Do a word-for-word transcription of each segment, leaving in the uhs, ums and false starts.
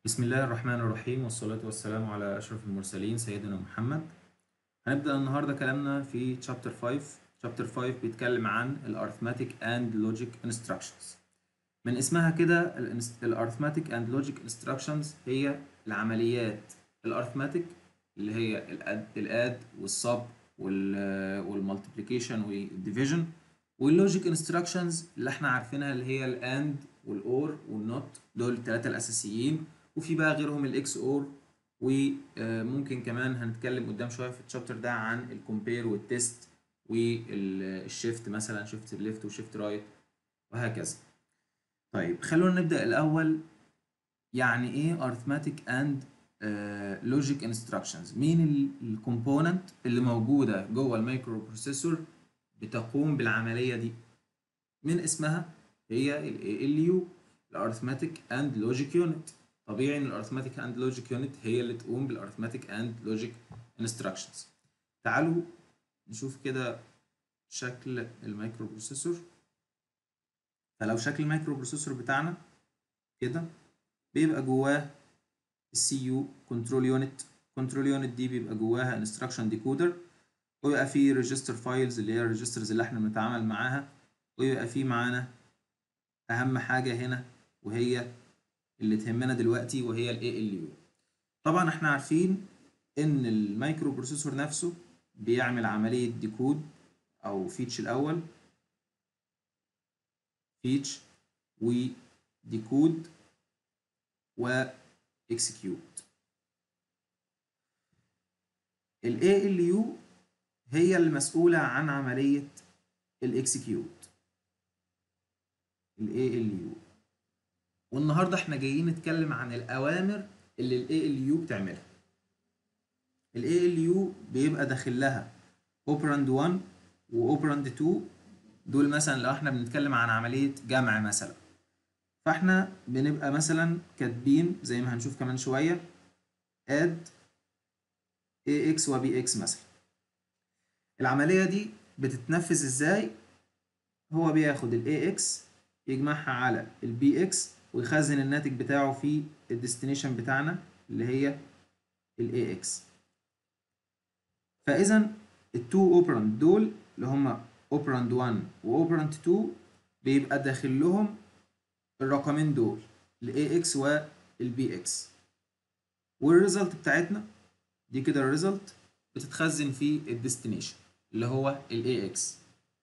بسم الله الرحمن الرحيم والصلاة والسلام على أشرف المرسلين سيدنا محمد. هنبدأ النهاردة كلامنا في chapter خمسة. chapter خمسة بيتكلم عن ال arithmetic and logic instructions. من اسمها كده ال arithmetic and logic instructions هي العمليات ال arithmetic اللي هي ال add والsub وال multiplication وال division، وال logic instructions اللي احنا عارفينها اللي هي ال and وال or وال not، دول الثلاثة الأساسيين. وفي بقى غيرهم الاكس اور، وممكن كمان هنتكلم قدام شويه في الشابتر ده عن الكومبير والتيست والشيفت، مثلا شيفت ليفت وشيفت رايت وهكذا. طيب خلونا نبدا الاول. يعني ايه arithmetic and logic instructions؟ مين الكومبوننت اللي موجوده جوه المايكرو بروسيسور بتقوم بالعمليه دي؟ من اسمها هي ال إيه إل يو، الارثماتيك اند لوجيك يونت. طبيعي ان الارثماتيك اند لوجيك يونت هي اللي تقوم بالارثماتيك اند لوجيك انستراكشنز. تعالوا نشوف كده شكل المايكرو بروسيسور. فلو شكل المايكرو بروسيسور بتاعنا كده، بيبقى جواه السي يو كنترول يونت. كنترول يونت دي بيبقى جواها انستراكشن ديكودر، ويبقى فيه ريجستر فايلز اللي هي الريجسترز اللي احنا بنتعامل معاها، ويبقى فيه معانا اهم حاجه هنا وهي اللي تهمنا دلوقتي وهي ال إيه إل يو. طبعا احنا عارفين ان المايكرو بروسيسور نفسه بيعمل عمليه ديكود او فيتش الاول، فيتش وديكود واكسكيوت. ال إيه إل يو هي المسؤوله عن عمليه الاكسكيوت، ال إيه إل يو. والنهارده احنا جايين نتكلم عن الاوامر اللي ال إيه إل يو بتعملها. ال إيه إل يو بيبقى داخل لها اوبراند واحد واوبراند اتنين. دول مثلا لو احنا بنتكلم عن عملية جمع مثلا، فاحنا بنبقى مثلا كاتبين زي ما هنشوف كمان شوية add إيه إكس و بي إكس مثلا. العملية دي بتتنفذ ازاي؟ هو بياخد ال إيه إكس يجمعها على ال بي إكس ويخزن الناتج بتاعه في الديستنيشن بتاعنا اللي هي ال إيه إكس. فاذا التو اوبراند دول اللي هما اوبراند واحد واوبراند اتنين بيبقى داخل لهم الرقمين دول ال إيه إكس وال بي إكس، والريزلت بتاعتنا دي كده الريزلت بتتخزن في الديستنيشن اللي هو ال إيه إكس.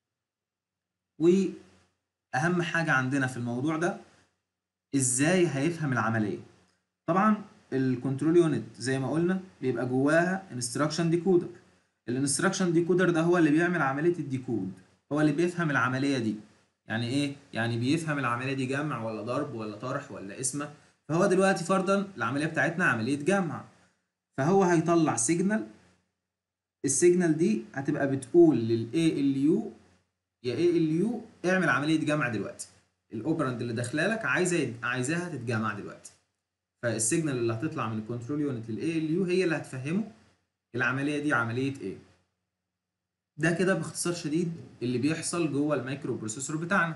واهم حاجه عندنا في الموضوع ده ازاي هيفهم العمليه. طبعا الكنترول يونت زي ما قلنا بيبقى جواها انستراكشن ديكودر. الانستراكشن ديكودر ده هو اللي بيعمل عمليه الديكود، هو اللي بيفهم العمليه دي. يعني ايه؟ يعني بيفهم العمليه دي جمع ولا ضرب ولا طرح ولا قسمه. فهو دلوقتي فرضا العمليه بتاعتنا عمليه جمع، فهو هيطلع سيجنال. السيجنال دي هتبقى بتقول لل إيه إل يو يا إيه إل يو اعمل عمليه جمع دلوقتي. الاوبراند اللي داخله لك عايزه عايزاها تتجمع دلوقتي. فالسيجنال اللي هتطلع من الكنترول يونت لل إيه إل يو هي اللي هتفهمه العمليه دي عمليه ايه. ده كده باختصار شديد اللي بيحصل جوه المايكرو بروسيسور بتاعنا.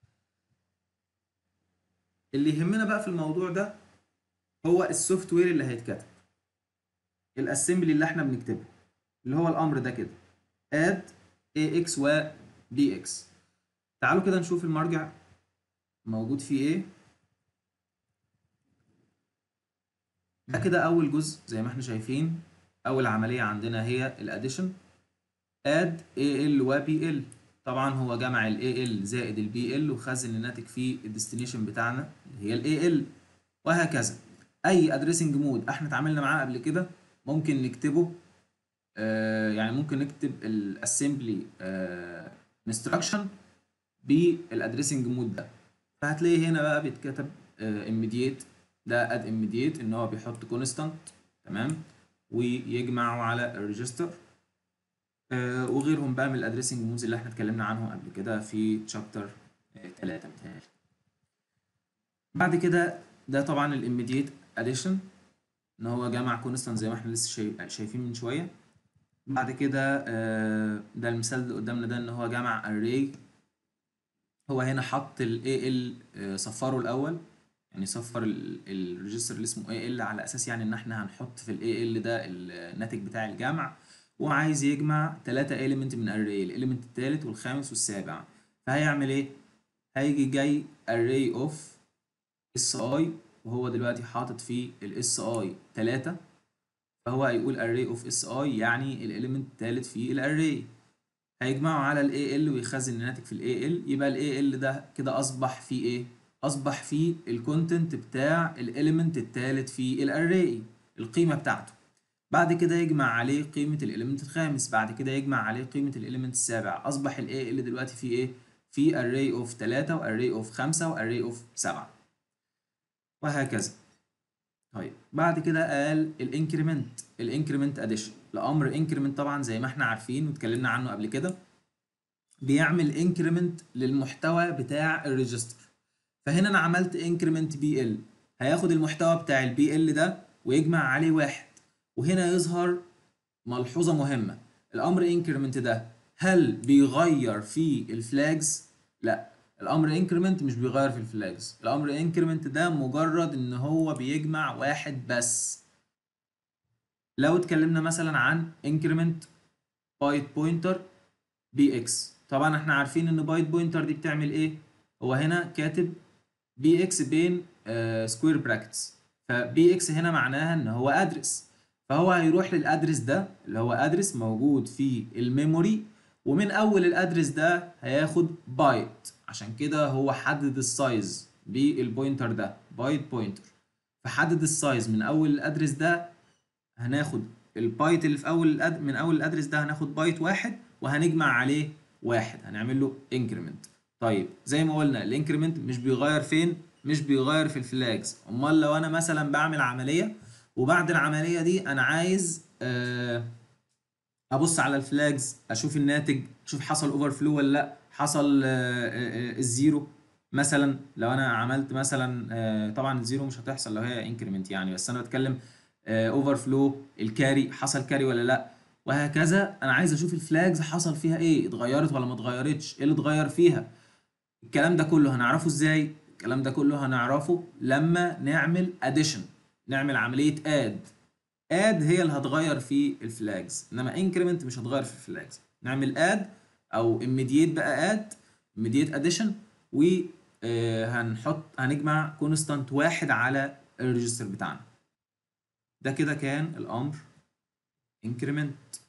اللي يهمنا بقى في الموضوع ده هو السوفت وير اللي هيتكتب، الاسمبلي اللي احنا بنكتبه، اللي هو الامر ده كده add إيه إكس و بي إكس. تعالوا كده نشوف المرجع موجود فيه ايه. ده كده اول جزء زي ما احنا شايفين. اول عمليه عندنا هي الاديشن add إيه إل و بي إل. طبعا هو جمع ال إيه إل زائد ال بي إل وخزن الناتج في الديستنيشن بتاعنا اللي هي ال إيه إل، وهكذا. اي ادريسنج مود احنا اتعاملنا معاه قبل كده ممكن نكتبه. آه يعني ممكن نكتب الاسمبلي انستراكشن بالادريسنج مود ده. فهتلاقي هنا بقى بيتكتب immediate. ده اد immediate ان هو بيحط كونستانت، تمام، ويجمعه على الريجستر. آه وغيرهم بقى من الادريسنج مودز اللي احنا اتكلمنا عنهم قبل كده في شابتر ثلاثة متهيألي. بعد كده ده طبعا الاميديت اديشن ان هو جمع كونستانت زي ما احنا لسه شايف شايفين من شويه. بعد كده آه ده المثال اللي قدامنا ده ان هو جمع array. هو هنا حط ال إيه إل، آه صفره الاول يعني يصفر الريجستر اللي اسمه اي ال على اساس يعني ان احنا هنحط في الاي ال ده الناتج بتاع الجمع، وعايز يجمع ثلاثة element من array، الاليمنت الثالث والخامس والسابع. فهيعمل ايه؟ هيجي جاي array of si، وهو دلوقتي حاطط فيه ال si ثلاثة، فهو هيقول array of si يعني الاليمنت الثالث في الاري. هيجمعه على ال إيه إل ويخزن الناتج في ال إيه إل، يبقى ال إيه إل ده كده اصبح فيه ايه؟ اصبح فيه الكونتنت بتاع الاليمنت الثالث في الاري، القيمه بتاعته. بعد كده يجمع عليه قيمه الاليمنت الخامس، بعد كده يجمع عليه قيمه الاليمنت السابع. اصبح ال إيه إل دلوقتي فيه ايه؟ في array of ثلاثة وarray of خمسة وarray of سبعة، وهكذا. طيب بعد كده قال الانكريمنت، الانكريمنت اديشن. الامر انكريمنت طبعا زي ما احنا عارفين واتكلمنا عنه قبل كده، بيعمل انكريمنت للمحتوى بتاع الريجستر. فهنا انا عملت انكريمنت بي ال، هياخد المحتوى بتاع البي ال ده ويجمع عليه واحد. وهنا يظهر ملحوظة مهمة، الامر انكريمنت ده هل بيغير في الفلاجز؟ لا، الامر انكريمنت مش بيغير في الفلاجز. الامر انكريمنت ده مجرد ان هو بيجمع واحد بس. لو اتكلمنا مثلا عن انكريمنت بايت بوينتر بي اكس، طبعا احنا عارفين ان بايت بوينتر دي بتعمل ايه. هو هنا كاتب بي اكس بين سكوير براكتس، فبي اكس هنا معناها ان هو ادرس، فهو هيروح للادرس ده اللي هو ادرس موجود في الميموري، ومن اول الادرس ده هياخد بايت. عشان كده هو حدد السايز بالبوينتر ده بايت بوينتر، فحدد السايز من اول الادرس ده. هناخد البايت اللي في اول الأد... من اول الادرس ده هناخد بايت واحد وهنجمع عليه واحد، هنعمل له انكريمنت. طيب زي ما قلنا الانكريمنت مش بيغير فين؟ مش بيغير في الفلاجز. امال لو انا مثلا بعمل عمليه وبعد العمليه دي انا عايز آه ابص على الفلاجز، اشوف الناتج، اشوف حصل اوفر فلو ولا لا، حصل آه آه الزيرو مثلا. لو انا عملت مثلا آه طبعا الزيرو مش هتحصل لو هي انكريمنت يعني، بس انا بتكلم اوفر فلو، الكاري حصل كاري ولا لا، وهكذا. انا عايز اشوف الفلاجز حصل فيها ايه، اتغيرت ولا ما اتغيرتش، ايه اللي اتغير فيها. الكلام ده كله هنعرفه ازاي؟ الكلام ده كله هنعرفه لما نعمل اديشن، نعمل عمليه اد. اد هي اللي هتغير في الفلاجز، انما انكريمنت مش هتغير في الفلاجز. نعمل اد او immediate بقى اد immediate addition، و آه، هنحط هنجمع كونستانت واحد على الريجستر بتاعنا. ده كده كان الامر increment.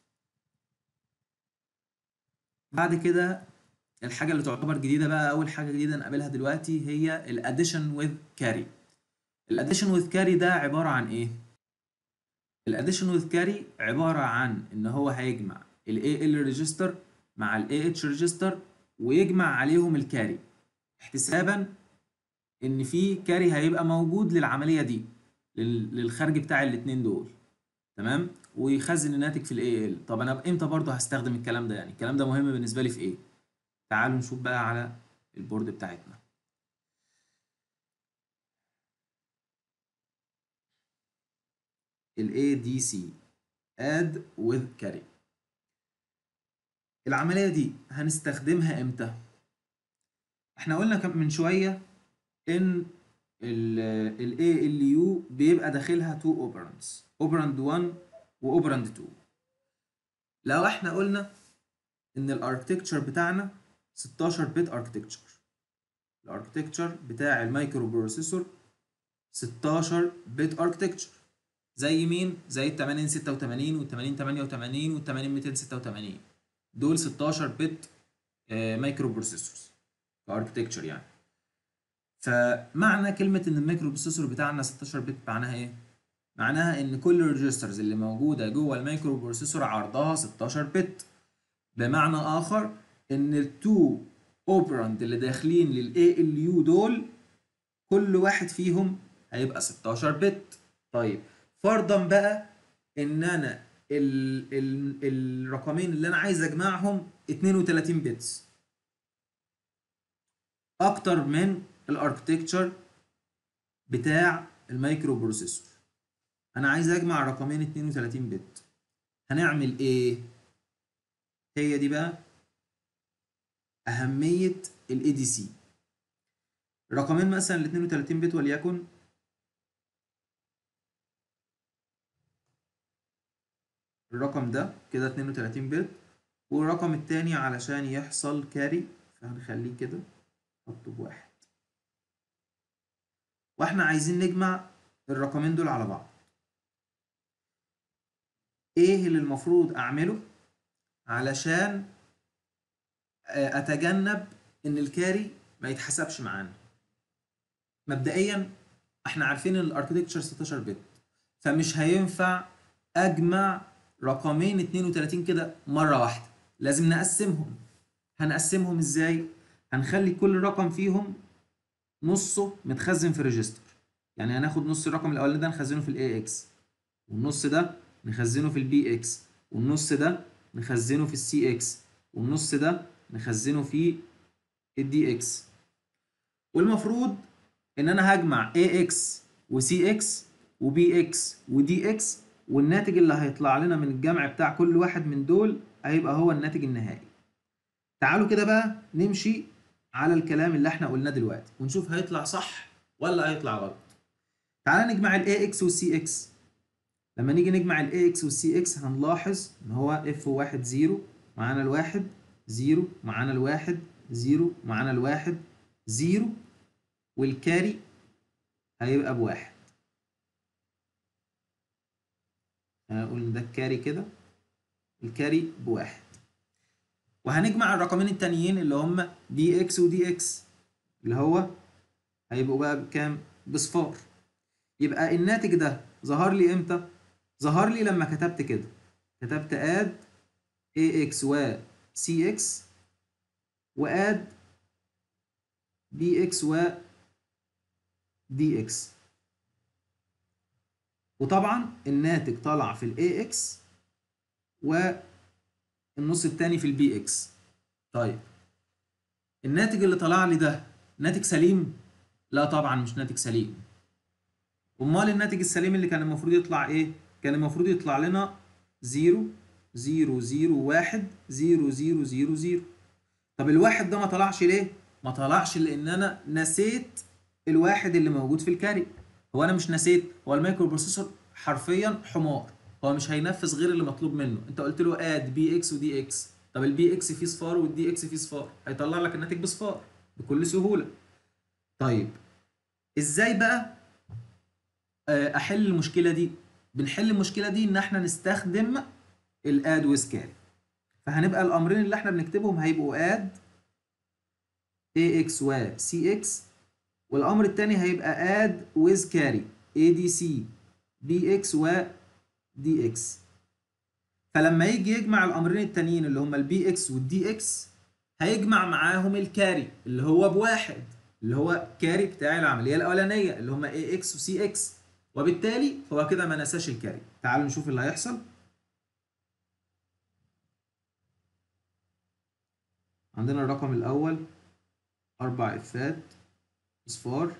بعد كده الحاجه اللي تعتبر جديده بقى، اول حاجه جديده نقابلها دلوقتي هي الاديشن وذ كاري. الاديشن وذ كاري ده عباره عن ايه؟ الاديشن وذ كاري عباره عن ان هو هيجمع الاي ال ريجستر مع الاي اتش ريجستر ويجمع عليهم الكاري، احتسابا ان في كاري هيبقى موجود للعمليه دي، لل- للخارج بتاع الاثنين دول. تمام، ويخزن الناتج في الاي ال. طب انا امتى برضه هستخدم الكلام ده؟ يعني الكلام ده مهم بالنسبه لي في ايه؟ تعالوا نشوف بقى على البورد بتاعتنا. ال إيه دي سي add with carry. العملية دي هنستخدمها امتى؟ احنا قلنا كم- من شوية ان ال ال إيه إل يو بيبقى داخلها two operands، operand واحد و operand اتنين. لو احنا قلنا ان الاركتكتشر بتاعنا ستاشر بت اركتكتشر، الاركتكتشر بتاع المايكرو بروسيسور ستاشر بت اركتكتشر، زي مين؟ زي ال ثمانين ستة وثمانين وال ثمانين ثمانية وثمانين وال ثمانين مئتين وستة وثمانين، دول ستاشر بت مايكرو بروسيسورز كاركتكتشر يعني. فمعنى كلمة ان المايكرو بروسيسور بتاعنا ستاشر بت معناها ايه؟ معناها ان كل الريجسترز اللي موجودة جوه المايكرو بروسيسور عرضها ستاشر بت. بمعنى اخر ان التو اوبراند اللي داخلين للاي ال يو دول كل واحد فيهم هيبقى ستاشر بت. طيب فرضا بقى ان انا ال ال الرقمين اللي انا عايز اجمعهم اتنين وتلاتين بتس، اكتر من الاركتكتشر بتاع المايكرو بروسيسور. انا عايز اجمع رقمين اتنين وتلاتين بت، هنعمل ايه؟ هي دي بقى اهمية الاي دي سي. الرقمين مثلا ال اتنين وتلاتين بت وليكن الرقم ده كده اتنين وتلاتين بت، والرقم التاني علشان يحصل كاري فهنخليه كده نحطه بواحد، واحنا عايزين نجمع الرقمين دول على بعض. ايه اللي المفروض اعمله علشان اتجنب ان الكاري ما يتحسبش معانا؟ مبدئيا احنا عارفين ان الاركتكتشر ستاشر بت، فمش هينفع اجمع رقمين اتنين وتلاتين كده مره واحده، لازم نقسمهم. هنقسمهم ازاي؟ هنخلي كل رقم فيهم نصه متخزن في ريجستر، يعني هناخد نص الرقم الاولاني ده نخزنه في الاي اكس، والنص ده نخزنه في البي اكس، والنص ده نخزنه في السي اكس، والنص ده نخزنه في الدي اكس. والمفروض ان انا هجمع اي اكس وسي اكس وبي اكس ودي اكس، والناتج اللي هيطلع لنا من الجمع بتاع كل واحد من دول هيبقى هو الناتج النهائي. تعالوا كده بقى نمشي على الكلام اللي احنا قلناه دلوقتي ونشوف هيطلع صح ولا هيطلع غلط. تعالى نجمع الاي اكس والسي اكس. لما نيجي نجمع الاي اكس والسي اكس هنلاحظ ان هو اف واحد زيرو، معانا الواحد زيرو، معانا الواحد زيرو، معانا الواحد زيرو، والكاري هيبقى بواحد. هنقول ان ده الكاري كده، الكاري بواحد. وهنجمع الرقمين التانيين اللي هم دي اكس ودي اكس، اللي هو هيبقوا بقى بكام؟ بصفار. يبقى الناتج ده ظهر لي امتى؟ ظهر لي لما كتبت كده، كتبت اد اي اكس و سي اكس واد بي اكس و دي اكس، وطبعا الناتج طلع في الاي اكس والنص التاني في البي اكس. طيب الناتج اللي طلع لي ده ناتج سليم؟ لا طبعا مش ناتج سليم. امال الناتج السليم اللي كان المفروض يطلع ايه؟ كان المفروض يطلع لنا زيرو زيرو زيرو واحد زيرو زيرو زيرو زيرو. طب الواحد ده ما طلعش ليه؟ ما طلعش لان انا نسيت الواحد اللي موجود في الكاري. هو انا مش نسيت، هو المايكرو بروسيسور حرفيا حمار، هو مش هينفذ غير اللي مطلوب منه. انت قلت له اد بي اكس ودي اكس، طب البي اكس فيه صفار والدي اكس فيه صفار، هيطلع لك الناتج بصفار بكل سهوله. طيب ازاي بقى احل المشكله دي؟ بنحل المشكله دي ان احنا نستخدم الاد وسكاري. فهنبقى الامرين اللي احنا بنكتبهم هيبقوا اد اي اكس و سي اكس، والامر الثاني هيبقى اد ويز كاري اي دي سي بي اكس و دي اكس. فلما يجي يجمع الامرين التانيين اللي هما البي اكس والدي اكس هيجمع معاهم الكاري اللي هو بواحد، اللي هو كاري بتاع العمليه الاولانيه اللي هما اي اكس وسي اكس، وبالتالي هو كده ما نساش الكاري. تعالوا نشوف اللي هيحصل. عندنا الرقم الاول اربع افات صفار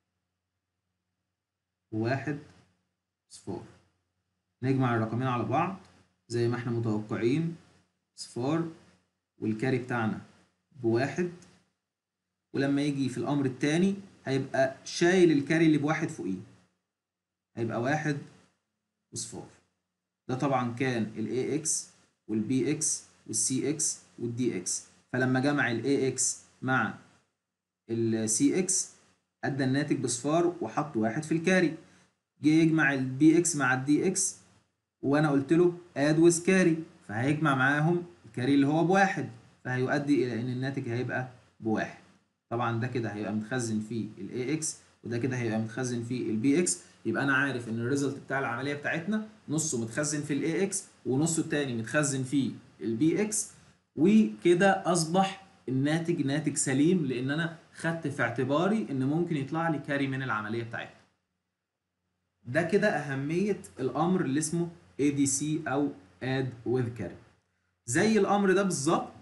وواحد صفار. نجمع الرقمين على بعض زي ما احنا متوقعين، صفار والكاري بتاعنا بواحد، ولما يجي في الامر الثاني هيبقى شايل الكاري اللي بواحد فوقيه، هيبقى واحد وصفار. ده طبعا كان الاي اكس والبي اكس والسي اكس والدي اكس، فلما جمع الاي اكس مع السي اكس ادى الناتج بصفار وحط واحد في الكاري. جه يجمع البي اكس مع الدي اكس وانا قلت له اد ويز كاري، فهيجمع معاهم الكاري اللي هو بواحد، فهيؤدي الى ان الناتج هيبقى بواحد. طبعا ده كده هيبقى متخزن في الاي اكس وده كده هيبقى متخزن في البي اكس. يبقى انا عارف ان الريزلت بتاع العمليه بتاعتنا نصه متخزن في الاي اكس ونصه التاني متخزن في البي اكس، وكده اصبح الناتج ناتج سليم لان انا خدت في اعتباري ان ممكن يطلع لي كاري من العمليه بتاعتنا. ده كده اهميه الامر اللي اسمه اي دي سي او add with carry. زي الامر ده بالظبط،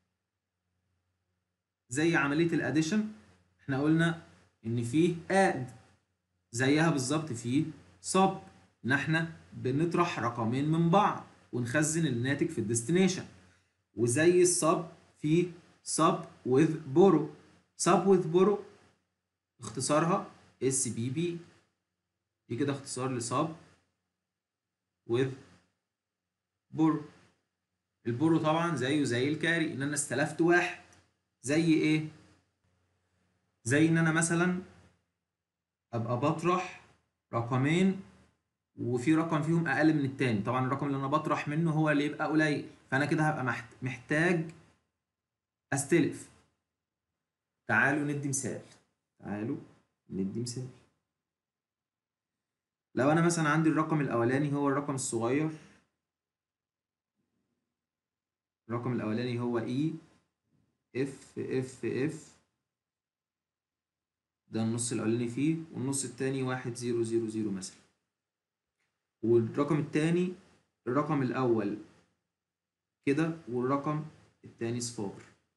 زي عمليه الاديشن احنا قلنا ان فيه add، زيها بالظبط فيه sub، ان احنا بنطرح رقمين من بعض ونخزن الناتج في الديستنيشن. وزي السب في sub with borrow. sub with borrow اختصارها اس بي بي، دي كده اختصار لسب with بورو. البورو طبعا زيه زي الكاري، ان انا استلفت واحد. زي ايه؟ زي ان انا مثلا ابقى بطرح رقمين وفي رقم فيهم اقل من التاني، طبعا الرقم اللي انا بطرح منه هو اللي يبقى قليل، فانا كده هبقى محت- محتاج استلف. تعالوا ندي مثال تعالوا ندي مثال لو انا مثلا عندي الرقم الاولاني هو الرقم الصغير، الرقم الاولاني هو اي اف اف اف، ده النص الاولاني فيه، والنص التاني واحد زيرو زيرو زيرو مثلا، والرقم التاني الرقم الاول كده والرقم التاني صفار.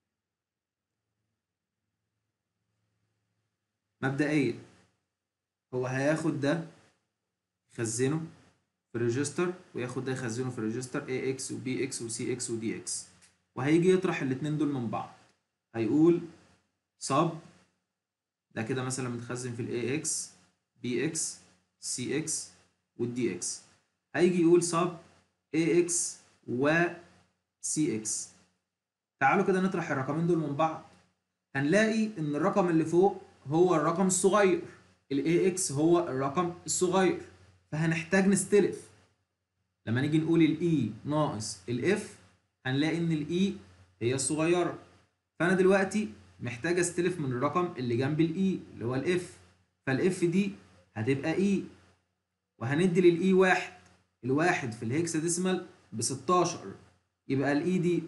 مبدئيا هو هياخد ده يخزنه في ريجستر، وياخد ده يخزنه في ريجستر اي اكس وبي اكس وسي اكس ودي اكس، وهيجي يطرح الاتنين دول من بعض. هيقول صب، ده كده مثلا متخزن في الاي اكس بي اكس سي اكس والدي اكس. هيجي يقول صب اي اكس و سي اكس. تعالوا كده نطرح الرقمين دول من بعض، هنلاقي ان الرقم اللي فوق هو الرقم الصغير، الاي اكس هو الرقم الصغير، فهنحتاج نستلف. لما نيجي نقول الاي ناقص الاف هنلاقي ان الاي هي الصغيره، فانا دلوقتي محتاج استلف من الرقم اللي جنب الاي اللي هو الاف، فالاف دي هتبقى اي، وهندي للاي واحد، الواحد في الهكساديسمال ب ستاشر، يبقى الاي دي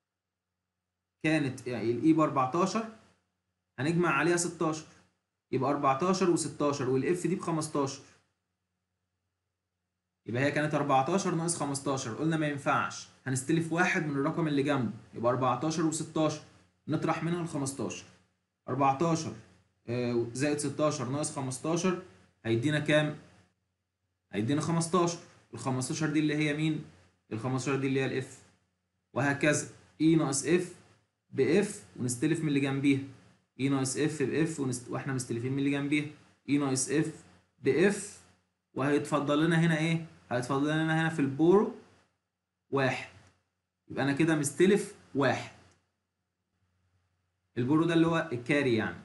كانت يعني الاي ب اربعتاشر، هنجمع عليها ستاشر، يبقى اربعتاشر و16، والاف دي ب خمستاشر، يبقى هي كانت اربعتاشر ناقص خمستاشر. قلنا ما ينفعش، هنستلف واحد من الرقم اللي جنبه، يبقى اربعتاشر و16، نطرح منها ال خمستاشر. اربعتاشر آه، زائد ستاشر ناقص خمستاشر هيدينا كام؟ هيدينا خمستاشر. ال خمستاشر دي اللي هي مين؟ ال خمستاشر دي اللي هي الاف، وهكذا اي ناقص اف باف ونستلف من اللي جنبيها، اي ناقص اف باف ونست... واحنا مستلفين من اللي جنبيها، اي ناقص اف باف، وهيتفضل لنا هنا ايه؟ هيتفضل لنا هنا في البورو واحد، يبقى انا كده مستلف واحد. البورو ده اللي هو الكاري يعني،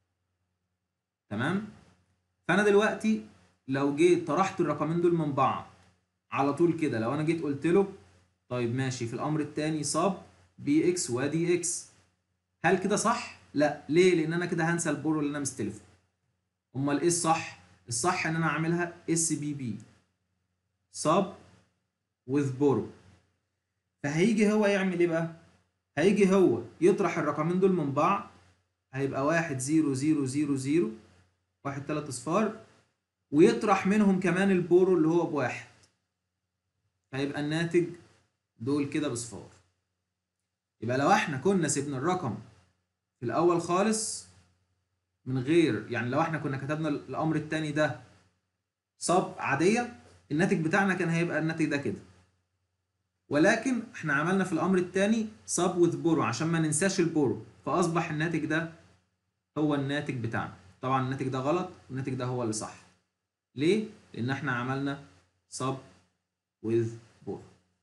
تمام؟ فانا دلوقتي لو جيت طرحت الرقمين دول من بعض على طول كده، لو انا جيت قلت له طيب ماشي في الامر الثاني صاب بي اكس ودي اكس، هل كده صح؟ لا. ليه؟ لان انا كده هنسى البورو اللي انا مستلفه. امال ايه الصح؟ الصح ان انا اعملها اس بي بي، صاب with بورو. فهيجي هو يعمل ايه بقى؟ هيجي هو يطرح الرقمين دول من بعض، هيبقى واحد زيرو زيرو زيرو زيرو، واحد تلات اصفار، ويطرح منهم كمان البورو اللي هو بواحد، فيبقى الناتج دول كده بصفار. يبقى لو احنا كنا سيبنا الرقم في الاول خالص من غير، يعني لو احنا كنا كتبنا الامر الثاني ده صب عاديه، الناتج بتاعنا كان هيبقى الناتج ده كده، ولكن احنا عملنا في الامر الثاني صب وذ بورو عشان ما ننساش البورو، فاصبح الناتج ده هو الناتج بتاعنا. طبعا الناتج ده غلط، والناتج ده هو اللي صح. ليه؟ لان احنا عملنا صب وذ بورو.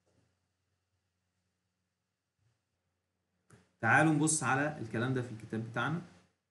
تعالوا نبص على الكلام ده في الكتاب بتاعنا.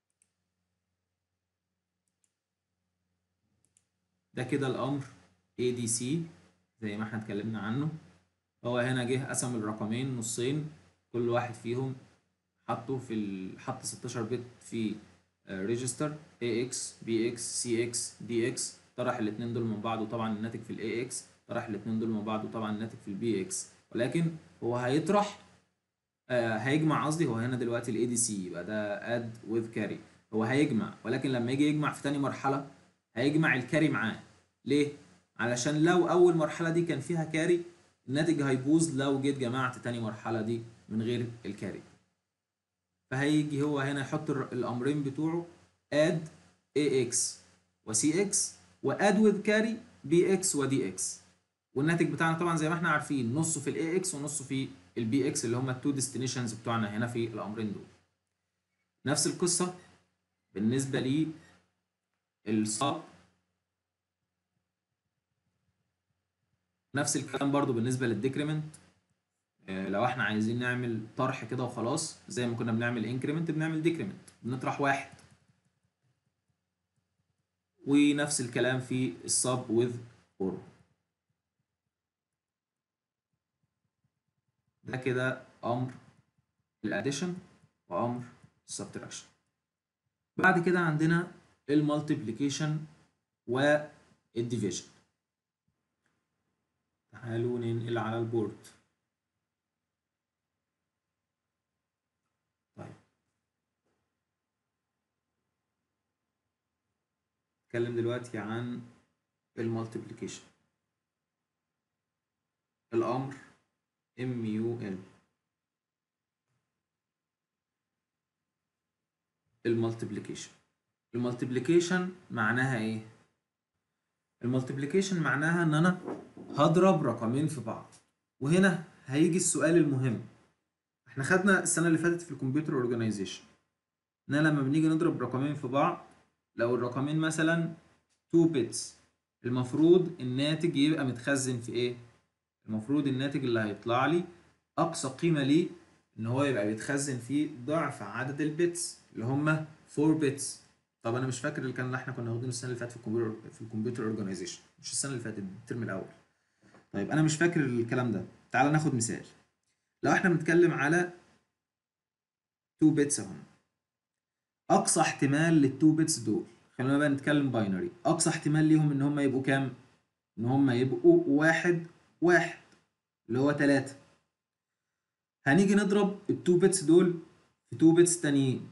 ده كده الامر إيه دي سي زي ما احنا اتكلمنا عنه. هو هنا جه قسم الرقمين نصين، كل واحد فيهم حطه في ال... حط ستاشر بت في ريجستر اي اكس بي اكس سي اكس دي اكس، طرح الاثنين دول من بعض وطبعا الناتج في الاي اكس، طرح الاثنين دول من بعض وطبعا الناتج في البي اكس. ولكن هو هيطرح آه هيجمع، قصدي هو هنا دلوقتي الاي دي سي يبقى ده اد وذ كاري، هو هيجمع، ولكن لما يجي يجمع في تاني مرحله هيجمع الكاري معاه. ليه؟ علشان لو اول مرحله دي كان فيها كاري الناتج هيبوظ لو جيت جمعت تاني مرحله دي من غير الكاري. فهيجي هو هنا يحط الامرين بتوعه اد اي اكس وسي اكس واد وذ كاري بي اكس ودي اكس، والناتج بتاعنا طبعا زي ما احنا عارفين نصه في الاي اكس ونصه في البي اكس اللي هم التو ديستنيشنز بتوعنا هنا في الامرين دول. نفس القصه بالنسبه الصاب. نفس الكلام برضو بالنسبة للديكريمنت. لو احنا عايزين نعمل طرح كده وخلاص، زي ما كنا بنعمل انكريمنت بنعمل ديكريمنت، بنطرح واحد. ونفس الكلام في السب with or. ده كده امر الاديشن وامر السبتراكشن. بعد كده عندنا المالتيبليكيشن والديفيجن. تعالوا ننقل على البورد. طيب نتكلم دلوقتي عن المالتيبليكيشن. الامر ميول. المالتيبليكيشن المالتيبليكيشن معناها ايه؟ المالتيبليكيشن معناها ان انا هضرب رقمين في بعض. وهنا هيجي السؤال المهم. احنا خدنا السنه اللي فاتت في الكمبيوتر اورجانيزيشن ان لما بنيجي نضرب رقمين في بعض، لو الرقمين مثلا اتنين بيتس، المفروض الناتج يبقى متخزن في ايه؟ المفروض الناتج اللي هيطلع لي اقصى قيمه ليه ان هو يبقى بيتخزن فيه ضعف عدد البيتس اللي هم اربعة بيتس. طب انا مش فاكر الكلام اللي احنا كنا واخدينه السنه اللي فاتت في الكمبيوتر في الكمبيوتر اورجانيزيشن، مش السنه اللي فاتت، الترم الاول. طيب انا مش فاكر الكلام ده. تعال ناخد مثال. لو احنا بنتكلم على اتنين بيتس اهم، اقصى احتمال لل اتنين بيتس دول، خلينا بقى نتكلم باينري، اقصى احتمال ليهم ان هم يبقوا كام؟ ان هم يبقوا واحد واحد اللي هو تلاتة. هنيجي نضرب ال اتنين بيتس دول في اتنين بيتس تانيين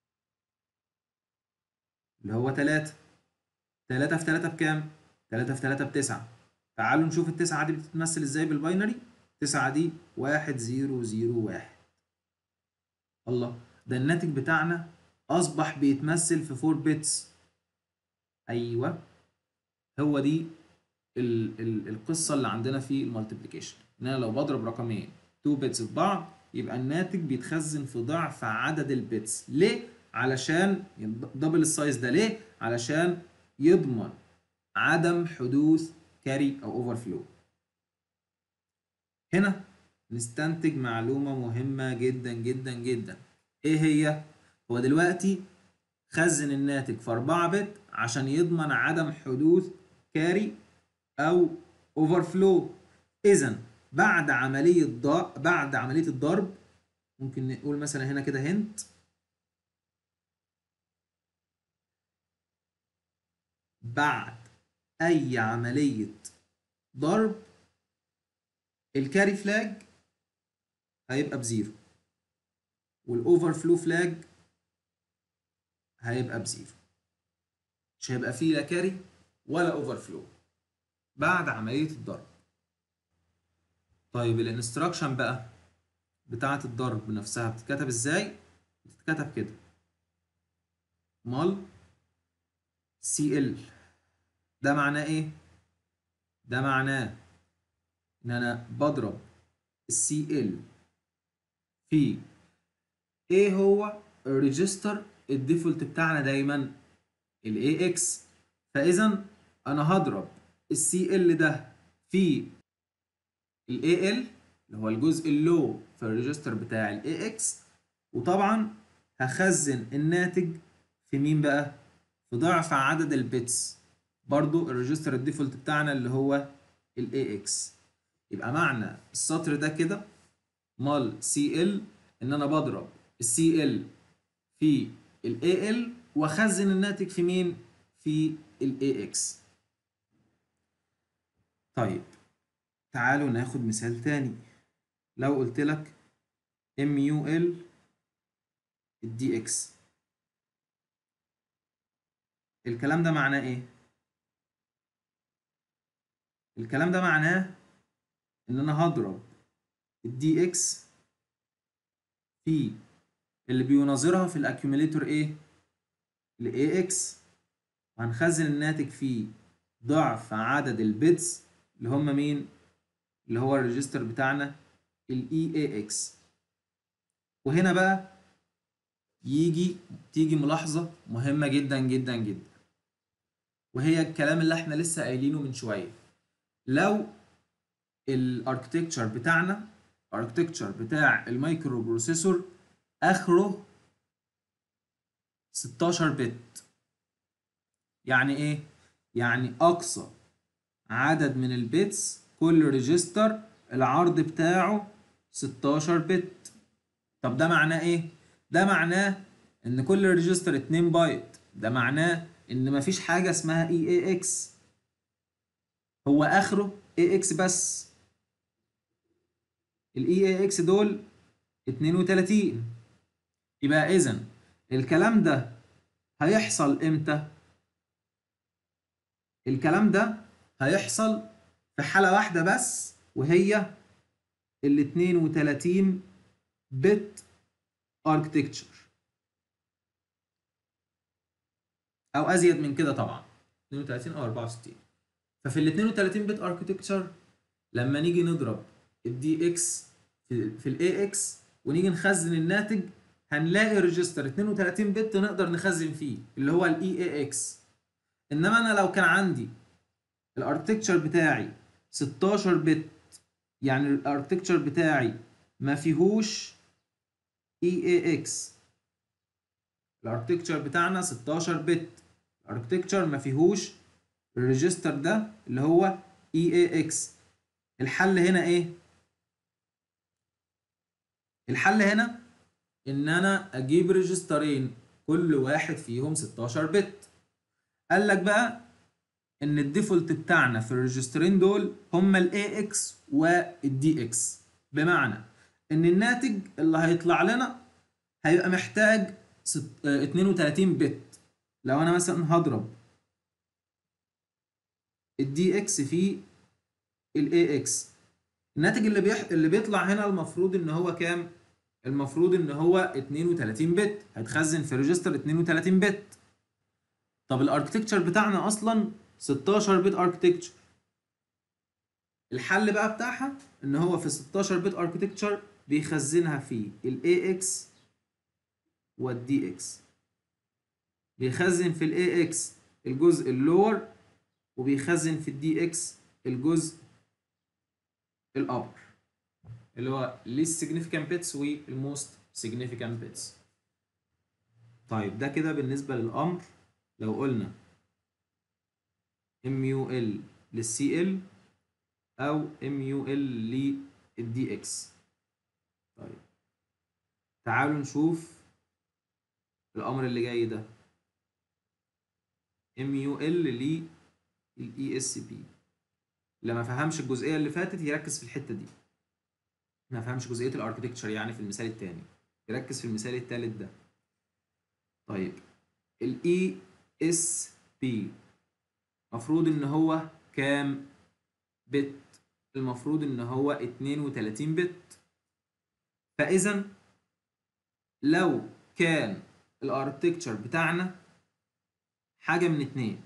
اللي هو تلاتة. تلاتة في تلاتة بكام؟ تلاتة في تلاتة بتسعة. تعالوا نشوف التسعة دي بتتمثل ازاي بالباينري. تسعة دي واحد صفر صفر واحد. الله، ده الناتج بتاعنا اصبح بيتمثل في اربعة بيتس. ايوه، هو دي ال ال القصه اللي عندنا في المالتيبليكيشن، ان انا لو بضرب رقمين اتنين بيتس في بعض يبقى الناتج بيتخزن في ضعف عدد البيتس. ليه؟ علشان دبل السايز ده. ليه؟ علشان يضمن عدم حدوث كاري او اوفر فلو. هنا نستنتج معلومه مهمه جدا جدا جدا. ايه هي؟ هو دلوقتي خزن الناتج في اربعة بت عشان يضمن عدم حدوث كاري او اوفر فلو. اذا بعد عمليه ضرب بعد عمليه الضرب، ممكن نقول مثلا هنا كده هنت، بعد اي عمليه ضرب الكاري فلاج هيبقى بزيرو والاوفر فلو فلاج هيبقى بزيرو. مش هيبقى فيه لا كاري ولا اوفر فلو بعد عمليه الضرب. طيب الانستراكشن بقى بتاعه الضرب نفسها بتتكتب ازاي؟ بتتكتب كده مال سي ال. ده معناه ايه؟ ده معناه ان انا بضرب السي ال في ايه هو الريجستر الديفولت بتاعنا دايما الاي اكس. فاذا انا هضرب السي ال ده في الاي ال اللي هو الجزء اللو في الريجستر بتاع الاي اكس، وطبعا هخزن الناتج في مين بقى؟ في ضعف عدد البيتس، برضو الريجستر الديفولت بتاعنا اللي هو الاي اكس. يبقى معنى السطر ده كده مال سي ال ان انا بضرب السي ال في الاي ال واخزن الناتج في مين؟ في الاي اكس. طيب تعالوا ناخد مثال تاني. لو قلت لك ام يو ال الدي اكس، الكلام ده معناه ايه؟ الكلام ده معناه ان انا هضرب الدي اكس في اللي بيناظرها في الاكيوميليتور ايه؟ الاي اكس، وهنخزن الناتج في ضعف عدد البيتس اللي هم مين؟ اللي هو الريجستر بتاعنا الاي اي اكس. وهنا بقى يجي تيجي ملاحظة مهمة جدا جدا جدا. وهي الكلام اللي احنا لسه قايلينه من شويه. لو الاركتكتشر بتاعنا الاركتكتشر بتاع المايكرو بروسيسور اخره ستاشر بت، يعني ايه؟ يعني اقصى عدد من البيتس كل ريجستر العرض بتاعه ستاشر بت. طب ده معناه ايه؟ ده معناه ان كل ريجستر اتنين بايت. ده معناه ان مفيش حاجه اسمها اي اي اكس، هو اخره اي اكس بس. الاي اي اكس دول اتنين وتلاتين. يبقى اذا الكلام ده هيحصل امتى؟ الكلام ده هيحصل في حالة واحدة بس، وهي ال اتنين وتلاتين بت اركتكتشر، او ازيد من كده طبعا، اتنين وتلاتين او اربعة وستين. ففي ال اتنين وتلاتين بت اركتكتشر لما نيجي نضرب الدي اكس في, في الاي اكس ونيجي نخزن الناتج، هنلاقي ريجستر اتنين وتلاتين بت نقدر نخزن فيه اللي هو الاي اي اكس. انما انا لو كان عندي الاركتكتشر بتاعي ستاشر بت، يعني الاركتكتشر بتاعي ما فيهوش اي اي اكس، الاركتكتشر بتاعنا ستاشر بت، الاركتكتشر ما فيهوش الريجستر ده اللي هو اي اي اكس. الحل هنا ايه؟ الحل هنا ان انا اجيب ريجسترين كل واحد فيهم ستاشر بت. قال لك بقى ان الديفولت بتاعنا في الريجسترين دول هما الاي اكس والدي اكس، بمعنى ان الناتج اللي هيطلع لنا هيبقى محتاج اتنين وتلاتين بت. لو انا مثلا هضرب الدي اكس في الاي اكس، الناتج اللي بيح... اللي بيطلع هنا المفروض ان هو كام؟ المفروض ان هو اتنين وتلاتين بت، هيتخزن في ريجستر اتنين وتلاتين بت. طب الاركتكتشر بتاعنا اصلا ستاشر بت اركتكتشر. الحل بقى بتاعها ان هو في ستاشر بت اركتكتشر بيخزنها في الاي اكس والدي اكس. بيخزن في الاي اكس الجزء اللور، وبيخزن في الدي اكس الجزء الابر، اللي هو least significant bits والmost significant bits. طيب ده كده بالنسبة للأمر. لو قلنا ميول للسي ال أو ميول للدي اكس. طيب تعالوا نشوف الأمر اللي جاي ده، ميول للاي اس بي. اللي ما فهمش الجزئية اللي فاتت يركز في الحتة دي، ما فهمش جزئية الاركتكتشر يعني في المثال التاني يركز في المثال التالت ده. طيب الاي اس بي مفروض ان هو كام بت؟ المفروض ان هو اتنين وتلاتين بت. فاذا لو كان الاركتكتشر بتاعنا حاجه من اتنين،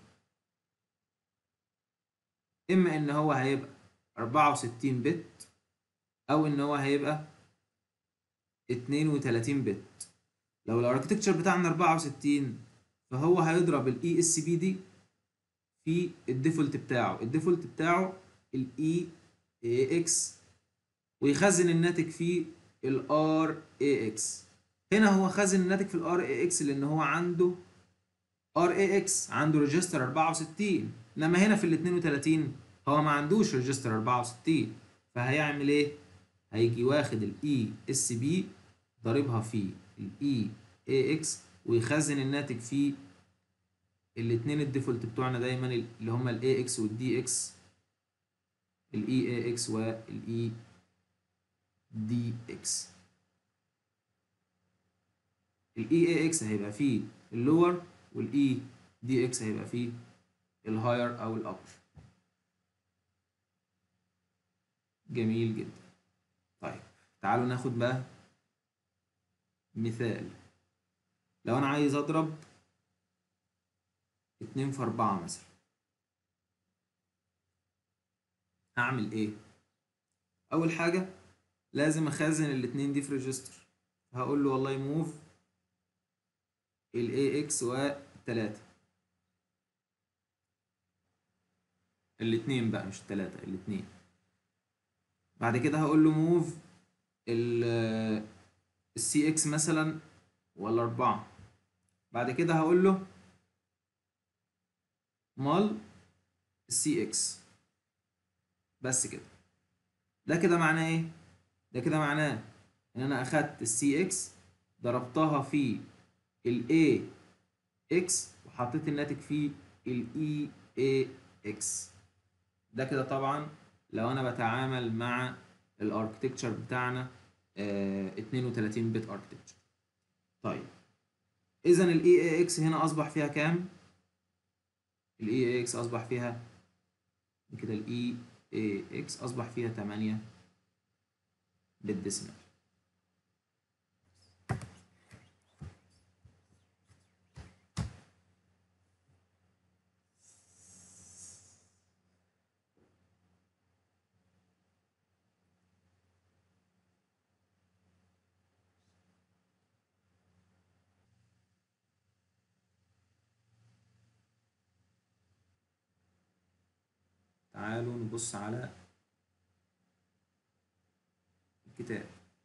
اما ان هو هيبقى اربعة وستين بت او ان هو هيبقى اتنين وتلاتين بت. لو الاركتكتشر بتاعنا اربعة وستين فهو هيضرب الاي اس بي دي في الديفولت بتاعه، الديفولت بتاعه الاي اي اكس، ويخزن الناتج في الار اي اكس. هنا هو خزن الناتج في الار اي اكس لان هو عنده ار اي اكس، عنده ريجستر اربعة وستين. انما هنا في ال اتنين وتلاتين هو ما عندوش ريجستر اربعة وستين، فهيعمل ايه؟ هيجي واخد الاي اس بي ضاربها في الاي اي اكس، ويخزن الناتج في الاثنين الديفولت بتوعنا دايما اللي هما الاي اكس والدي اكس، الاي اي اكس والاي دي اكس. الاي اي اكس هيبقى فيه اللور، والاي دي اكس هيبقى فيه الهاير او الابر. جميل جدا. طيب تعالوا ناخد بقى مثال. لو انا عايز اضرب اتنين في اربعة مثلا، هعمل ايه؟ اول حاجة لازم اخزن الاتنين دي في ريجستر. هقول له والله موف الاي اكس و تلاتة. الاتنين بقى مش التلاتة، الاتنين. بعد كده هقول له موف السي اكس مثلا ولا أربعة. بعد كده هقول له مال السي اكس. بس كده. ده كده معناه ايه؟ ده كده معناه ان انا اخدت السي اكس ضربتها في الاي اكس وحطيت الناتج في الاي اي اكس. ده كده طبعا لو انا بتعامل مع الاركتكتشر بتاعنا اه اتنين وتلاتين بت اركتكتشر. طيب اذا الاي اي اكس هنا اصبح فيها كام؟ الاي اي اكس اصبح فيها كده، الاي اي اكس اصبح فيها تمانية بالديسمال. تعالوا نبص على الكتاب.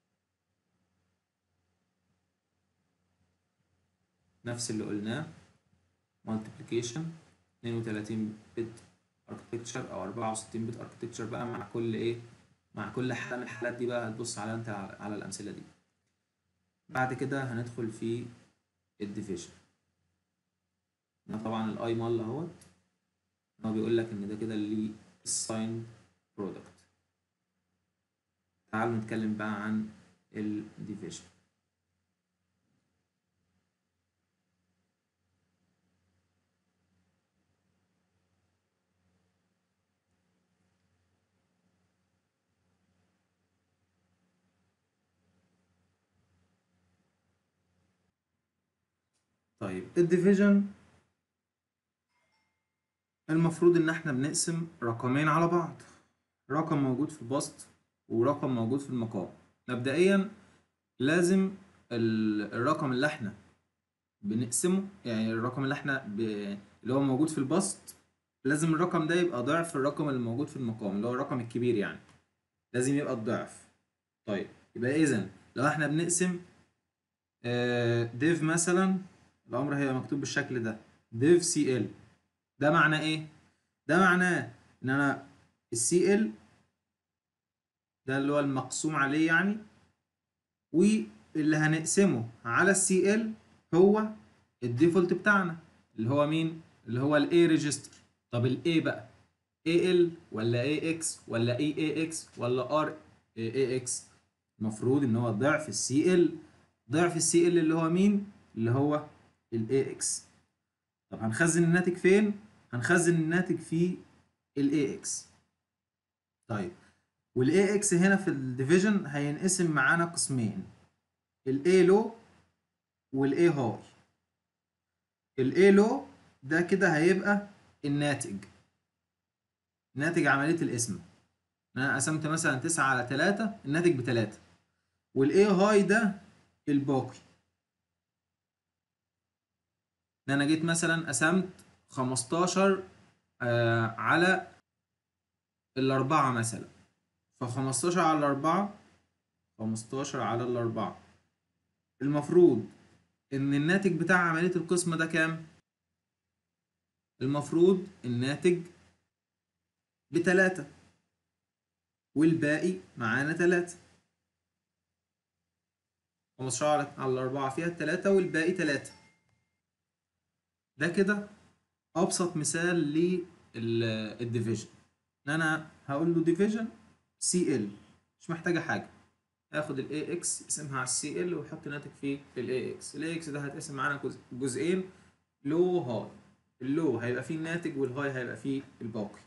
نفس اللي قلناه، multiplication اتنين وتلاتين بت اركتكتشر او أربعة وستين بت اركتكتشر بقى مع كل ايه، مع كل حاله من الحالات دي بقى هتبص على انت على الامثله دي. بعد كده هندخل في الديفيجن. طبعا الاي مال اهوت هو بيقول لك ان ده كده اللي الساين برودكت. تعالوا نتكلم بقى عن الديفيجن. طيب الديفيجن المفروض ان احنا بنقسم رقمين على بعض، رقم موجود في البسط ورقم موجود في المقام. مبدئيا لازم الرقم اللي احنا بنقسمه، يعني الرقم اللي احنا ب... اللي هو موجود في البسط، لازم الرقم ده يبقى ضعف الرقم اللي موجود في المقام، اللي هو الرقم الكبير يعني لازم يبقى الضعف. طيب يبقى اذا لو احنا بنقسم ديف مثلا، الامر هيبقى مكتوب بالشكل ده ديف سي ال. ده معناه ايه؟ ده معناه ان انا السي ال ده اللي هو المقسوم عليه يعني، واللي هنقسمه على السي ال هو الديفولت بتاعنا اللي هو مين؟ اللي هو الاي ريجستر. طب الاي بقى اي ال ولا اي اكس ولا اي اي اكس ولا ار اي اكس؟ المفروض ان هو ضعف السي ال. ضعف السي ال اللي هو مين؟ اللي هو الاي اكس. طب هنخزن الناتج فين؟ هنخزن الناتج في الاي اكس. طيب والاي اكس هنا في الديفيجن هينقسم معانا قسمين، الاي لو والاي هاي. الاي لو ده كده هيبقى الناتج، ناتج عملية القسمة. انا قسمت مثلا تسعة على تلاتة، الناتج بتلاتة. والاي هاي ده الباقي، ان انا جيت مثلا قسمت خمستاشر آه على الأربعة مثلا، فخمستاشر على الأربعة، خمستاشر على الأربعة، المفروض إن الناتج بتاع عملية القسمة ده كام؟ المفروض الناتج بتلاتة والباقي معانا تلاتة. خمستاشر على الأربعة فيها التلاتة والباقي تلاتة. ده كده أبسط مثال للديفيجن، إن أنا هقول له ديفيجن سي ال، مش محتاجة حاجة. هاخد ال اي اكس اقسمها على السي ال ويحط ناتج في ال اي اكس. ال اي اكس ده هيتقسم معانا جزء جزئين، لو هاي. اللو هيبقى فيه الناتج والهاي هيبقى فيه الباقي.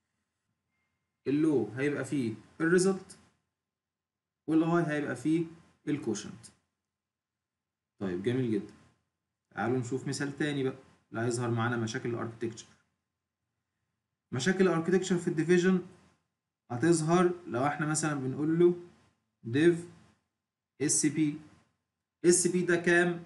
اللو هيبقى فيه الريزلت والهاي هيبقى فيه الكوشنت. طيب جميل جدا. تعالوا نشوف مثال تاني بقى اللي هيظهر معانا مشاكل الاركتكتشر. مشاكل الاركتكتشر في الديفيجن هتظهر لو احنا مثلا بنقول له ديف اس بي. اس بي ده كام؟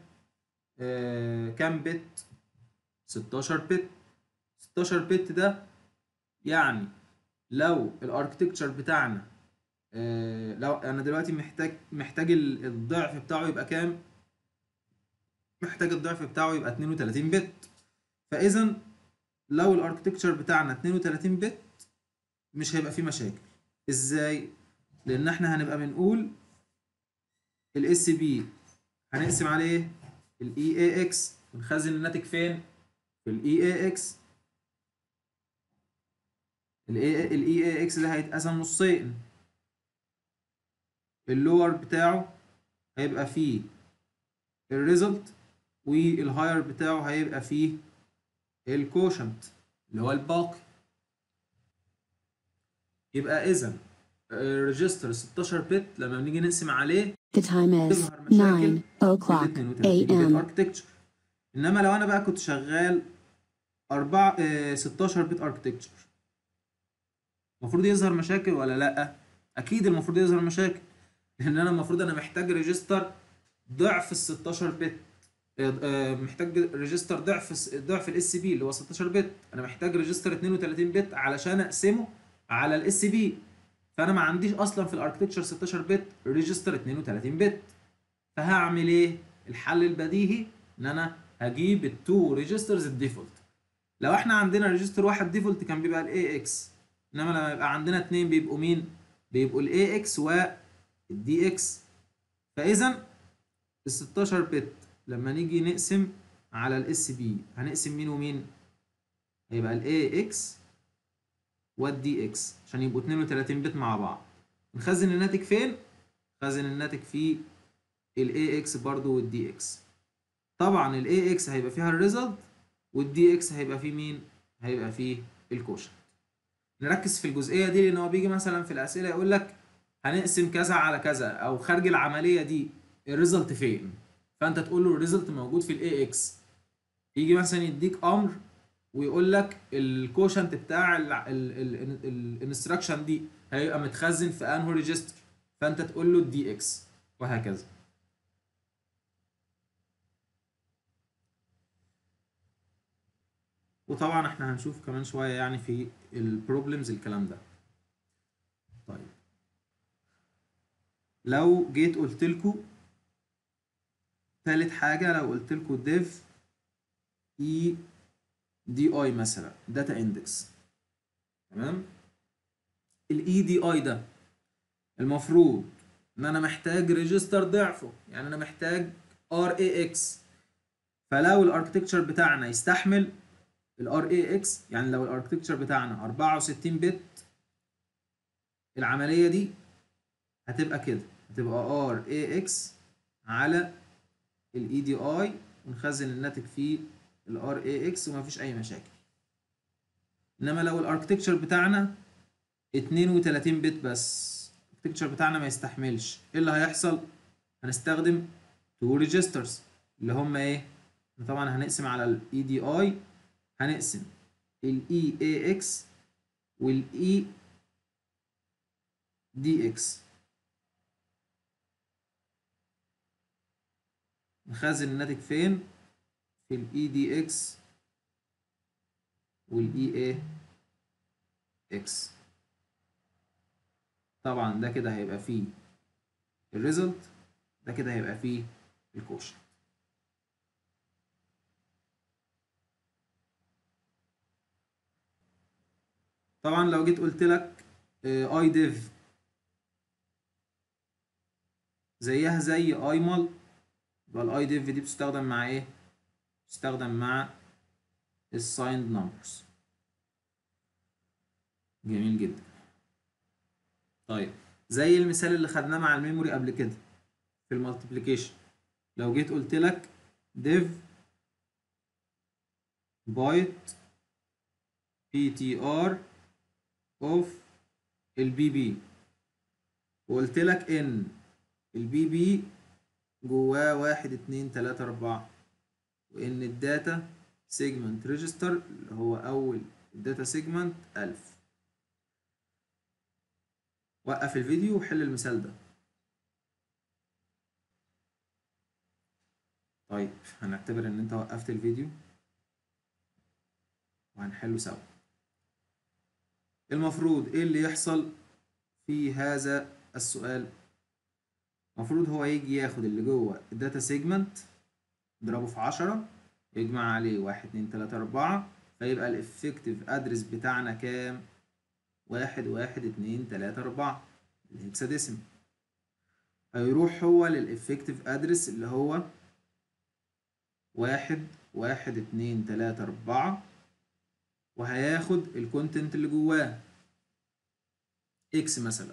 آه كام بت؟ ستاشر بت. ستاشر بت ده يعني لو الاركتكتشر بتاعنا آه لو انا دلوقتي محتاج محتاج ال- الضعف بتاعه يبقى كام؟ محتاج الضعف بتاعه يبقى اتنين وتلاتين بت. فاذا لو الاركتكتشر بتاعنا اتنين وتلاتين بت مش هيبقى فيه مشاكل. ازاي؟ لان احنا هنبقى بنقول الاس بي هنقسم عليه الاي اي اكس ونخزن الناتج فين؟ في الاي اي اكس. الاي اي اكس ده هيتقسم نصين، اللور بتاعه هيبقى فيه الريزلت والهاير بتاعه هيبقى فيه الكوشنت اللي هو الباقي. يبقى اذا الريجستر ستاشر بت لما بنيجي نقسم عليه The time is تظهر مشاكل nine في ال o'clock اتنين وتلاتين بت a m اركتكتشر. انما لو انا بقى كنت شغال أربعة آه، ستاشر بت اركتكتشر المفروض يظهر مشاكل ولا لا؟ اكيد المفروض يظهر مشاكل، لان انا المفروض انا محتاج ريجستر ضعف ال ستاشر بت. آه، آه، محتاج ريجستر ضعف الس- ضعف الاس بي اللي هو ستاشر بت. انا محتاج ريجستر اتنين وتلاتين بت علشان اقسمه على الاس بي. فانا ما عنديش اصلا في الاركتكتشر ستاشر بت ريجستر اتنين وتلاتين بت. فهعمل ايه؟ الحل البديهي ان انا هجيب التو ريجسترز الديفولت. لو احنا عندنا ريجستر واحد ديفولت كان بيبقى الاي اكس، انما لما يبقى عندنا اتنين بيبقوا مين؟ بيبقوا الاي اكس والدي اكس. فاذا ال ستاشر بت لما نيجي نقسم على الاس بي هنقسم مين ومين؟ هيبقى الاي اكس والدي اكس عشان يبقوا اتنين وتلاتين بت مع بعض. نخزن الناتج فين؟ نخزن الناتج في الاي اكس برضو والدي اكس. طبعا الاي اكس هيبقى فيها الريزلت والدي اكس هيبقى فيه مين؟ هيبقى فيه الكوشن. نركز في الجزئيه دي لان هو بيجي مثلا في الاسئله يقول لك هنقسم كذا على كذا او خارج العمليه دي الريزلت فين؟ فانت تقول له الريزلت موجود في الاي اكس. يجي مثلا يديك امر ويقول لك الكوشنت بتاع الانستراكشن دي هيبقى متخزن في انهو ريجستر، فانت تقول له الدي اكس وهكذا. وطبعا احنا هنشوف كمان شويه يعني في البروبلمز الكلام ده. طيب لو جيت قلت لكم ثالث حاجه، لو قلت لكم div اي دي اي مثلا داتا اندكس، تمام؟ الاي دي اي ده المفروض ان انا محتاج ريجستر ضعفه، يعني انا محتاج ار اي اكس. فلو الاركتكتشر بتاعنا يستحمل الار اي اكس، يعني لو الاركتكتشر بتاعنا اربعة وستين بت، العمليه دي هتبقى كده، هتبقى ار اي اكس على الاي دي اي ونخزن الناتج في الار اي اكس ومفيش اي مشاكل. انما لو الاركتكتشر بتاعنا اتنين وتلاتين بت بس، الاركتكتشر بتاعنا ما يستحملش، ايه اللي هيحصل؟ هنستخدم تو ريجسترز اللي هم ايه؟ طبعا هنقسم على الاي دي اي، هنقسم الاي اي اكس والاي دي اكس، نخزن الناتج فين؟ في الاي دي اكس والاي اي اكس. طبعا ده كده هيبقى فيه الريزلت، ده كده هيبقى فيه الكوشن. طبعا لو جيت قلت لك اي ديف زيها زي ايمال، يبقى الاي ديف دي بتستخدم مع ايه؟ بتستخدم مع السايند نمبرز. جميل جدا. طيب زي المثال اللي خدناه مع الميموري قبل كده في المالتيبليكيشن، لو جيت قلت لك div byte ptr of البي بي، وقلت لك ان البي بي جواه واحد اتنين تلاتة اربعة، وان الداتا سيجمنت ريجستر اللي هو اول الداتا سيجمنت الف. وقف الفيديو وحل المثال ده. طيب هنعتبر ان انت وقفت الفيديو وهنحله سوا. المفروض ايه اللي يحصل في هذا السؤال؟ المفروض هو يجي ياخد اللي جوه الداتا سيجمنت يضربه في عشرة، يجمع عليه واحد اتنين تلاتة أربعة، فيبقى الإفكتيف أدرس بتاعنا كام؟ واحد واحد اتنين تلاتة أربعة الهكساديسيمال. هيروح هو للإفكتيف أدرس اللي هو واحد واحد اتنين تلاتة أربعة، وهياخد الكونتنت اللي جواه إكس مثلا.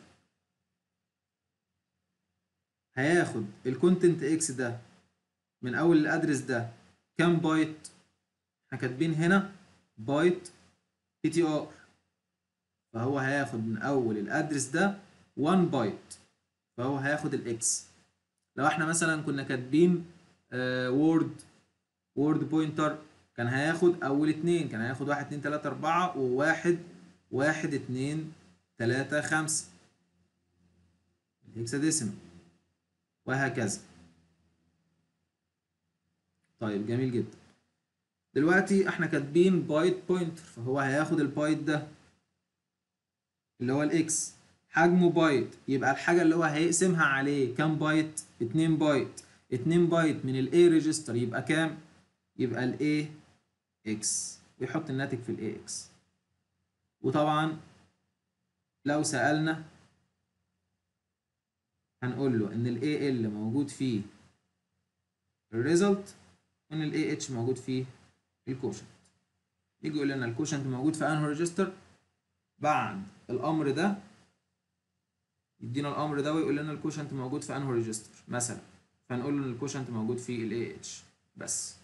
هياخد الكونتنت إكس ده من أول الأدرس ده كام بايت؟ احنا كاتبين هنا بايت بي تي ار، فهو هياخد من اول الادرس ده واحد بايت، فهو هياخد الاكس. لو احنا مثلا كنا كاتبين وورد وورد بوينتر، كان هياخد اول اتنين، كان هياخد واحد اتنين تلاتة أربعة وواحد واحد اتنين تلاتة خمسة الهكساديسيمال، وهكذا. طيب جميل جدا. دلوقتي احنا كاتبين بايت بوينتر، فهو هياخد البايت ده اللي هو الاكس، حجمه بايت، يبقى الحاجة اللي هو هيقسمها عليه كام بايت؟ اتنين بايت. اتنين بايت من الاي ريجستر يبقى كام؟ يبقى الاي اكس، ويحط الناتج في الاي اكس. وطبعا لو سألنا هنقول له ان الاي ال موجود فيه الريزلت، وان الاي اتش موجود فيه الكوشنت. يجي يقول لنا الكوشنت موجود في انهي ريجستر؟ بعد الامر ده يدينا الامر ده ويقول لنا الكوشنت موجود في انهي ريجستر مثلا، فنقول له ان الكوشنت موجود في الاي اتش بس.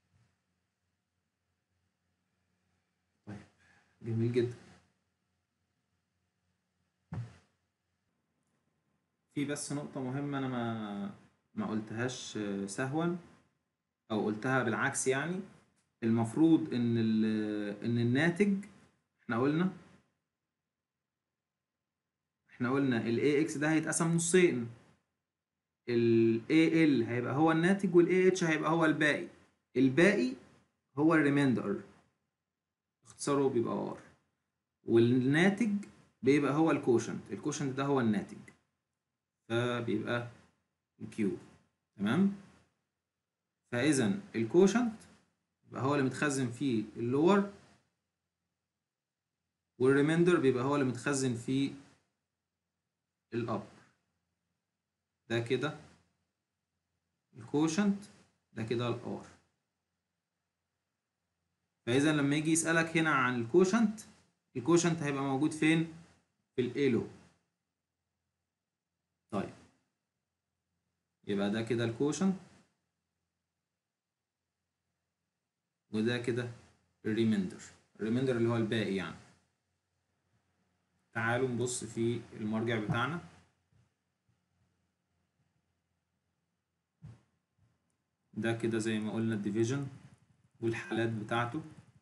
طيب جميل جدا. في بس نقطة مهمة أنا ما ما قلتهاش سهوا، أو قلتها بالعكس يعني. المفروض إن ال إن الناتج، إحنا قلنا إحنا قلنا ال إيه إكس ده هيتقسم نصين، ال إيه إل هيبقى هو الناتج وال إيه إتش هيبقى هو الباقي. الباقي هو الريميندر، اختصاره بيبقى ار، والناتج بيبقى هو الكوشنت. الكوشنت ده هو الناتج، فبيبقى الكيو. تمام. فإذا الكوشنت يبقى هو اللي متخزن فيه اللور، والريميندر بيبقى هو اللي متخزن فيه الأب. ده كده الكوشنت، ده كده الار. فإذا لما يجي يسألك هنا عن الكوشنت، الكوشنت هيبقى موجود فين؟ في الإيلو. طيب يبقى ده كده الكوشنت، وده كده الريميندر. الريميندر اللي هو الباقي يعني. تعالوا نبص في المرجع بتاعنا. ده كده زي ما قلنا الديفيجن والحالات بتاعته.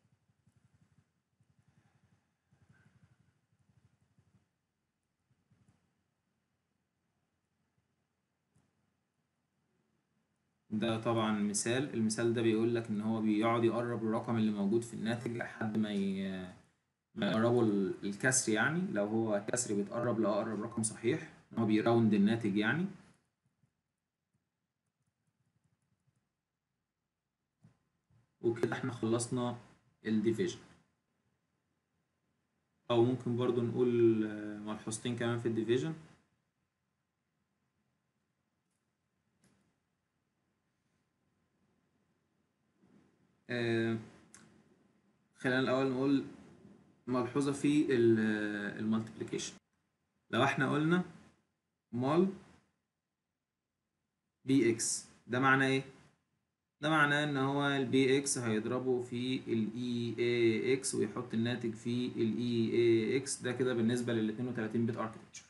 ده طبعا مثال. المثال ده بيقول لك ان هو بيقعد يقرب الرقم اللي موجود في الناتج لحد ما ي... ما يقربوا ال- الكسر. يعني لو هو كسر بيتقرب لأقرب رقم صحيح، هو بيراوند الناتج يعني. وكده احنا خلصنا الديفيجن. او ممكن برضو نقول آه، ملحوظتين كمان في الديفيجن. آه، خلينا الأول نقول ملحوظة في المالتيبليكيشن. لو احنا قلنا مال بي اكس، ده معناه ايه؟ ده معناه ان هو البي اكس هيضربه في الاي اي اكس ويحط الناتج في الاي اي اكس. ده كده بالنسبة لل اتنين وتلاتين بت اركتشر.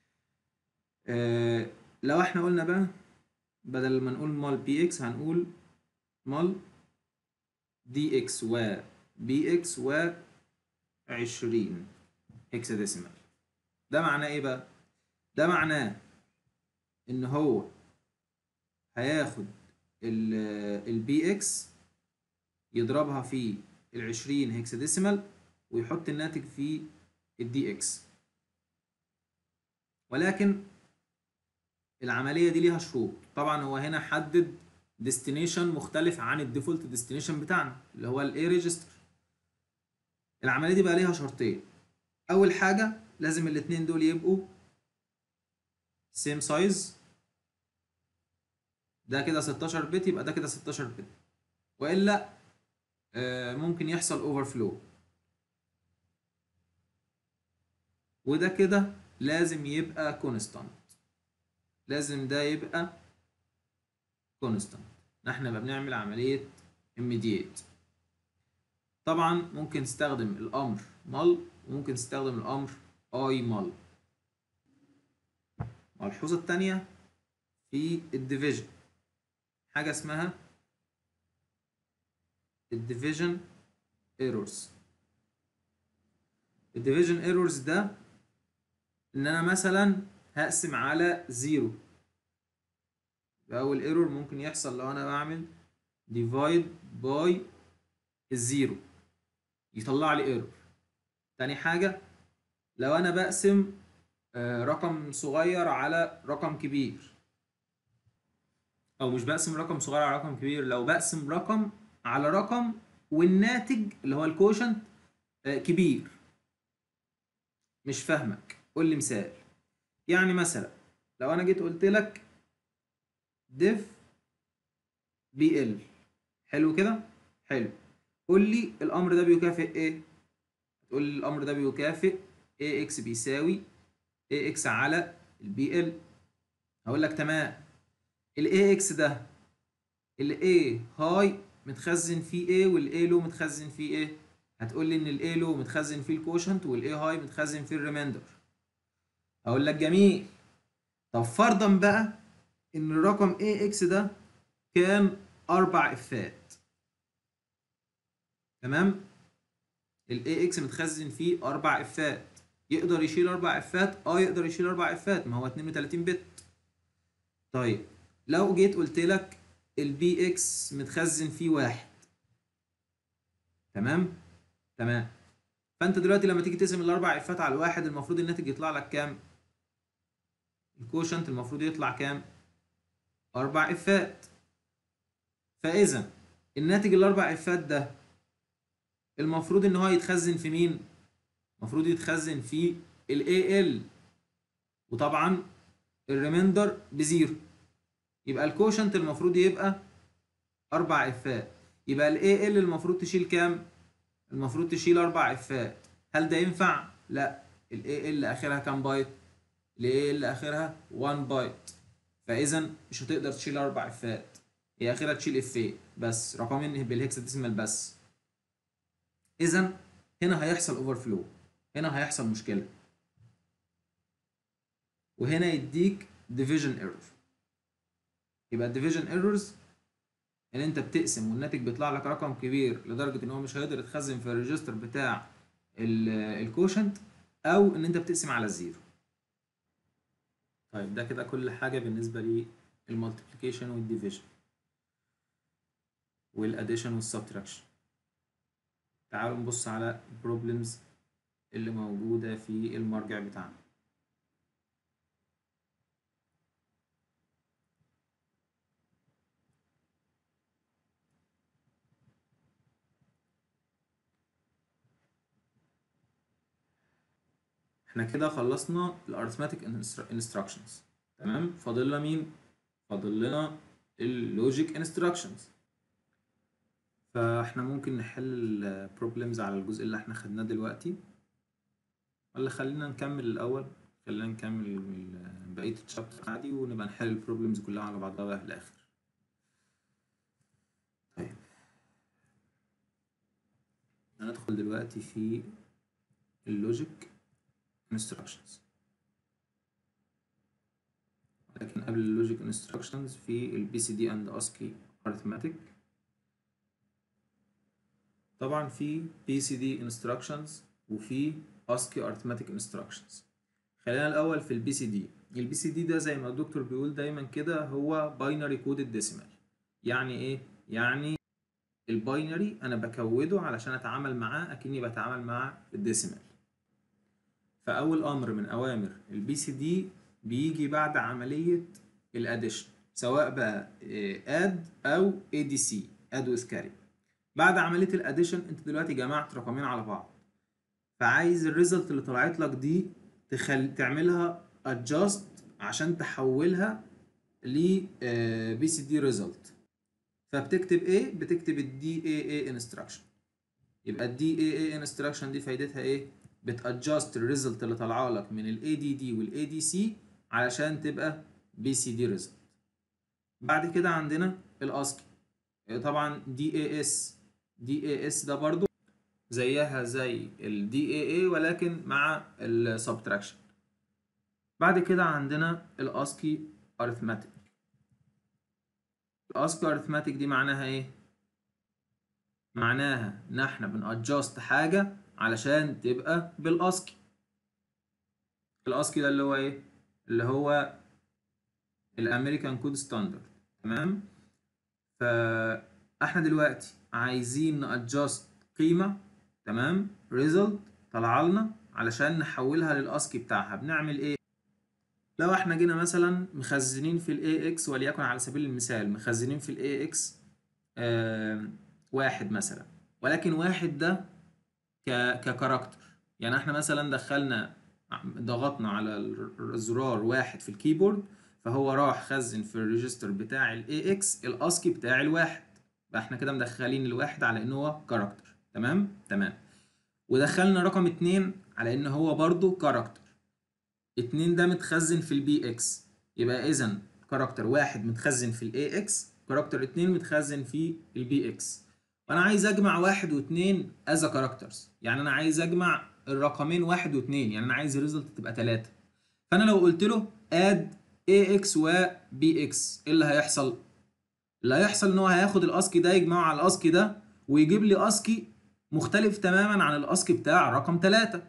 آه لو احنا قلنا بقى بدل ما نقول مال بي اكس هنقول مال دي اكس و بي اكس و عشرين هكساديسيمال. ده معناه ايه بقى؟ ده معناه ان هو هياخد البي اكس يضربها في ال عشرين هكساديسيمال ويحط الناتج في الدي اكس. ولكن العمليه دي ليها شروط. طبعا هو هنا حدد ديستنيشن مختلف عن الديفولت ديستنيشن بتاعنا اللي هو الاي ريجستر. العمليه دي بقى ليها شرطين. اول حاجه لازم الاثنين دول يبقوا سيم سايز، ده كده ستاشر بت يبقى ده كده ستاشر بت، والا آه ممكن يحصل اوفر فلو. وده كده لازم يبقى كونستانت، لازم ده يبقى كونستانت. احنا بقى بنعمل عمليه immediate. طبعا ممكن تستخدم الامر مال وممكن تستخدم الامر اي مال. الملحوظه الثانيه في الديفيجن حاجه اسمها الديفيجن ايرورز. الديفيجن ايرورز ده ان انا مثلا هقسم على زيرو. اول ايرور ممكن يحصل لو انا بعمل ديفايد باي الزيرو يطلع لي ايرور. تاني حاجه لو انا بقسم رقم صغير على رقم كبير، او مش بقسم رقم صغير على رقم كبير، لو بقسم رقم على رقم والناتج اللي هو الكوشنت كبير. مش فاهمك، قول لي مثال. يعني مثلا لو انا جيت قلت لك ديف بي ال، حلو كده؟ حلو. قول لي الامر ده بيكافئ ايه؟ تقول لي الامر ده بيكافئ اي اكس بيساوي اي اكس على البي ال. هقول لك تمام. الاي اكس ده الاي هاي متخزن فيه ايه والاي لو متخزن فيه ايه؟ هتقول لي ان الاي لو متخزن فيه الكوشنت والاي هاي متخزن فيه الريمايندر. هقول لك جميل. طب فرضا بقى ان الرقم اي اكس ده كان اربع افات. تمام؟ الاي اكس متخزن فيه اربع افات. يقدر يشيل اربع افات؟ اه يقدر يشيل اربع افات، ما هو اتنين وتلاتين بت. طيب لو جيت قلت لك البي اكس متخزن فيه واحد. تمام؟ تمام. فانت دلوقتي لما تيجي تقسم الاربع افات على الواحد المفروض الناتج يطلع لك كام؟ الكوشنت المفروض يطلع كام؟ اربع افات. فاذا الناتج الاربع افات ده المفروض ان هو يتخزن في مين؟ المفروض يتخزن في الاي ال، وطبعا الريميندر بزيرو. يبقى الكوشنت المفروض يبقى اربع افات. يبقى الاي ال المفروض تشيل كام؟ المفروض تشيل اربع افات. هل ده ينفع؟ لا. الاي ال اخرها كام بايت؟ الاي ال اخرها واحد بايت. فاذا مش هتقدر تشيل اربع افات، هي اخرها تشيل افين بس، رقمين بالهكساديسيمال بس. اذا هنا هيحصل اوفر فلو، هنا هيحصل مشكله، وهنا يديك ديفيجن ايرور. يبقى الديفيجن ايرورز ان انت بتقسم والناتج بيطلع لك رقم كبير لدرجه ان هو مش هيقدر يتخزن في الريجستر بتاع الكوشنت، او ان انت بتقسم على الزيرو. طيب ده كده كل حاجه بالنسبه للمالتيبليكيشن والديفيجن والاديشن والسبتراكشن. تعالوا نبص على البروبلمز اللي موجوده في المرجع بتاعنا. احنا كده خلصنا الارثماتيك انستراكشنز. تمام؟ فاضل لنا مين؟ فاضل لنا اللوجيك انستراكشنز. فاحنا ممكن نحل البروبلمز على الجزء اللي احنا خدناه دلوقتي، ولا خلينا نكمل الاول؟ خلينا نكمل بقيه الشابتر عادي ونبقى نحل البروبلمز كلها على بعضها بقى في الاخر. طيب هندخل دلوقتي في اللوجيك انستراكشنز. لكن قبل اللوجيك انستراكشنز في البي سي دي اند اسكي ارثماتيك. طبعا في بي سي دي انستراكشنز وفي اسكي ارثماتيك انستراكشنز. خلينا الاول في البي سي دي. البي سي دي ده زي ما الدكتور بيقول دايما كده هو باينري كودد ديسيمال. يعني ايه؟ يعني الباينري انا بكوده علشان اتعامل معاه اكني بتعامل مع الديسيمال. فاول امر من اوامر البي سي دي بيجي بعد عمليه الاديشن، سواء بقى اد او اي دي سي، اد وذ كاري. بعد عمليه الاديشن انت دلوقتي جمعت رقمين على بعض، فعايز الريزلت اللي طلعت لك دي تخل... تعملها ادجاست عشان تحولها ل بي سي دي ريزلت. فبتكتب ايه؟ بتكتب الدي اي اي انستراكشن. يبقى الدي اي اي انستراكشن دي فايدتها ايه؟ بتادجاست الريزلت اللي طالعه لك من الاي دي دي والاي دي سي علشان تبقى بي سي دي ريزلت. بعد كده عندنا الاسكي، طبعا دي اي اس. دي اي اس ده برضو زيها زي الدي اي اي ولكن مع السبتراكشن. بعد كده عندنا الاسكي ارثماتيك. الاسكي ارثماتيك دي معناها ايه؟ معناها ان احنا بنادجاست حاجه علشان تبقى بالاسكي. الاسكي ده اللي هو ايه؟ اللي هو الامريكان كود ستاندرد. تمام؟ فاحنا دلوقتي عايزين نادجاست قيمه، تمام، ريزلت طلع لنا علشان نحولها للاسكي بتاعها. بنعمل ايه؟ لو احنا جينا مثلا مخزنين في الاي اكس، وليكن على سبيل المثال مخزنين في الاي اكس آه واحد مثلا، ولكن واحد ده ك ككاركتر. يعني احنا مثلا دخلنا ضغطنا على الزرار واحد في الكيبورد، فهو راح خزن في الريجستر بتاع الاي اكس الاسكي بتاع الواحد. فاحنا كده مدخلين الواحد على ان هو كاركتر. تمام تمام. ودخلنا رقم اتنين على ان هو برضو كاركتر. اتنين ده متخزن في البي اكس، يبقى اذا كاركتر واحد متخزن في الاي اكس، كاركتر اتنين متخزن في البي اكس. وانا عايز اجمع واحد واتنين از كاركترز، يعني انا عايز اجمع الرقمين واحد واتنين، يعني انا عايز الريزلت تبقى تلاتة. فانا لو قلت له اد اي اكس وبي اكس، ايه اللي هيحصل؟ اللي هيحصل ان هو هياخد الاسكي ده يجمعه على الاسكي ده ويجيب لي اسكي مختلف تماما عن الاسكي بتاع رقم تلاتة.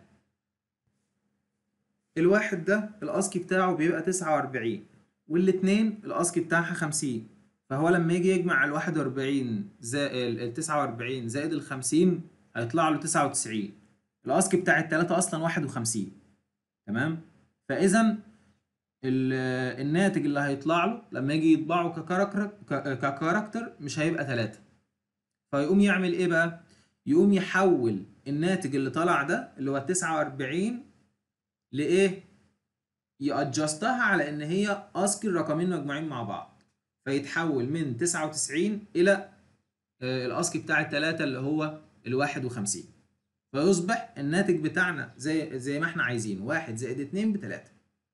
الواحد ده الاسكي بتاعه بيبقى تسعة واربعين، والاتنين الاسكي بتاعها خمسين. فهو لما يجي يجمع ال واحد واربعين زائد ال تسعة واربعين زائد ال خمسين هيطلع له تسعة وتسعين. الاسكي بتاع التلاتة اصلا واحد وخمسين. تمام؟ فاذا الناتج اللي هيطلع له لما يجي يطبعه ككاركتر ككاركتر مش هيبقى تلاتة. فيقوم يعمل ايه بقى؟ يقوم يحول الناتج اللي طلع ده اللي هو تسعة واربعين لايه؟ يادجستها على ان هي اسكي الرقمين مجموعين مع بعض، فيتحول من تسعة وتسعين الى الاسكي بتاع الثلاثه اللي هو ال واحد وخمسين. فيصبح الناتج بتاعنا زي زي ما احنا عايزين، واحد زائد اتنين بتلاتة.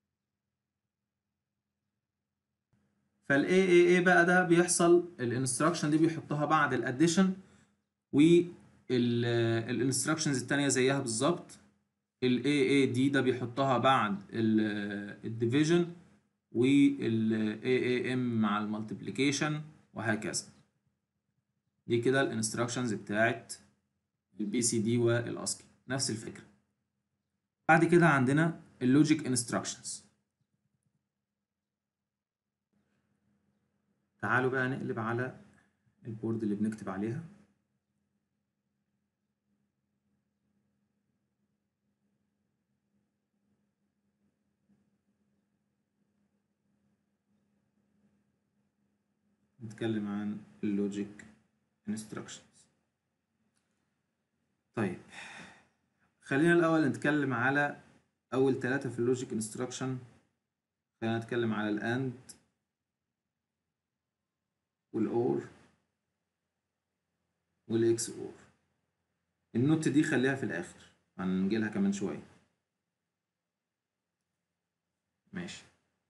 فالاي اي اي بقى ده بيحصل الانستراكشن دي بيحطها بعد الاديشن، والانستراكشنز الثانيه زيها بالظبط. الاي اي دي ده بيحطها بعد الديفيجن، وال اي اي ام مع المالتيبليكيشن، وهكذا. دي كده الانستراكشنز بتاعت البي سي دي والاسكي، نفس الفكره. بعد كده عندنا اللوجيك انستراكشنز. تعالوا بقى نقلب على البورد اللي بنكتب عليها. نتكلم عن اللوجيك انستراكشنز. طيب خلينا الاول نتكلم على اول ثلاثه في اللوجيك انستراكشن. خلينا نتكلم على الاند والاور والاكس اور. النوت دي خليها في الاخر، هنجي لها كمان شويه. ماشي.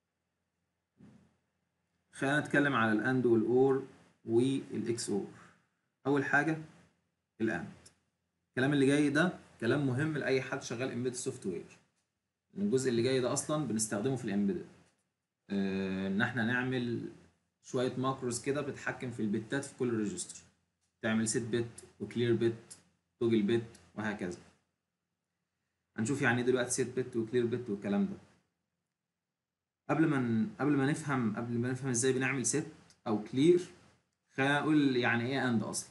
خلينا نتكلم على الاند والاور والاكس اور. اول حاجه الاند. الكلام اللي جاي ده كلام مهم لاي حد شغال امبيدد سوفت وير. الجزء اللي جاي ده اصلا بنستخدمه في الامبيدد، آه ان احنا نعمل شويه ماكروز كده بتحكم في البتات في كل ريجستر، تعمل سيت بت وكلير بت توجل بت وهكذا. هنشوف يعني ايه دلوقتي سيت بت وكلير بت والكلام ده. قبل ما ن... قبل ما نفهم قبل ما نفهم ازاي بنعمل سيت او كلير، خلينا نقول يعني ايه اند اصلا.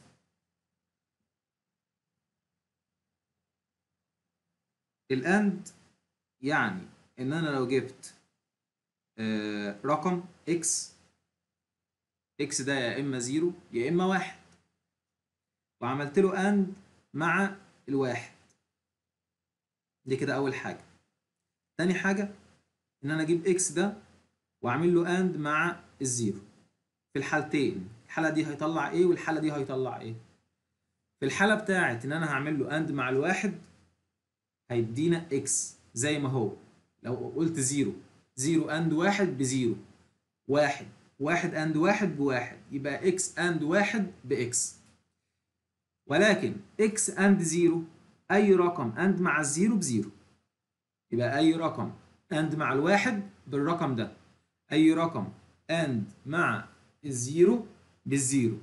الاند يعني ان انا لو جبت آه رقم اكس، اكس ده يا اما زيرو يا اما واحد، وعملت له اند مع الواحد، دي كده اول حاجه. تاني حاجه ان انا اجيب اكس ده واعمل له اند مع الزيرو. في الحالتين الحاله دي هيطلع ايه والحاله دي هيطلع ايه؟ في الحاله بتاعت ان انا هعمل له اند مع الواحد هيدينا اكس زي ما هو. لو قلت زيرو، زيرو اند واحد بزيرو، واحد، واحد اند واحد بواحد، يبقى اكس اند واحد باكس. ولكن اكس اند زيرو، اي رقم اند مع الزيرو بزيرو، يبقى اي رقم اند مع الواحد بالرقم ده، اي رقم اند مع الزيرو بالزيرو.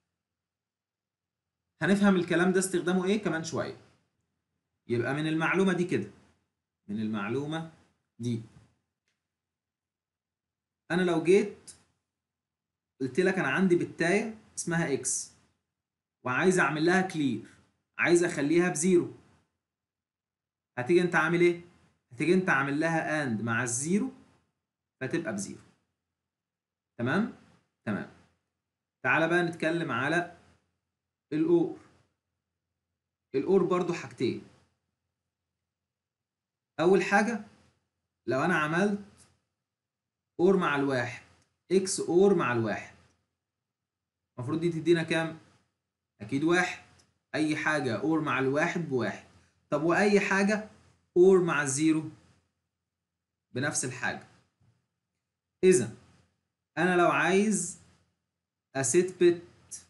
هنفهم الكلام ده استخدامه ايه كمان شويه. يبقى من المعلومه دي كده، من المعلومه دي انا لو جيت قلت لك انا عندي بتايه اسمها اكس وعايز اعمل لها كلير، عايز اخليها بزيرو، هتيجي انت عامل ايه؟ هتيجي انت عامل لها اند مع الزيرو فتبقى بزيرو. تمام؟ تمام. تعالى بقى نتكلم على الاور. الاور برضو حاجتين. اول حاجه لو انا عملت اور مع الواحد، اكس اور مع الواحد، المفروض دي تدينا كام؟ اكيد واحد. اي حاجه اور مع الواحد بواحد. طب واي حاجه اور مع الزيرو بنفس الحاجه. اذا انا لو عايز اسيت بت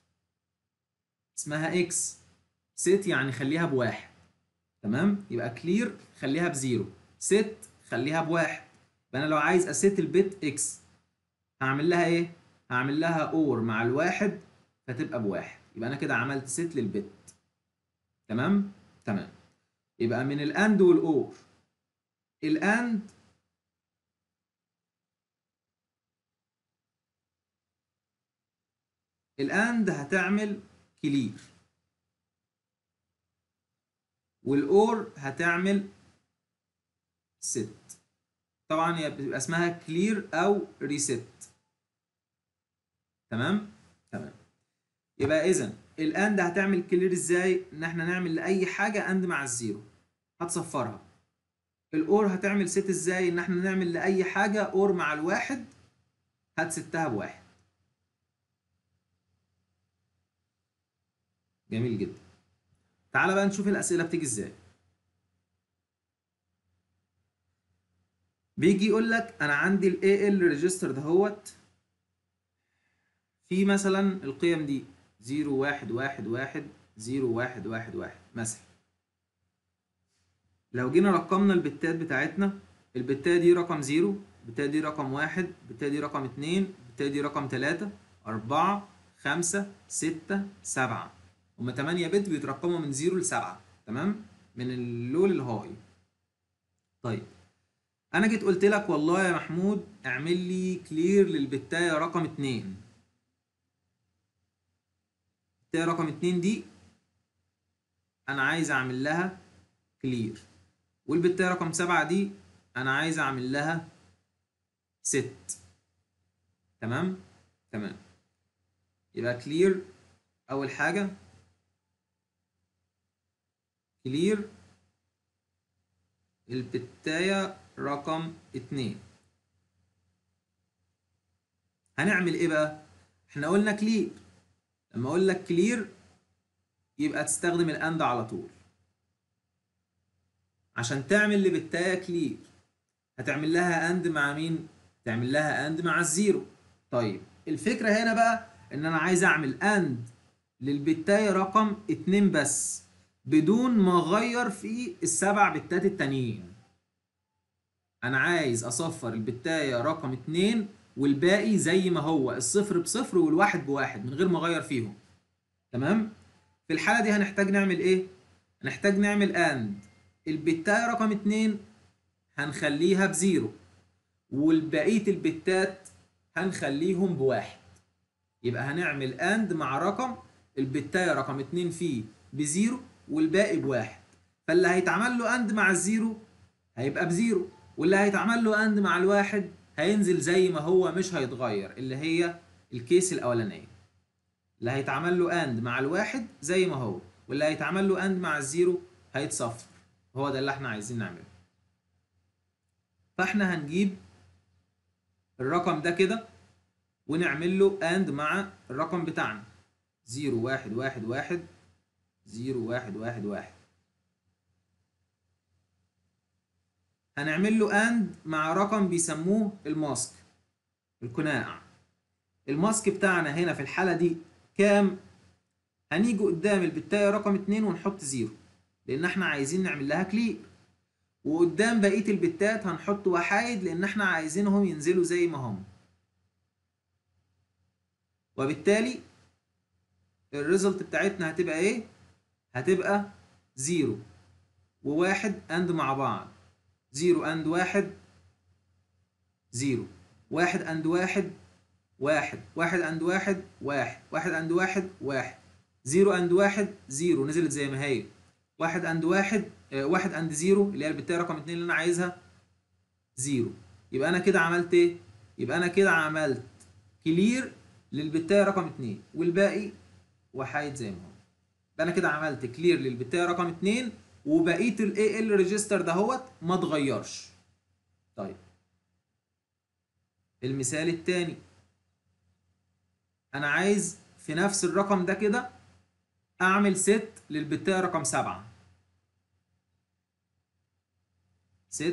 اسمها اكس، سيت يعني خليها بواحد، تمام؟ يبقى كلير خليها بزيرو، سيت خليها بواحد. يبقى انا لو عايز اسيت البت اكس هعمل لها ايه؟ هعمل لها اور مع الواحد فتبقى بواحد، يبقى انا كده عملت سيت للبت. تمام؟ تمام. يبقى من الاند والاور، الاند الاند هتعمل كلير، والاور هتعمل ست. طبعا هي بتبقى اسمها كلير او ريست. تمام؟ تمام. يبقى اذا الاند هتعمل كلير ازاي؟ ان احنا نعمل لاي حاجه اند مع الزيرو هتصفرها. الاور هتعمل ست ازاي؟ ان احنا نعمل لاي حاجه اور مع الواحد هتستها بواحد. جميل جدا. تعالى بقى نشوف الاسئله بتيجي ازاي. بيجي يقول لك انا عندي الاي ال ريجستر دهوت في مثلا القيم دي صفر واحد واحد واحد صفر واحد واحد واحد مثلا. لو جينا رقمنا البتات بتاعتنا، البتاية دي رقم صفر، البتاية دي رقم واحد، البتاية دي رقم اتنين، البتاية دي رقم تلاتة، أربعة، خمسة، ستة، سبعة. هما تمانية بت بيترقموا من صفر ل سبعة، تمام؟ من اللو للهاي. طيب أنا جيت قلت لك والله يا محمود اعمل لي كلير للبتاية رقم اتنين. البتاية رقم اتنين دي أنا عايز أعمل لها كلير، والبتاية رقم سبعة دي أنا عايز أعمل لها ست. تمام؟ تمام. يبقى كلير أول حاجة، كلير البتاية رقم اتنين. هنعمل إيه بقى؟ إحنا قلنا كلير، لما أقول لك كلير يبقى تستخدم الأند على طول. عشان تعمل لبتاية كلير هتعمل لها أند مع مين؟ تعمل لها أند مع الزيرو. طيب الفكرة هنا بقى إن أنا عايز أعمل أند للبتاية رقم اتنين بس بدون ما أغير في السبع بتات التانيين. أنا عايز أصفر البتاية رقم اتنين والباقي زي ما هو، الصفر بصفر والواحد بواحد من غير ما أغير فيهم. تمام؟ في الحالة دي هنحتاج نعمل إيه؟ هنحتاج نعمل أند البتاية رقم اتنين هنخليها بزيرو والبقية البتات هنخليهم بواحد. يبقى هنعمل اند مع رقم البتاية رقم اتنين فيه بزيرو والباقي بواحد، فاللي هيتعمل له اند مع الزيرو هيبقى بزيرو، واللي هيتعمل له اند مع الواحد هينزل زي ما هو مش هيتغير، اللي هي الكيس الاولانيه. اللي هيتعمل له اند مع الواحد زي ما هو، واللي هيتعمل له اند مع الزيرو هيتصفر. هو ده اللي احنا عايزين نعمله. فاحنا هنجيب الرقم ده كده ونعمل له اند مع الرقم بتاعنا زيرو واحد واحد واحد زيرو واحد واحد واحد. هنعمل له اند مع رقم بيسموه الماسك، القناع. الماسك بتاعنا هنا في الحالة دي كام؟ هنيجي قدام البتاية رقم اتنين ونحط زيرو، لأن احنا عايزين نعمل لها كلير. وقدام بقية البتات هنحط وحايد، لأن احنا عايزينهم ينزلوا زي ما هم. وبالتالي الريزلت بتاعتنا هتبقى ايه؟ هتبقى زيرو وواحد اند مع بعض. زيرو اند واحد زيرو، واحد اند واحد واحد، واحد اند واحد واحد، واحد اند واحد واحد، زيرو اند واحد زيرو نزلت زي ما هي، واحد اند واحد آه، واحد اند زيرو اللي هي البتاية رقم اتنين اللي انا عايزها زيرو. يبقى انا كده عملت ايه؟ يبقى انا كده عملت كلير للبتاية رقم اتنين والباقي وحايد زي ما هو. يبقى انا كده عملت كلير للبتاية رقم اتنين وبقيه الاي ال ريجستر دهوت ما اتغيرش. طيب المثال الثاني، انا عايز في نفس الرقم ده كده اعمل ست للبتاية رقم سبعة. ست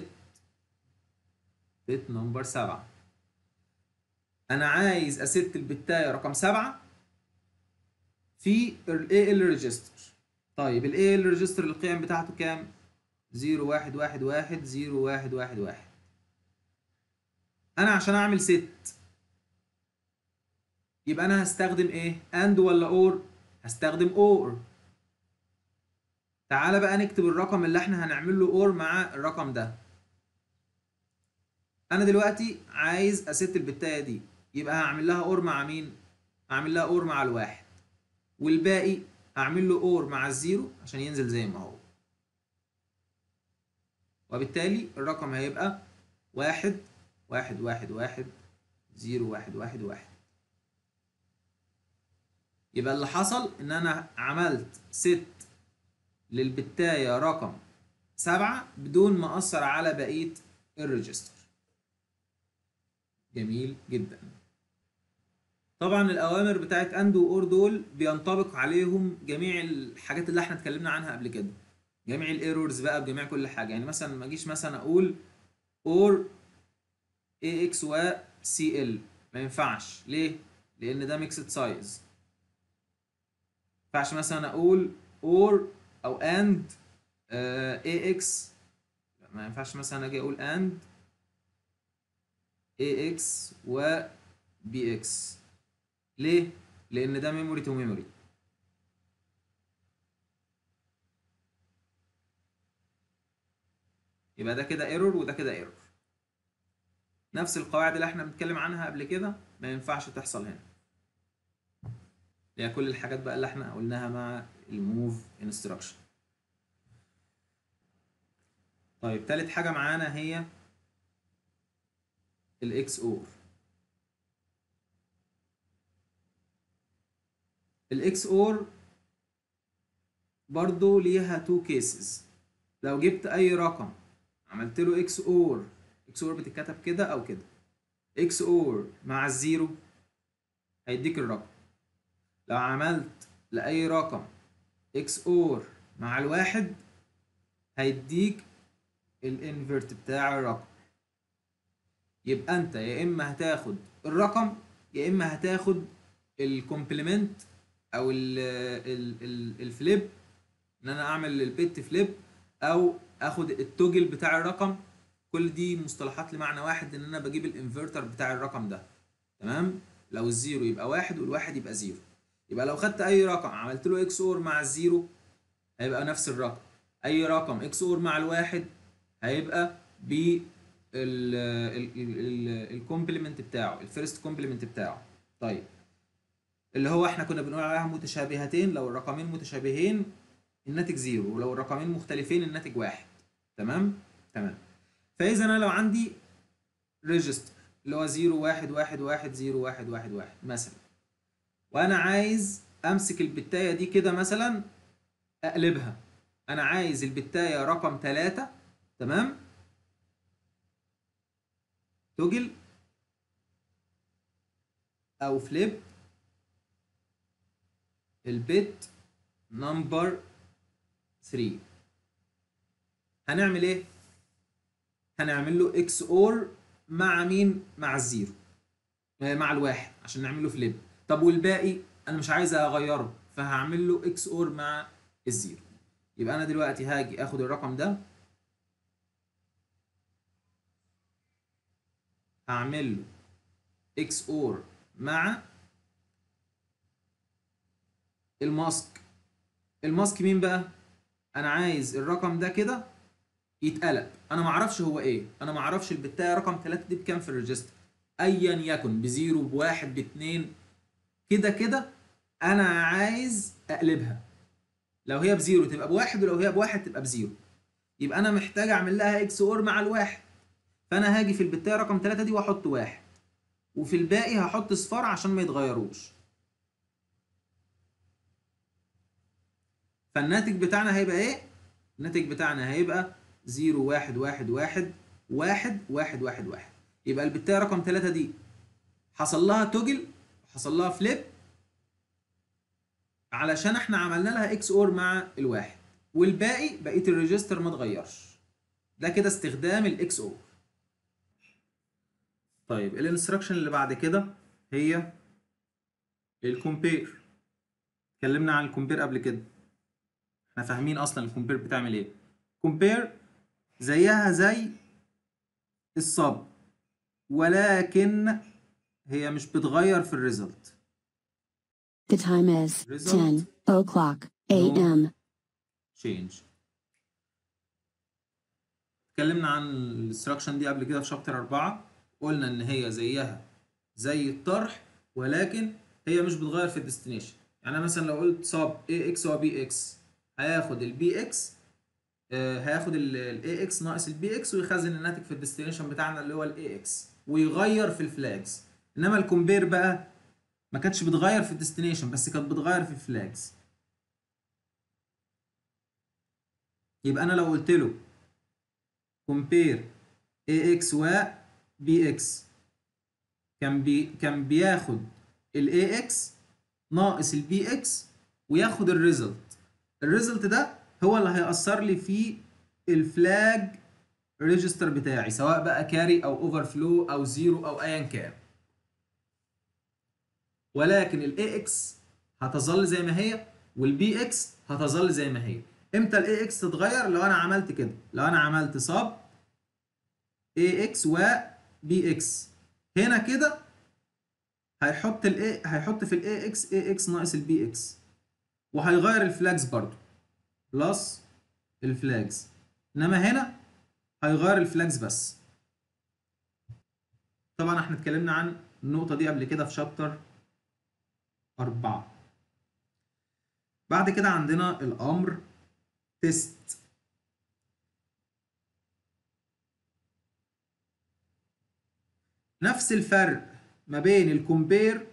بت نمبر سبعة. انا عايز است البتاية رقم سبعة في الاي ال ريجستر. طيب الاي ال ريجستر القيم بتاعته كام؟ زيرو واحد واحد واحد زيرو واحد واحد واحد. انا عشان اعمل ست يبقى انا هستخدم ايه؟ اند ولا اور؟ هستخدم اور. تعالى بقى نكتب الرقم اللي احنا هنعمل له اور مع الرقم ده. انا دلوقتي عايز است البتايه دي، يبقى هعمل لها اور مع مين؟ هعمل لها اور مع الواحد، والباقي هعمل له اور مع الزيرو عشان ينزل زي ما هو. وبالتالي الرقم هيبقى واحد واحد واحد واحد زيرو واحد واحد واحد. يبقى اللي حصل ان انا عملت ست للبتاية رقم سبعة بدون ما اثر على بقية الريجستر. جميل جدا. طبعا الاوامر بتاعت اند واور دول بينطبق عليهم جميع الحاجات اللي احنا اتكلمنا عنها قبل كده، جميع الايرورز بقى بجميع كل حاجه. يعني مثلا ما اجيش مثلا اقول اور اي اكس و سي ال، ما ينفعش. ليه؟ لان ده ميكسد سايز. ما ينفعش مثلا اقول اور او اند اي اكس، ما ينفعش مثلا اجي اقول اند اي اكس و بي اكس. ليه؟ لان ده ميموري تو ميموري. يبقى ده كده ايرور وده كده ايرور. نفس القواعد اللي احنا بنتكلم عنها قبل كده ما ينفعش تحصل هنا. هي كل الحاجات بقى اللي احنا قلناها مع الموف انستراكشن. طيب تالت حاجة معانا هي الاكس اور. الاكس اور برضو ليها تو كيسز. لو جبت اي رقم عملت له اكس اور، اكس اور بتتكتب كده او كده، اكس اور مع الزيرو هيديك الرقم. لو عملت لاي رقم اكس اور مع الواحد هيديك الانفرت بتاع الرقم. يبقى انت يا اما هتاخد الرقم يا اما هتاخد الكومبلمنت او ال ال ال الفليب، ان انا اعمل البيت فليب، او اخد التوجل بتاع الرقم. كل دي مصطلحات لمعنى واحد، ان انا بجيب الانفرتر بتاع الرقم ده. تمام؟ لو الزيرو يبقى واحد والواحد يبقى زيرو. يبقى لو خدت اي رقم عملت له اكس اور مع الزيرو هيبقى نفس الرقم. اي رقم اكس اور مع الواحد هيبقى ب الكومبلمنت بتاعه، الفيرست كومبلمنت بتاعه. طيب اللي هو احنا كنا بنقول عليها متشابهتين، لو الرقمين متشابهين الناتج زيرو، ولو الرقمين مختلفين الناتج واحد. تمام؟ تمام. فاذا انا لو عندي ريجستر اللي هو زيرو واحد واحد واحد زيرو واحد واحد واحد مثلا، وانا عايز امسك البتايه دي كده مثلا اقلبها، انا عايز البتايه رقم ثلاثة، تمام، توجل او فليب البت نمبر ثلاثة. هنعمل ايه؟ هنعمل له اكس اور مع مين؟ مع الزيرو، مع الواحد عشان نعمل له فليب. طب والباقي انا مش عايز اغيره، فهعمل له اكس اور مع الزيرو. يبقى انا دلوقتي هاجي اخد الرقم ده، هعمل له اكس اور مع الماسك. الماسك مين بقى؟ انا عايز الرقم ده كده يتقلب، انا ما اعرفش هو ايه، انا ما اعرفش البتايه رقم ثلاثة دي بكام في الريجستر، ايا يكن بزيرو بواحد باتنين، كده كده انا عايز اقلبها، لو هي بزيرو تبقى بواحد، ولو هي بواحد تبقى بزيرو. يبقى انا محتاج اعمل لها اكس اور مع الواحد، فانا هاجي في البتايه رقم ثلاثة دي واحط واحد، وفي الباقي هحط صفار عشان ما يتغيروش. فالناتج بتاعنا هيبقى ايه؟ الناتج بتاعنا هيبقى زيرو واحد واحد واحد واحد واحد واحد واحد. يبقى البتايه رقم ثلاثة دي حصل لها توجل، حصل لها فليب، علشان احنا عملنا لها اكس اور مع الواحد، والباقي بقيه الريجستر ما اتغيرش. ده كده استخدام الاكس اور. طيب الانستراكشن اللي بعد كده هي الكومبير. اتكلمنا عن الكومبير قبل كده، احنا فاهمين اصلا الكومبير بتعمل ايه. كومبير زيها زي الصب، ولكن هي مش بتغير في الريزلت. The time is ten o'clock a m change. اتكلمنا عن الانستراكشن دي قبل كده في شابتر أربعة، قلنا ان هي زيها زي الطرح، ولكن هي مش بتغير في الديستنيشن. يعني مثلا لو قلت صاب اي اكس وبي اكس، هياخد البي اكس، هياخد الاي اكس ناقص البي اكس، ويخزن الناتج في الديستنيشن بتاعنا اللي هو الاي اكس، ويغير في الفلاجز. انما الكومبير بقى ما كانتش بتغير في الديستنيشن، بس كانت بتغير في الفلاجز. يبقى انا لو قلت له كومبير اي اكس و بي اكس، كان بي كان بياخد الاي اكس ناقص البي اكس وياخد الريزلت. الريزلت ده هو اللي هيأثر لي في الفلاج ريجستر بتاعي، سواء بقى كاري او اوفر فلو او زيرو او ايا كان. ولكن الاي اكس هتظل زي ما هي، والبي اكس هتظل زي ما هي. امتى الاي اكس تتغير؟ لو انا عملت كده، لو انا عملت صاب اي اكس و بي اكس هنا كده، هيحط الاي هيحط في الاي اكس اي اكس ناقص البي اكس، وهيغير الفلاجز برضو بلس الفلاجز. انما هنا هيغير الفلاجز بس. طبعا احنا اتكلمنا عن النقطة دي قبل كده في شابتر أربعة. بعد كده عندنا الأمر تيست. نفس الفرق ما بين الكومبير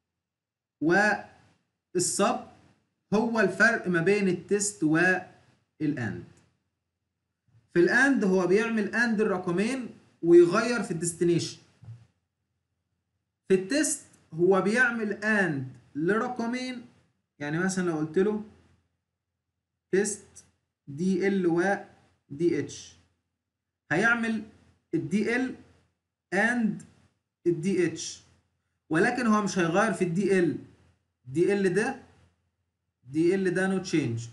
والسب هو الفرق ما بين التيست والاند. في الاند هو بيعمل اند الرقمين ويغير في الديستنيشن. في التيست هو بيعمل اند لرقمين، يعني مثلا لو قلت له تيست دي ال و دي اتش، هيعمل الدي ال اند الدي اتش، ولكن هو مش هيغير في الدي ال. دي ال ده دي ال ده نو تشينج،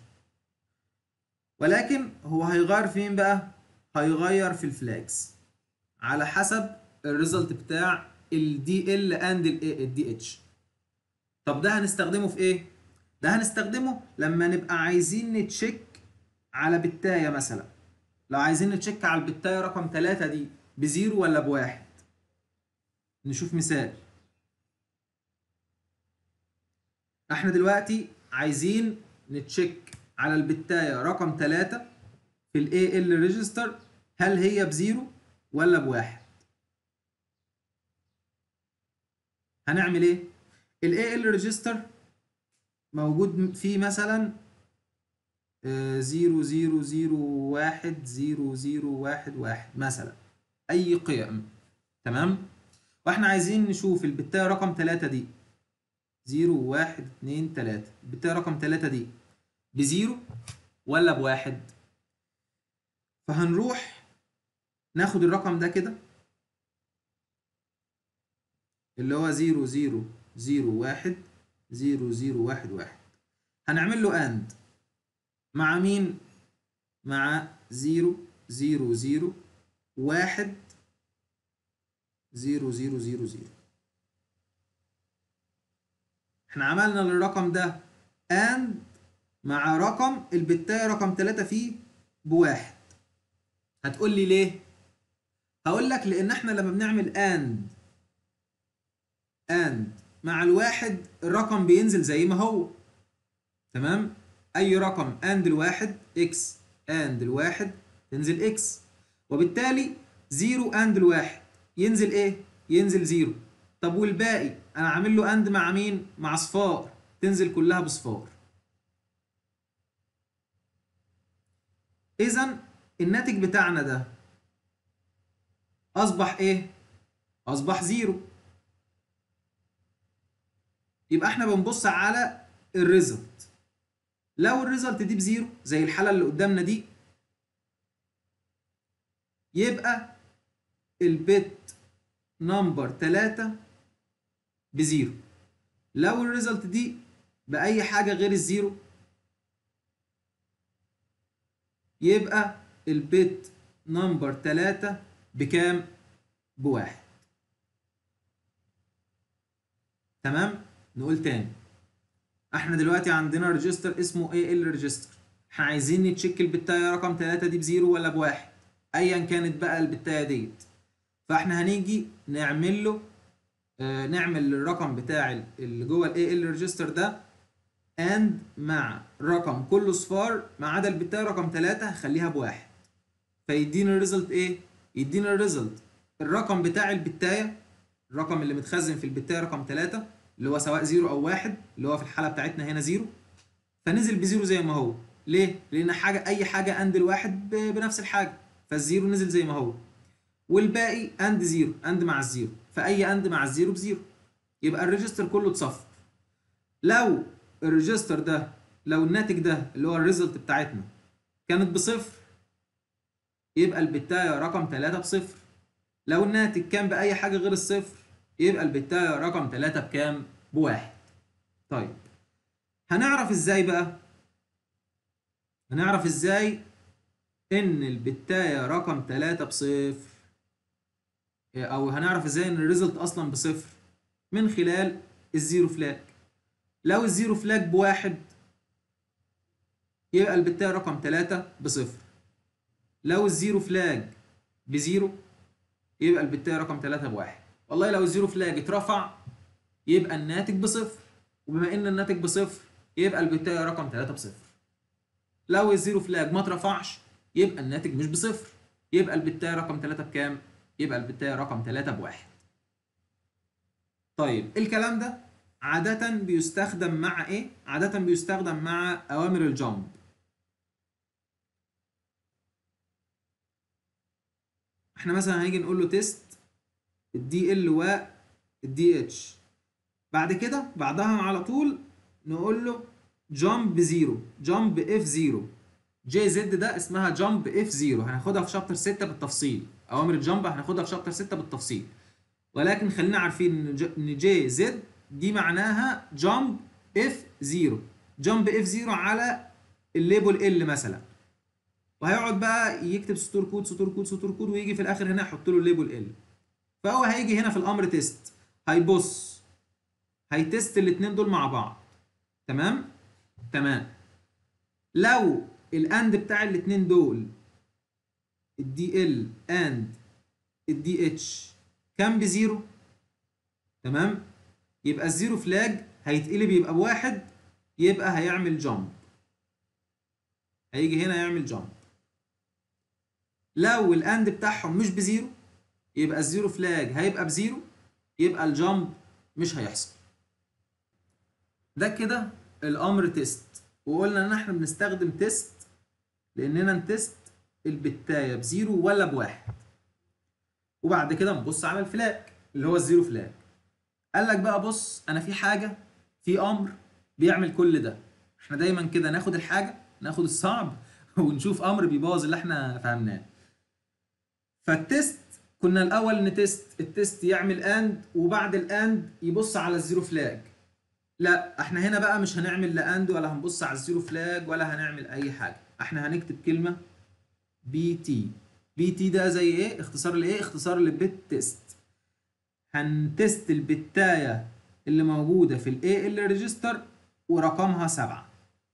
ولكن هو هيغير في مين بقى؟ هيغير في الفلاجز على حسب الريزلت بتاع الدي ال اند الدي اتش. طب ده هنستخدمه في ايه؟ ده هنستخدمه لما نبقى عايزين نتشيك على بتايه مثلا. لو عايزين نتشيك على البتايه رقم ثلاثة دي بزيرو ولا بواحد. نشوف مثال. احنا دلوقتي عايزين نتشيك على البتايه رقم ثلاثة في الاي ال ريجستر، هل هي بزيرو ولا بواحد؟ هنعمل ايه؟ ال إيه إل ريجستر موجود فيه مثلا زيرو زيرو زيرو واحد زيرو زيرو واحد واحد مثلا، اي قيم. تمام؟ واحنا عايزين نشوف البتاية رقم تلاتة دي زيرو واحد اتنين تلاتة، البتاية رقم تلاتة دي بزيرو ولا بواحد؟ فهنروح ناخد الرقم ده كده اللي هو زيرو زيرو زيرو واحد زيرو زيرو واحد واحد، هنعمل له اند مع مين؟ مع زيرو زيرو زيرو واحد زيرو زيرو زيرو زيرو. احنا عملنا للرقم ده اند مع رقم البتاية رقم تلاتة فيه بواحد. هتقول لي ليه؟ هقول لك لان احنا لما بنعمل اند اند مع الواحد الرقم بينزل زي ما هو. تمام؟ اي رقم اند الواحد اكس اند الواحد تنزل اكس، وبالتالي زيرو اند الواحد ينزل ايه؟ ينزل زيرو. طب والباقي انا عامل له اند مع مين؟ مع صفار، تنزل كلها بصفار. اذا الناتج بتاعنا ده اصبح ايه؟ اصبح زيرو. يبقى احنا بنبص على الريزلت. لو الريزلت دي بزيرو زي الحالة اللي قدامنا دي، يبقى البت نمبر تلاتة بزيرو. لو الريزلت دي بأي حاجة غير الزيرو، يبقى البت نمبر تلاتة بكام؟ بواحد. تمام؟ نقول تاني، احنا دلوقتي عندنا ريجستر اسمه إيه إل ريجستر، احنا عايزين نتشيك البتاية رقم تلاتة دي بزيرو ولا بواحد، ايا كانت بقى البتاية ديت. فاحنا هنيجي نعمل له آه نعمل الرقم بتاع اللي جوه ال إيه إل ريجستر ده اند مع رقم كله صفار ما عدا البتاية رقم تلاتة هخليها بواحد، فيديني الريزلت ايه؟ يديني الريزلت الرقم بتاع البتاية، الرقم اللي متخزن في البتاية رقم تلاتة اللي هو سواء زيرو او واحد، اللي هو في الحالة بتاعتنا هنا زيرو، فنزل بزيرو زي ما هو. ليه؟ لان حاجة اي حاجة اند الواحد بنفس الحاجة، فالزيرو نزل زي ما هو، والباقي اند زيرو، اند مع الزيرو، فاي اند مع الزيرو بزيرو، يبقى الريجستر كله اتصفر. لو الريجستر ده، لو الناتج ده اللي هو الريزلت بتاعتنا كانت بصفر، يبقى البتاية رقم تلاتة بصفر. لو الناتج كان بأي حاجة غير الصفر، يبقى البتاية رقم تلاتة بكام؟ بواحد. طيب هنعرف ازاي بقى؟ هنعرف ازاي ان البتاية رقم تلاتة بصفر، او هنعرف ازاي ان الريزلت اصلا بصفر؟ من خلال الزيرو فلاج. لو الزيرو فلاج بواحد، يبقى البتاية رقم تلاتة بصفر. لو الزيرو فلاج بزيرو، يبقى البتاية رقم تلاتة بواحد. والله لو الزيرو فلاج اترفع، يبقى الناتج بصفر، وبما ان الناتج بصفر يبقى البتاية رقم تلاتة بصفر. لو الزيرو فلاج ما اترفعش، يبقى الناتج مش بصفر، يبقى البتاية رقم تلاتة بكام؟ يبقى البتاية رقم تلاتة بواحد. طيب الكلام ده عادة بيستخدم مع ايه؟ عادة بيستخدم مع أوامر الجامب. احنا مثلا هنيجي نقول له تيست الدي ال والدي اتش، بعد كده بعدها على طول نقول له جامب زيرو، جامب اف زيرو. جي زد ده اسمها جامب اف زيرو، هناخدها في شابتر ستة بالتفصيل. اوامر الجامب هناخدها في شابتر ستة بالتفصيل، ولكن خلينا عارفين ان جي زد دي معناها جامب اف زيرو، جامب اف زيرو على الليبل ال مثلا، وهيقعد بقى يكتب سطور كود سطور كود سطور كود، ويجي في الاخر هنا يحط له الليبل ال. فهو هيجي هنا في الامر تيست، هيبص هيتست الاثنين دول مع بعض. تمام؟ تمام. لو الاند بتاع الاثنين دول الدي ال اند الدي اتش كان بزيرو، تمام، يبقى الزيرو فلاج هيتقلب يبقى بواحد، يبقى هيعمل جامب، هيجي هنا يعمل جامب. لو الاند بتاعهم مش بزيرو، يبقى الزيرو فلاج هيبقى بزيرو، يبقى الجامب مش هيحصل. ده كده الامر تيست، وقلنا ان احنا بنستخدم تيست لاننا نتست البتايه بزيرو ولا بواحد، وبعد كده نبص على الفلاج اللي هو الزيرو فلاج. قال لك بقى بص، انا في حاجه، في امر بيعمل كل ده. احنا دايما كده ناخد الحاجه، ناخد الصعب ونشوف امر بيبوظ اللي احنا فهمناه. فالتست كنا الاول نتست التست يعمل اند، وبعد الاند يبص على الزيرو فلاج. لا احنا هنا بقى مش هنعمل لا اند ولا هنبص على الزيرو فلاج ولا هنعمل اي حاجه، احنا هنكتب كلمه بي تي. بي تي ده زي ايه؟ اختصار لايه؟ اختصار لبت تيست. هنتست البتايه اللي موجوده في الاي ال ريجستر ورقمها سبعة.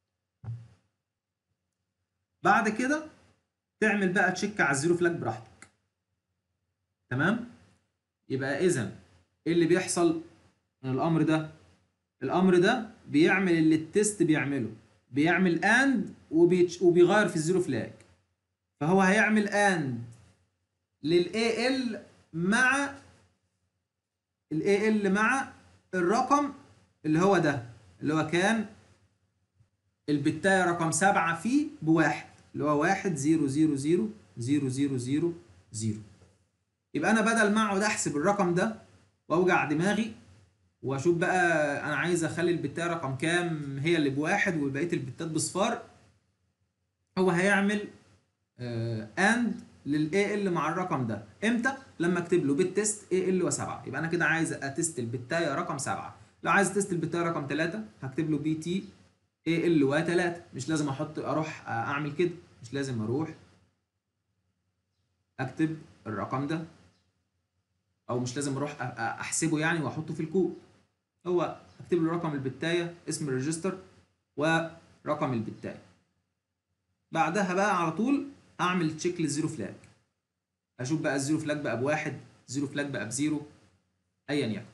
بعد كده تعمل بقى تشيك على الزيرو فلاج براحتك. تمام؟ يبقى اذا ايه اللي بيحصل من الامر ده؟ الامر ده بيعمل اللي التست بيعمله، بيعمل اند وبيغير في الزيرو فلاج. فهو هيعمل اند للاي ال مع الاي ال مع الرقم اللي هو ده، اللي هو كان البتايه رقم سبعة فيه بواحد، اللي هو واحد زيرو زيرو زيرو زيرو زيرو زيرو زيرو. يبقى انا بدل ما اقعد احسب الرقم ده واوجع دماغي واشوف بقى انا عايز اخلي البتايه رقم كام هي اللي بواحد وبقيه البتات بصفار، هو هيعمل اند للاي ال مع الرقم ده. امتى؟ لما اكتب له بت تيست اي ال و7. يبقى انا كده عايز اتست البتايه رقم سبعة. لو عايز اتست البتايه رقم ثلاثة هكتب له بي تي اي ال و3. مش لازم احط اروح اعمل كده، مش لازم اروح اكتب الرقم ده، او مش لازم اروح احسبه يعني واحطه في الكود. هو اكتب له رقم البتايه، اسم الريجستر، ورقم البتايه. بعدها بقى على طول اعمل تشيك للزيرو فلاج، اشوف بقى الزيرو فلاج بقى بواحد، زيرو فلاج بقى بزيرو، ايا يكن.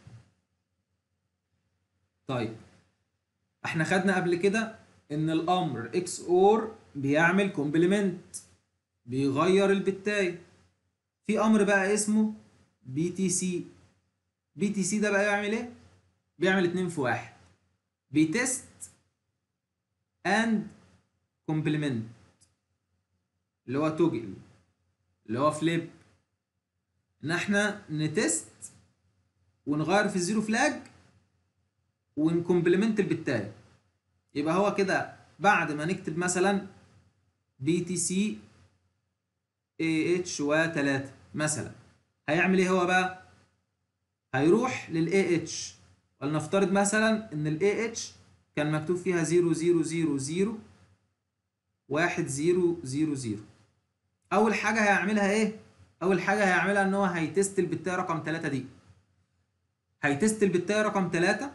طيب احنا خدنا قبل كده ان الامر اكس اور بيعمل كومبلمنت، بيغير البتايه. في امر بقى اسمه بي تي سي. بي تي سي ده بقى يعمل ايه؟ بيعمل اتنين في واحد، بيتست اند كومبلمنت، اللي هو توجل، اللي هو فليب، ان احنا نتست ونغير في الزيرو فلاج ونكمبلمنت البتايه. يبقى هو كده بعد ما نكتب مثلا بي تي سي اي اتش و3 مثلا، هيعمل ايه هو بقى؟ هيروح للاي اتش، ولنفترض مثلا ان الاي اتش كان مكتوب فيها زيرو زيرو زيرو زيرو واحد زيرو زيرو زيرو. اول حاجه هيعملها ايه؟ اول حاجه هيعملها ان هو هيتست البتايه رقم ثلاثة دي، هيتست البتايه رقم ثلاثة،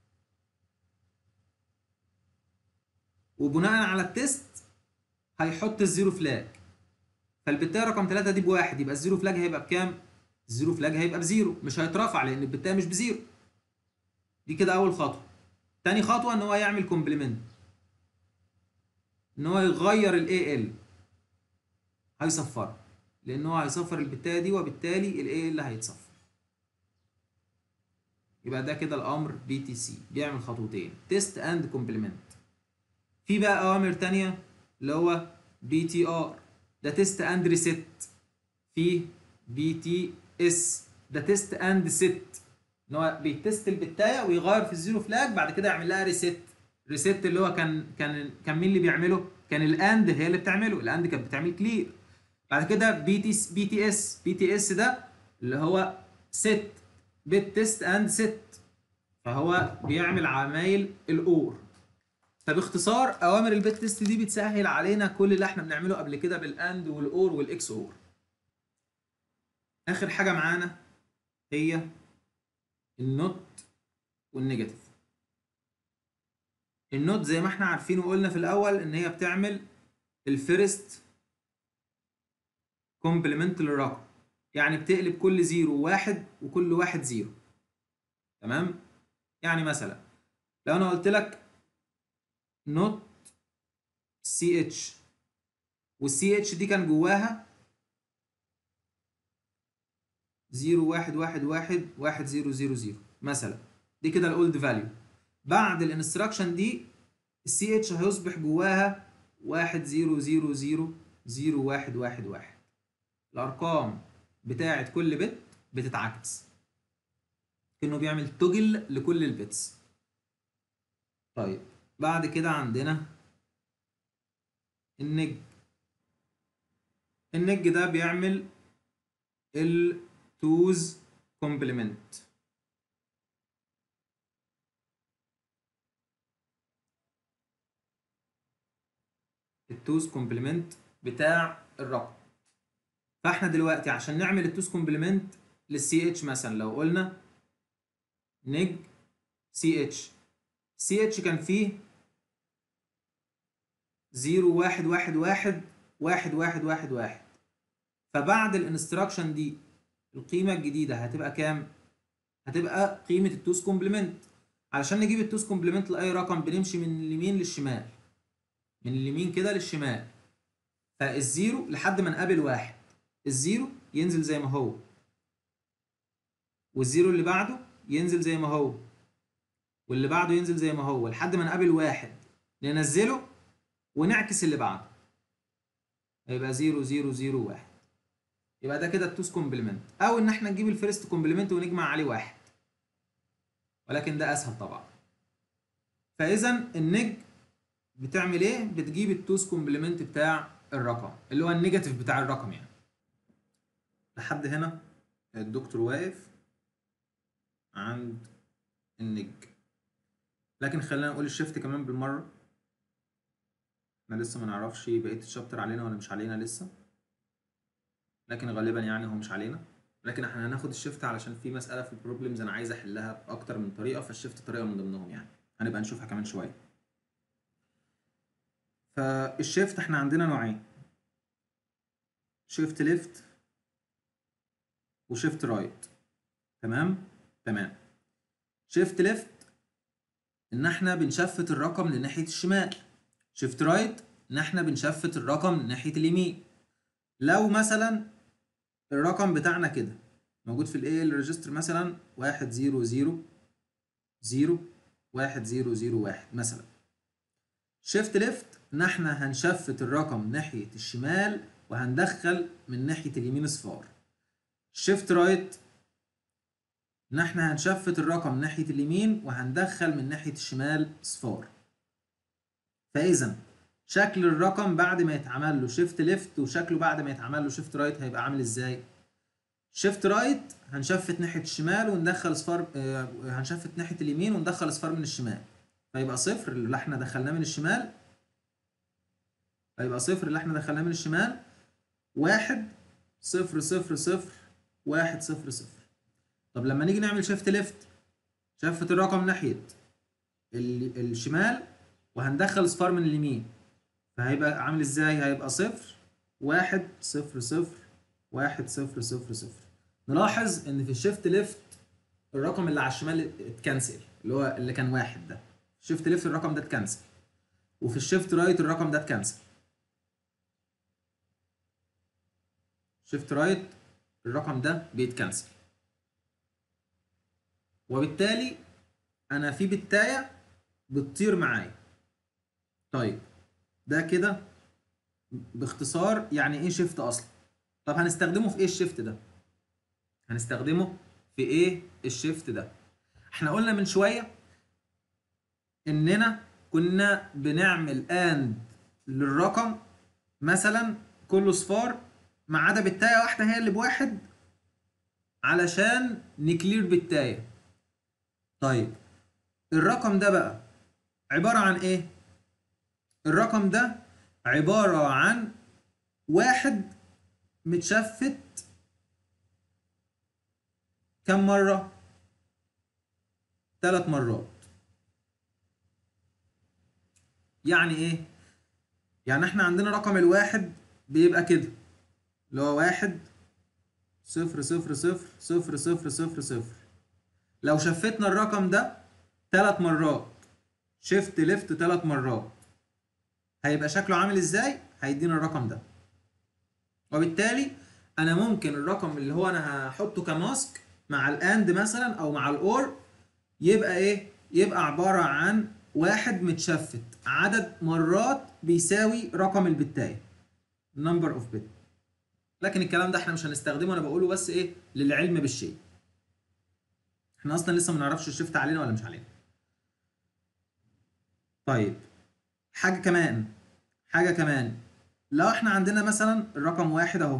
وبناء على التست هيحط الزيرو فلاج. فالبتايه رقم ثلاثة دي بواحد، يبقى الزيرو فلاج هيبقى بكام؟ الزيرو فلاج هيبقى بزيرو، مش هيترفع لان البتايه مش بزيرو. دي كده اول خطوه. تاني خطوه ان هو يعمل كومبلمنت، ان هو يغير الاي ال، هيصفرها، لان هو هيصفر البتايه دي وبالتالي الاي ال هيتصفر. يبقى ده كده الامر بي تي سي بيعمل خطوتين، تيست اند كومبلمنت. في بقى اوامر تانية اللي هو بي تي ار، ده تيست اند ريست. في بي تي اس، ده تيست اند ست، ان هو بيتست البتايه ويغير في الزيرو فلاج بعد كده يعمل لها ريست. ريست اللي هو كان كان كان مين اللي بيعمله؟ كان الاند هي اللي بتعمله، الاند كانت بتعمل كلير. بعد كده بي تي بي تي اس، بي تي اس ده اللي هو ست، بت تيست اند ست، فهو بيعمل عمايل الاور. فباختصار اوامر البت تيست دي بتسهل علينا كل اللي احنا بنعمله قبل كده بالاند والاور والاكس اور. اخر حاجه معانا هي النوت والنيجاتيف. النوت زي ما احنا عارفين وقلنا في الاول ان هي بتعمل الفيرست كومبلمنت للرقم، يعني بتقلب كل زيرو واحد وكل واحد زيرو. تمام؟ يعني مثلا لو انا قلت لك نوت سي اتش، والسي اتش دي كان جواها زيرو واحد واحد واحد واحد زيرو زيرو زيرو مثلا. دي كده الاولد فاليو. بعد الانستراكشن دي السي اتش هيصبح جواها واحد زيرو زيرو زيرو زيرو واحد واحد واحد. الارقام بتاعت كل بت بتتعكس كأنه بيعمل توجل لكل البيتس. طيب بعد كده عندنا النج. النج ده بيعمل التوز كومبلمنت. التوز كومبلمنت بتاع الرقم. فاحنا دلوقتي عشان نعمل التوز كومبلمنت للسي اتش مثلا لو قلنا نج سي اتش، سي اتش كان فيه زيرو واحد واحد واحد واحد واحد واحد واحد. فبعد الانستراكشن دي القيمة الجديدة هتبقى كام؟ هتبقى قيمة التوز كومبلمنت. علشان نجيب التوز كومبلمنت لأي رقم بنمشي من اليمين للشمال، من اليمين كده للشمال. فالزيرو لحد ما نقابل واحد، الزيرو ينزل زي ما هو، والزيرو اللي بعده ينزل زي ما هو، واللي بعده ينزل زي ما هو، لحد ما نقابل واحد ننزله ونعكس اللي بعده، هيبقى زيرو زيرو زيرو واحد. يبقى ده كده التوز كومبلمنت. او ان احنا نجيب الفيرست كومبلمنت ونجمع عليه واحد، ولكن ده اسهل طبعا. فاذا النج بتعمل ايه؟ بتجيب التوز كومبلمنت بتاع الرقم اللي هو النيجاتيف بتاع الرقم يعني. لحد هنا الدكتور واقف عند النج، لكن خلينا نقول الشيفت كمان بالمره. احنا لسه ما نعرفش بقيه الشابتر علينا ولا مش علينا لسه، لكن غالبا يعني هو مش علينا. لكن احنا هناخد الشيفت علشان في مساله في البروبلمز انا عايز احلها باكتر من طريقه، فالشيفت طريقه من ضمنهم يعني، هنبقى نشوفها كمان شويه. فالشيفت احنا عندنا نوعين، شيفت ليفت وشيفت رايت. تمام تمام. شيفت ليفت ان احنا بنشفت الرقم لناحيه الشمال، شيفت رايت ان احنا بنشفت الرقم لناحيه اليمين. لو مثلا الرقم بتاعنا كده موجود في الاي ال ريجستر مثلا واحد زيرو زيرو زيرو واحد زيرو زيرو واحد مثلا، شيفت ليفت ان احنا هنشفت الرقم ناحيه الشمال وهندخل من ناحيه اليمين صفار. شيفت رايت ان احنا هنشفت الرقم ناحيه اليمين وهندخل من ناحيه الشمال صفار. فاذا شكل الرقم بعد ما يتعمل له شيفت ليفت وشكله بعد ما يتعمل له شيفت رايت هيبقى عامل ازاي؟ شيفت رايت هنشفت ناحيه الشمال وندخل صفار، آه هنشفت ناحيه اليمين وندخل صفار من الشمال، فيبقى صفر اللي احنا دخلناه من الشمال، هيبقى صفر اللي احنا دخلناه من الشمال، واحد صفر صفر صفر واحد صفر صفر. طب لما نيجي نعمل شيفت ليفت شفت الرقم ناحيه الشمال وهندخل صفار من اليمين، فهيبقى عامل ازاي؟ هيبقى صفر واحد صفر صفر واحد صفر صفر صفر. نلاحظ ان في الشيفت ليفت الرقم اللي على الشمال اتكنسل، اللي هو اللي كان واحد ده، في الشيفت ليفت الرقم ده اتكنسل، وفي الشيفت رايت الرقم ده اتكنسل. شيفت رايت الرقم ده بيتكنسل، وبالتالي انا في بتايه بتطير معايا. طيب ده كده باختصار يعني ايه شيفت اصلا. طب هنستخدمه في ايه الشيفت ده؟ هنستخدمه في ايه الشيفت ده؟ احنا قلنا من شويه اننا كنا بنعمل اند للرقم مثلا كله صفار ما عدا بتايه واحده هي اللي بواحد علشان نكلير بتايه. طيب الرقم ده بقى عباره عن ايه؟ الرقم ده عباره عن واحد متشفت كم مره؟ ثلاث مرات. يعني ايه؟ يعني احنا عندنا رقم الواحد بيبقى كده اللي هو واحد صفر صفر صفر صفر صفر صفر صفر. لو شفتنا الرقم ده ثلاث مرات شيفت ليفت ثلاث مرات هيبقى شكله عامل ازاي؟ هيدينا الرقم ده. وبالتالي انا ممكن الرقم اللي هو انا هحطه كماسك مع الاند مثلا او مع الاور يبقى ايه؟ يبقى عباره عن واحد متشفت عدد مرات بيساوي رقم البتايه number of bit. لكن الكلام ده احنا مش هنستخدمه، انا بقوله بس ايه للعلم بالشيء. احنا اصلا لسه ما نعرفش الشيفت علينا ولا مش علينا. طيب حاجه كمان حاجه كمان لو احنا عندنا مثلا الرقم واحد اهو،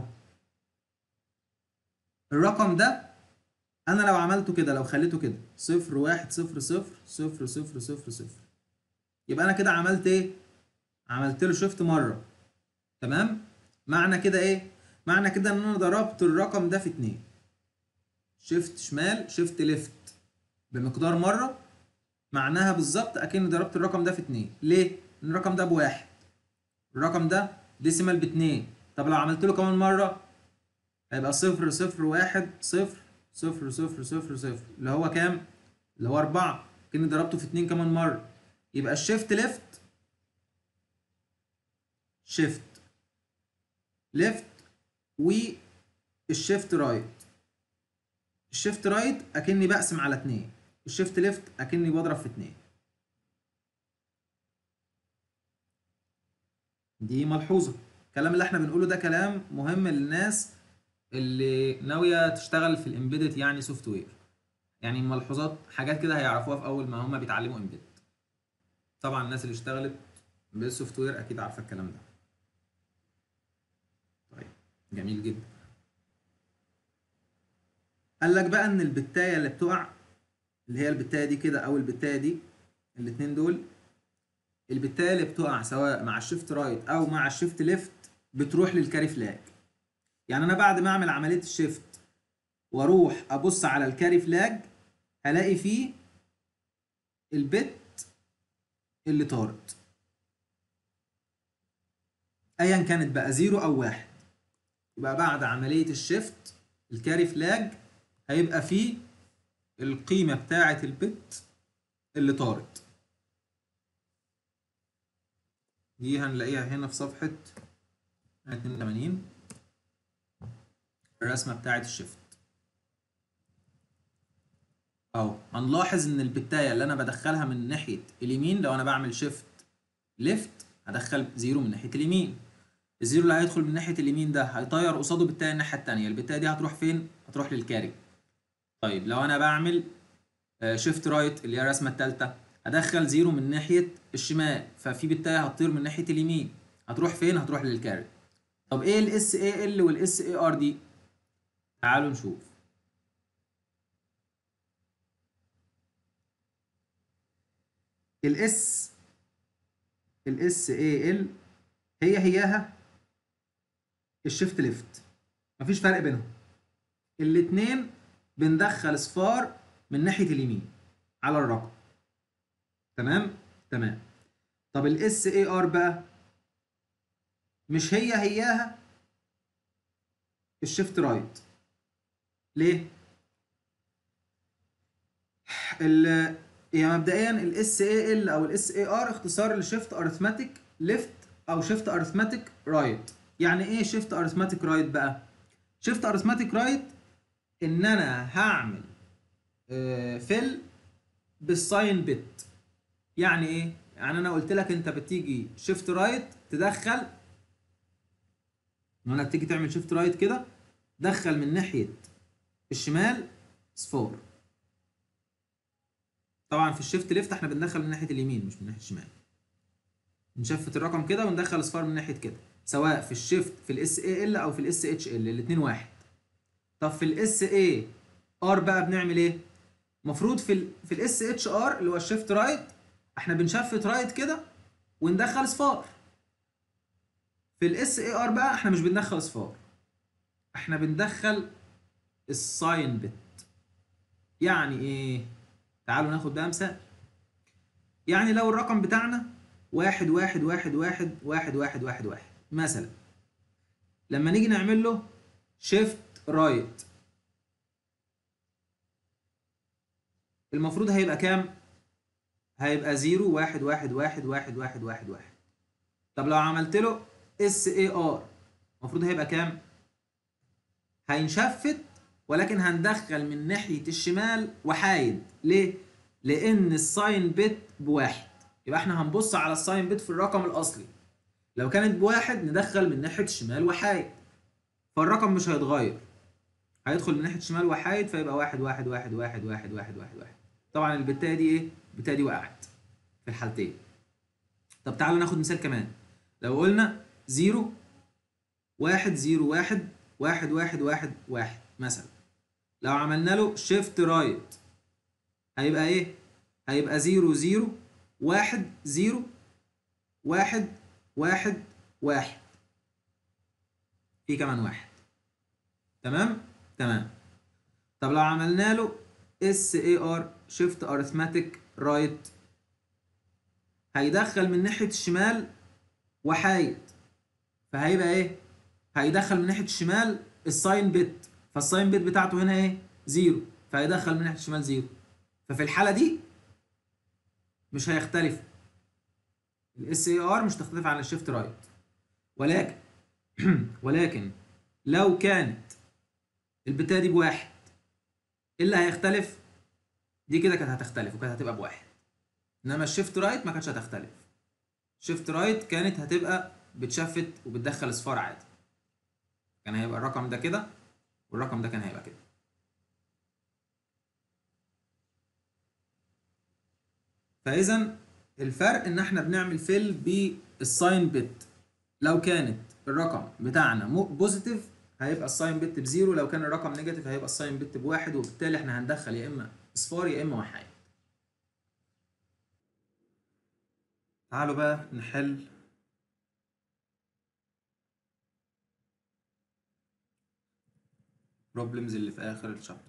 الرقم ده انا لو عملته كده، لو خليته كده صفر واحد صفر صفر صفر صفر صفر صفر، يبقى انا كده عملت ايه؟ عملت له شيفت مره. تمام؟ معنى كده ايه؟ معنى كده ان انا ضربت الرقم ده في اتنين، شيفت شمال شيفت ليفت بمقدار مره، معناها بالظبط اكني ضربت الرقم ده في اتنين. ليه؟ ان الرقم ده بواحد، الرقم ده ديسيمال باتنين. طب لو عملت له كمان مره هيبقى صفر صفر واحد صفر صفر صفر صفر صفر، اللي هو كام؟ اللي هو أربعة، كأني ضربته في اتنين كمان مرة. يبقى الشيفت ليفت شيفت ليفت والشيفت رايت. الشيفت رايت أكني بقسم على اتنين، الشيفت ليفت أكني بضرب في اتنين. دي ملحوظة. الكلام اللي احنا بنقوله ده كلام مهم للناس اللي ناوية تشتغل في الامبيدد يعني سوفت وير. يعني ملحوظات حاجات كده هيعرفوها في أول ما هم بيتعلموا امبيدد. طبعا الناس اللي اشتغلت بالسوفت وير اكيد عارفه الكلام ده. طيب جميل جدا. قال لك بقى ان البتايه اللي بتقع، اللي هي البتايه دي كده او البتايه دي، الاثنين دول، البتايه اللي بتقع سواء مع الشيفت رايت او مع الشيفت ليفت بتروح للكاري فلاج. يعني انا بعد ما اعمل عمليه الشيفت واروح ابص على الكاري فلاج هلاقي فيه البت اللي طارت ايا كانت بقى زيرو او واحد. يبقى بعد عمليه الشيفت الكاري فلاج هيبقى فيه القيمة بتاعة البت اللي طارت. دي هنلاقيها هنا في صفحة اتنين وتمانين، الرسمة بتاعة الشيفت. اهو هنلاحظ ان البتاية اللي انا بدخلها من ناحية اليمين، لو انا بعمل شيفت ليفت هدخل زيرو من ناحية اليمين، الزيرو اللي هيدخل من ناحية اليمين ده هيطير قصاده بتاية الناحية التانية، البتاية دي هتروح فين؟ هتروح للكاري. طيب لو انا بعمل شيفت رايت اللي هي الرسمة التالتة، هدخل زيرو من ناحية الشمال، ففي بتاية هتطير من ناحية اليمين، هتروح فين؟ هتروح للكاري. طب ايه الاس اي ال والاس اي ار دي؟ تعالوا نشوف. الاس الاس اي ال هي هياها الشيفت ليفت، مفيش فرق بينهم. الاتنين بندخل صفار من ناحية اليمين على الرقم. تمام؟ تمام. طب الاس اي ار بقى مش هي هياها الشيفت رايت. ليه؟ ال يعني مبدئيا الاس اي ال او الاس اي ار اختصار لشيفت ارثماتيك ليفت او شيفت ارثماتيك رايت. يعني ايه شيفت ارثماتيك رايت بقى؟ شيفت ارثماتيك رايت ان انا هعمل فيل بالساين بت. يعني ايه؟ يعني انا قلت لك انت بتيجي شيفت رايت تدخل، وانا بتيجي تعمل شيفت رايت كده دخل من ناحيه الشمال صفار. طبعا في الشيفت ليفت احنا بندخل من ناحيه اليمين مش من ناحيه الشمال، نشفت الرقم كده وندخل اصفار من ناحيه كده، سواء في الشيفت في الاس اي ال او في الاس اتش ال، الاثنين واحد. طب في الاس اي ار بقى بنعمل ايه؟ المفروض في ال في الاس اتش ار اللي هو الشيفت رايت احنا بنشفت رايت كده وندخل اصفار. في الاس اي ار بقى احنا مش بندخل اصفار، احنا بندخل الساين بت. يعني ايه؟ تعالوا ناخد بقى مثال. يعني لو الرقم بتاعنا واحد واحد واحد واحد واحد واحد واحد واحد مثلا، لما نيجي نعمل له شيفت رايت المفروض هيبقى كام؟ هيبقى زيرو واحد واحد واحد واحد واحد واحد واحد. طب لو عملت له اس اي ار المفروض هيبقى كام؟ هينشفت ولكن هندخل من ناحية الشمال وحايد. ليه؟ لأن الساين بت بواحد، يبقى احنا هنبص على الساين بت في الرقم الأصلي، لو كانت بواحد ندخل من ناحية الشمال وحايد، فالرقم مش هيتغير، هيدخل من ناحية الشمال وحايد، فيبقى واحد واحد واحد واحد واحد واحد واحد واحد. طبعا البتاية دي ايه؟ البتاية دي وقعت في الحالتين. طب تعالوا ناخد مثال كمان. لو قلنا زيرو واحد زيرو واحد واحد واحد واحد واحد مثلا، لو عملنا له شيفت رايت هيبقى ايه؟ هيبقى زيرو زيرو واحد زيرو واحد واحد واحد، في كمان واحد. تمام؟ تمام. طب لو عملنا له اس اي ار شيفت ارثماتيك رايت هيدخل من ناحية الشمال وحايد، فهيبقى ايه؟ هيدخل من ناحية الشمال الساين بت، فالساين بت بتاعته هنا ايه؟ زيرو، فهيدخل من ناحية الشمال زيرو. ففي الحالة دي مش هيختلف، الاس اي ار مش تختلف عن الشيفت رايت. ولكن ولكن لو كانت البتاعة دي بواحد، ايه اللي هيختلف؟ دي كده كانت هتختلف وكانت هتبقى بواحد، انما الشيفت رايت ما كانتش هتختلف. شيفت رايت كانت هتبقى بتشفت وبتدخل اصفار عادي، كان هيبقى الرقم ده كده والرقم ده كان هيبقى كده. فاذا الفرق ان احنا بنعمل فيل بالساين بت، لو كانت الرقم بتاعنا بوزيتيف هيبقى الساين بت بزيرو، لو كان الرقم نيجاتيف هيبقى الساين بت بواحد، وبالتالي احنا هندخل يا اما اصفار يا اما وحايد. تعالوا بقى نحل بروبلمز اللي في اخر الشابتر.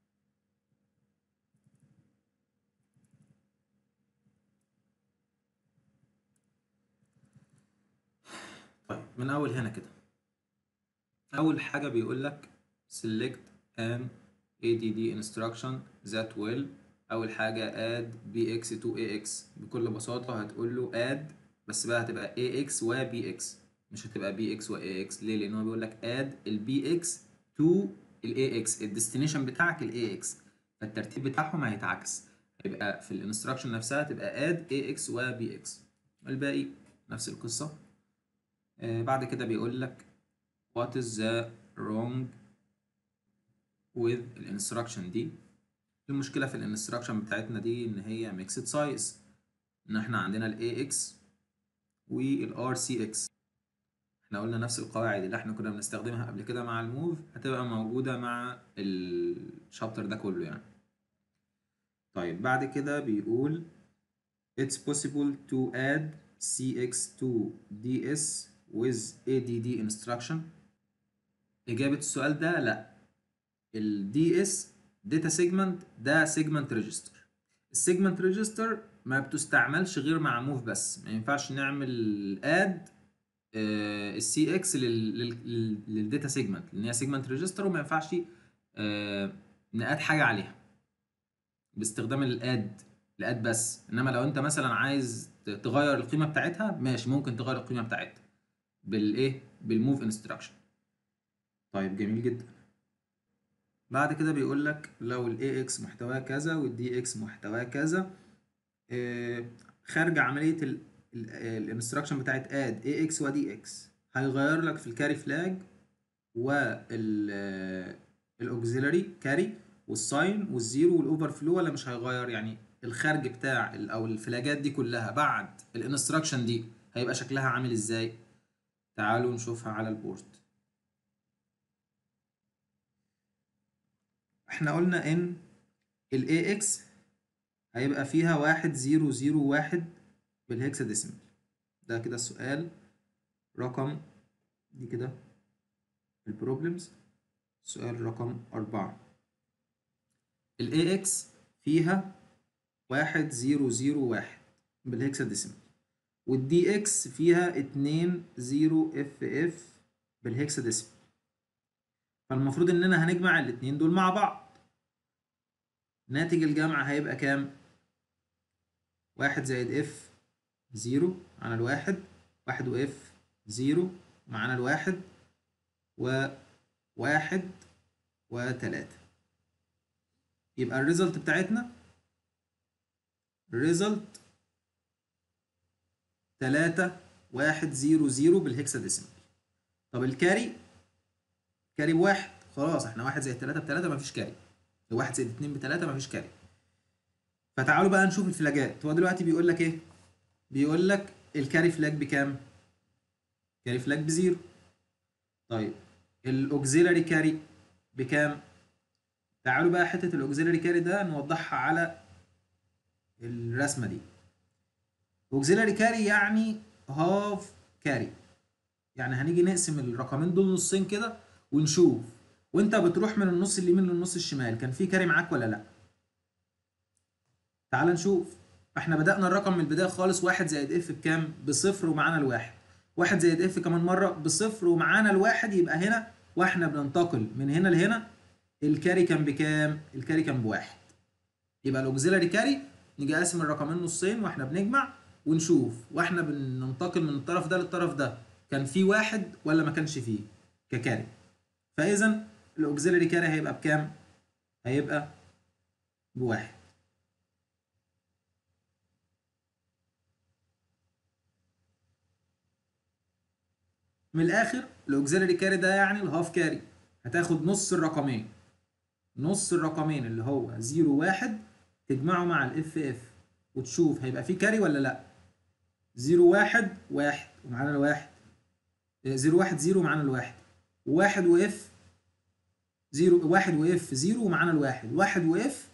طيب من اول هنا كده، اول حاجه بيقول لك select an إيه دي دي instruction that will، اول حاجه add bx to ax. بكل بساطه هتقول له add، بس بقى هتبقى ax و bx، مش هتبقى bx و ax. ليه؟ لان هو بيقول لك add ال bx to ال ax، الديستنيشن بتاعك ال ax، فالترتيب بتاعهم هيتعكس، هيبقى في الانستراكشن نفسها تبقى add ax و bx. الباقي نفس القصه. آه بعد كده بيقول لك what is the wrong with الانستراكشن دي. المشكله في الانستراكشن بتاعتنا دي ان هي ميكسد سايز، ان احنا عندنا ال ax وال rcx. احنا قلنا نفس القواعد اللي احنا كنا بنستخدمها قبل كده مع الموف هتبقى موجوده مع الشابتر ده كله يعني. طيب بعد كده بيقول it's possible to add cx to ds with add instruction. اجابه السؤال ده لا. ال دي اس داتا سيجمنت ده سيجمنت ريجستر، السيجمنت ريجستر ما بتستعملش غير مع موف بس، ما ينفعش نعمل اد السي اكس للداتا سيجمنت لان هي سيجمنت ريجستر، وما ينفعش آه ناد حاجه عليها باستخدام الاد الاد بس. انما لو انت مثلا عايز تغير القيمه بتاعتها ماشي، ممكن تغير القيمه بتاعتها بالايه بالموف انستراكشن. طيب جميل جدا. بعد كده بيقول لك لو ال إيه إكس محتواه كذا وال دي إكس محتواه كذا، آه خارج عملية الانستراكشن بتاعت add إيه إكس و دي إكس هيغير لك في الكاري فلاج والاوكسيلاري كاري والساين والزيرو والاوفر فلو، ولا مش هيغير؟ يعني الخارج بتاع او الفلاجات دي كلها بعد الانستراكشن دي هيبقى شكلها عامل ازاي؟ تعالوا نشوفها على البورد. احنا قلنا ان ال إيه إكس هيبقى فيها واحد زيرو زيرو واحد بالهكساديسيمال، ده كده السؤال رقم، دي كده البروبلمز سؤال رقم أربعة. ال إيه إكس فيها واحد زيرو زيرو واحد بالهكساديسيمال، وال دي إكس فيها اتنين زيرو إف إف بالهكساديسيمال، فالمفروض إننا هنجمع الاتنين دول مع بعض. ناتج الجمع هيبقى كام؟ واحد زائد إف زيرو على الواحد، واحد وإف زيرو معانا الواحد، وواحد وتلاتة. يبقى الريزلت بتاعتنا ريزلت تلاتة واحد زيرو زيرو بالهكساديسيمال. طب الكاري، كاري بواحد، خلاص احنا واحد زائد تلاتة بتلاتة مفيش كاري، واحد زائد اتنين بتلاتة مفيش كاري. فتعالوا بقى نشوف الفلاجات. هو دلوقتي بيقول لك ايه؟ بيقول لك الكاري فلاج بكام؟ كاري فلاج بزيرو. طيب الاوكسيلاري كاري بكام؟ تعالوا بقى حته الاوكسيلاري كاري ده نوضحها على الرسمه دي. اوكسيلاري كاري يعني هاف كاري، يعني هنيجي نقسم الرقمين دول نصين كده ونشوف وانت بتروح من النص اليمين للنص الشمال كان في كاري معاك ولا لا. تعال نشوف. احنا بدأنا الرقم من البداية خالص، واحد زائد اف بكام؟ بصفر ومعانا الواحد. واحد زائد اف كمان مرة بصفر ومعانا الواحد، يبقى هنا واحنا بننتقل من هنا لهنا الكاري كان بكام؟ الكاري كان بواحد. يبقى الاوكسيلاري كاري نيجي قاسم الرقمين نصين واحنا بنجمع ونشوف واحنا بننتقل من الطرف ده للطرف ده كان في واحد ولا ما كانش فيه ككاري. فاذا الاوكسيلاري كاري هيبقى بكام؟ هيبقى بواحد. من الاخر الاوكسيلاري كاري ده يعني الهاف كاري، هتاخد نص الرقمين، نص الرقمين اللي هو زيرو واحد تجمعه مع الاف اف وتشوف هيبقى فيه كاري ولا لا. زيرو واحد واحد ومعانا الواحد، زيرو واحد زيرو ومعانا الواحد، واحد واف زيرو، واحد واف زيرو ومعانا الواحد، واحد واف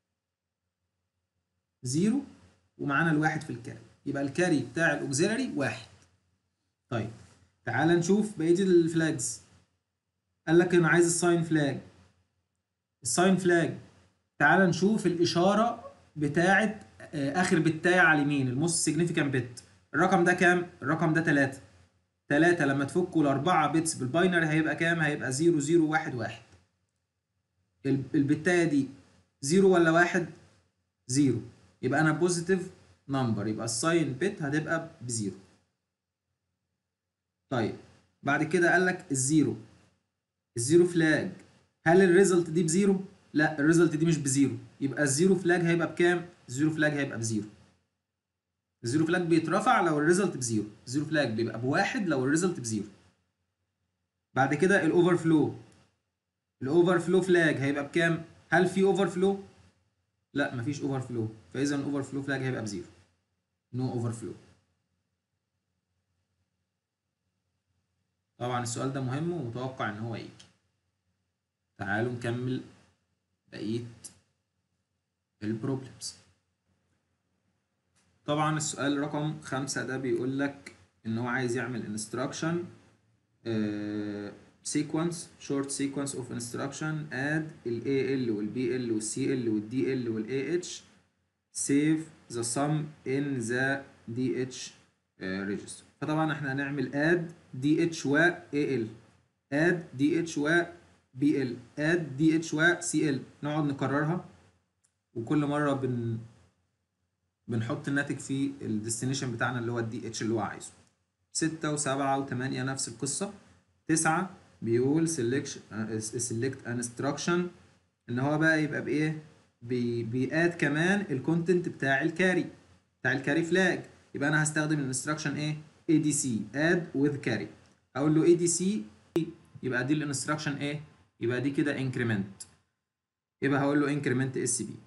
زيرو ومعانا الواحد في الكاري. يبقى الكاري بتاع الاوكسيلاري واحد. طيب تعال نشوف بقيه الفلاجز. قال لك انا عايز الساين فلاج. الساين فلاج تعال نشوف الاشاره بتاعه اخر بتايه على اليمين، الموست سيجنيفيكانت بت. الرقم ده كام؟ الرقم ده تلاتة. تلاتة لما تفكوا الاربعه بيتس بالباينري هيبقى كام؟ هيبقى زيرو زيرو واحد واحد. البتايه دي زيرو ولا واحد؟ زيرو. يبقى انا بوزيتيف نمبر، يبقى الساين بت هتبقى بزيرو. طيب بعد كده قال لك الزيرو، الزيرو فلاج، هل الريزلت دي بزيرو؟ لا الريزلت دي مش بزيرو، يبقى الزيرو فلاج هيبقى بكام؟ الزيرو فلاج هيبقى بزيرو. الزيرو فلاج بيترفع لو الريزلت بزيرو، الزيرو فلاج بيبقى بواحد لو الريزلت بزيرو. بعد كده الاوفر فلو، الاوفر فلو فلاج هيبقى بكام؟ هل في اوفر فلو؟ لا مفيش اوفر فلو، فاذا الاوفر فلو فلاج هيبقى بزيرو، نو اوفر فلو. طبعا السؤال ده مهم ومتوقع ان هو يجي. تعالوا نكمل بقيه البروبلمز. طبعا السؤال رقم خمسة ده بيقول لك ان هو عايز يعمل instruction uh, sequence short sequence of instruction add ال إيه إل وال بي إل وال سي إل وال دي إل وال إيه إتش save the sum in the دي إتش uh, register. فطبعا احنا هنعمل add دي إتش و إيه إل، add دي إتش و بي إل، add دي إتش و سي إل، نقعد نكررها وكل مرة بن بنحط الناتج في الديستنيشن بتاعنا اللي هو الدي اتش اللي هو عايزه. ستة وسبعة وثمانية نفس القصة. تسعة بيقول select select an instruction ان هو بقى يبقى بايه؟ بي بياد كمان الكونتنت بتاع الكاري، بتاع الكاري فلاج. يبقى انا هستخدم الانستراكشن ايه؟ إيه دي سي add with carry. اقول له إيه دي سي يبقى دي الانستراكشن ايه؟ يبقى دي كده increment. يبقى هقول له increment اس بي.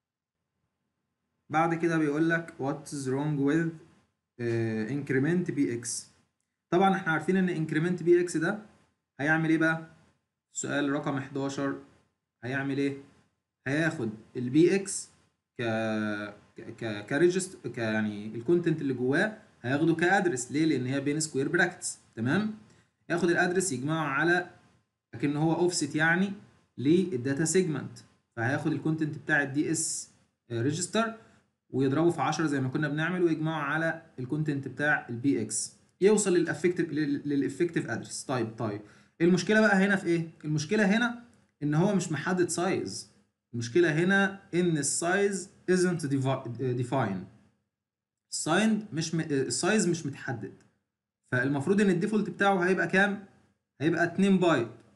بعد كده بيقول لك what is wrong with uh, increment bx. طبعا احنا عارفين ان increment bx ده هيعمل ايه بقى؟ السؤال رقم حداشر هيعمل ايه؟ هياخد البي اكس ك ك كريجست ك يعني الكونتنت اللي جواه هياخده كادرس. ليه؟ لان هي بين سكوير براكتس. تمام؟ ياخد الادرس يجمعه على لكن هو اوفست يعني للداتا سيجمنت، فهياخد الكونتنت بتاع الدي اس ريجستر ويضربه في عشرة زي ما كنا بنعمل ويجمعه على الكونتنت بتاع البي اكس يوصل للافكتيف للافكتيف ادرس. طيب طيب المشكله بقى هنا في ايه؟ المشكله هنا ان هو مش محدد سايز. المشكله هنا ان السايز isn't defined. السايند مش م... السايز مش متحدد. فالمفروض ان الديفولت بتاعه هيبقى كام؟ هيبقى اتنين بايت.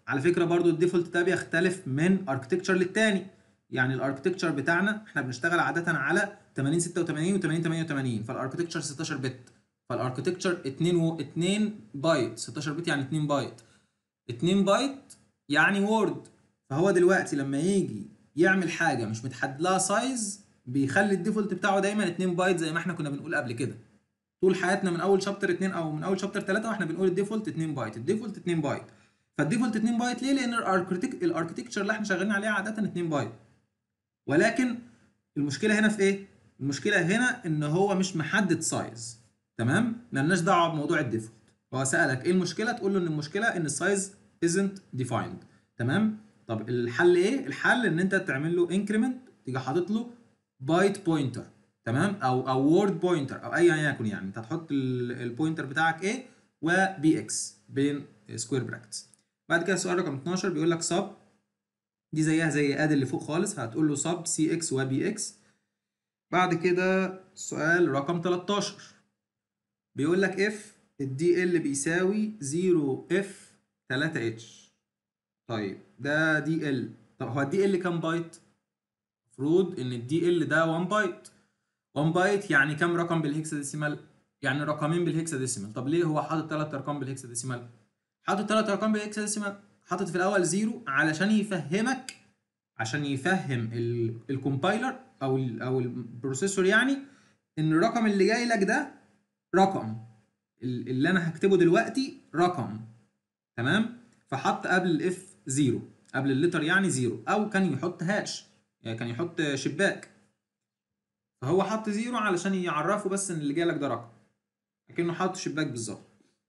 على فكره برضو الديفولت ده بيختلف من اركتكتشر للتاني. يعني الاركتكتشر بتاعنا احنا بنشتغل عاده على ثمانين ستة وثمانين و80 ثمانية وثمانين، فالاركتكتشر ستاشر بت، فالاركتكتشر اتنين و اتنين بايت، ستاشر بت يعني اتنين بايت، اتنين بايت يعني وورد. فهو دلوقتي لما يجي يعمل حاجه مش متحدد لها سايز بيخلي الديفولت بتاعه دايما اتنين بايت زي ما احنا كنا بنقول قبل كده. طول حياتنا من اول شابتر اتنين او من اول شابتر تلاتة واحنا بنقول الديفولت اتنين بايت، الديفولت اتنين بايت. فالديفولت اتنين بايت ليه؟ لان الاركتكتشر اللي احنا شغالين عليها عاده اتنين بايت. ولكن المشكله هنا في ايه؟ المشكله هنا ان هو مش محدد سايز. تمام؟ مالناش دعوه بموضوع الديفولت. هو سالك ايه المشكله؟ تقول له ان المشكله ان السايز isn't defined. تمام؟ طب الحل ايه؟ الحل ان انت تعمل له انكريمنت، تيجي حاطط له بايت بوينتر. تمام؟ او او وورد بوينتر او ايا يكن. يعني انت هتحط البوينتر بتاعك ايه وبي اكس بين سكوير براكتس. بعد كده السؤال رقم اتناشر بيقول لك سب، دي زيها زي اد اللي فوق خالص، هتقول له سب سي اكس وبي اكس. بعد كده السؤال رقم تلتاشر بيقول لك اف الدي ال بيساوي صفر اف تلاتة اتش. طيب ده دي ال، طب هو الدي ال كام بايت؟ المفروض ان الدي ال ده واحد بايت. واحد بايت يعني كام رقم بالهكساديسيمال؟ يعني رقمين بالهكساديسيمال. طب ليه هو حاطط ثلاث ارقام بالهكساديسيمال؟ حاطط ثلاث ارقام بالهكساديسيمال، حاطط في الاول زيرو علشان يفهمك، عشان يفهم الكومبايلر او ال او البروسيسور يعني ان الرقم اللي جاي لك ده رقم، اللي انا هكتبه دلوقتي رقم. تمام؟ فحط قبل الاف زيرو، قبل اللتر يعني زيرو، او كان يحط هاش، يعني كان يحط شباك. فهو حط زيرو علشان يعرفه بس ان اللي جاي لك ده رقم، لكنه حاط شباك بالظبط.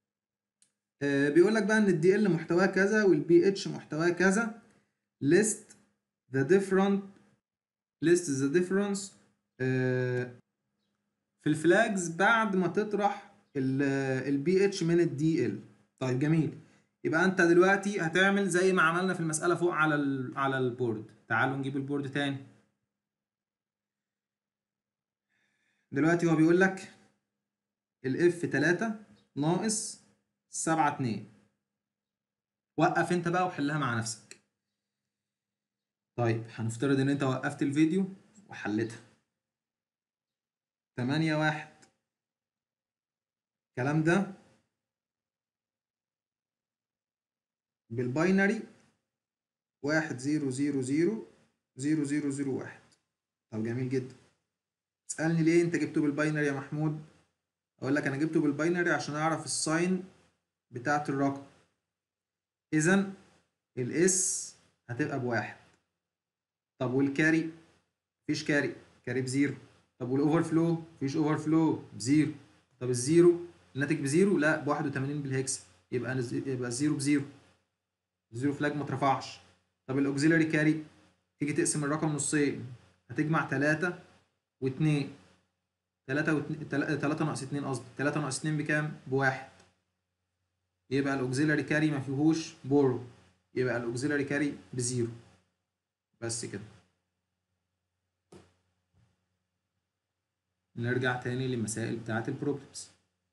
آه بيقول لك بقى ان الدي ال محتواه كذا والبي اتش محتواه كذا. list the different list the difference آه في الفلاجز بعد ما تطرح البي اتش من الدي ال. طيب جميل، يبقى انت دلوقتي هتعمل زي ما عملنا في المسألة فوق على ال على البورد. تعالوا نجيب البورد تاني. دلوقتي هو بيقول لك الاف تلاتة ناقص سبعة اتنين. وقف انت بقى وحلها مع نفسك. طيب هنفترض ان انت وقفت الفيديو وحلتها. تمانية واحد، الكلام ده بالباينري واحد زيرو زيرو زيرو زيرو زيرو زيرو واحد. طب جميل جدا. تسألني ليه انت جبته بالباينري يا محمود؟ اقول لك انا جبته بالباينري عشان اعرف الساين بتاعت الرقم. اذا الاس هتبقى بواحد. طب والكاري؟ مفيش كاري، كاري بزيرو. طب والاوفر فلو؟ مفيش اوفر فلو، بزيرو. طب الزيرو الناتج بزيرو؟ لا، ب واحد وتمانين بالهكس، يبقى يبقى الزيرو بزيرو، الزيرو فلاج ما اترفعش. طب الاوكسيلاري كاري، تيجي تقسم الرقم نصين هتجمع تلاتة و2. تلاتة و تلاتة ناقص اتنين قصدي، تلاتة ناقص اتنين بكام؟ بواحد. يبقى الاوكسيلاري كاري ما فيهوش بورو، يبقى الاوكسيلاري كاري بزيرو. بس كده. نرجع تاني للمسائل بتاعة البروبلمز.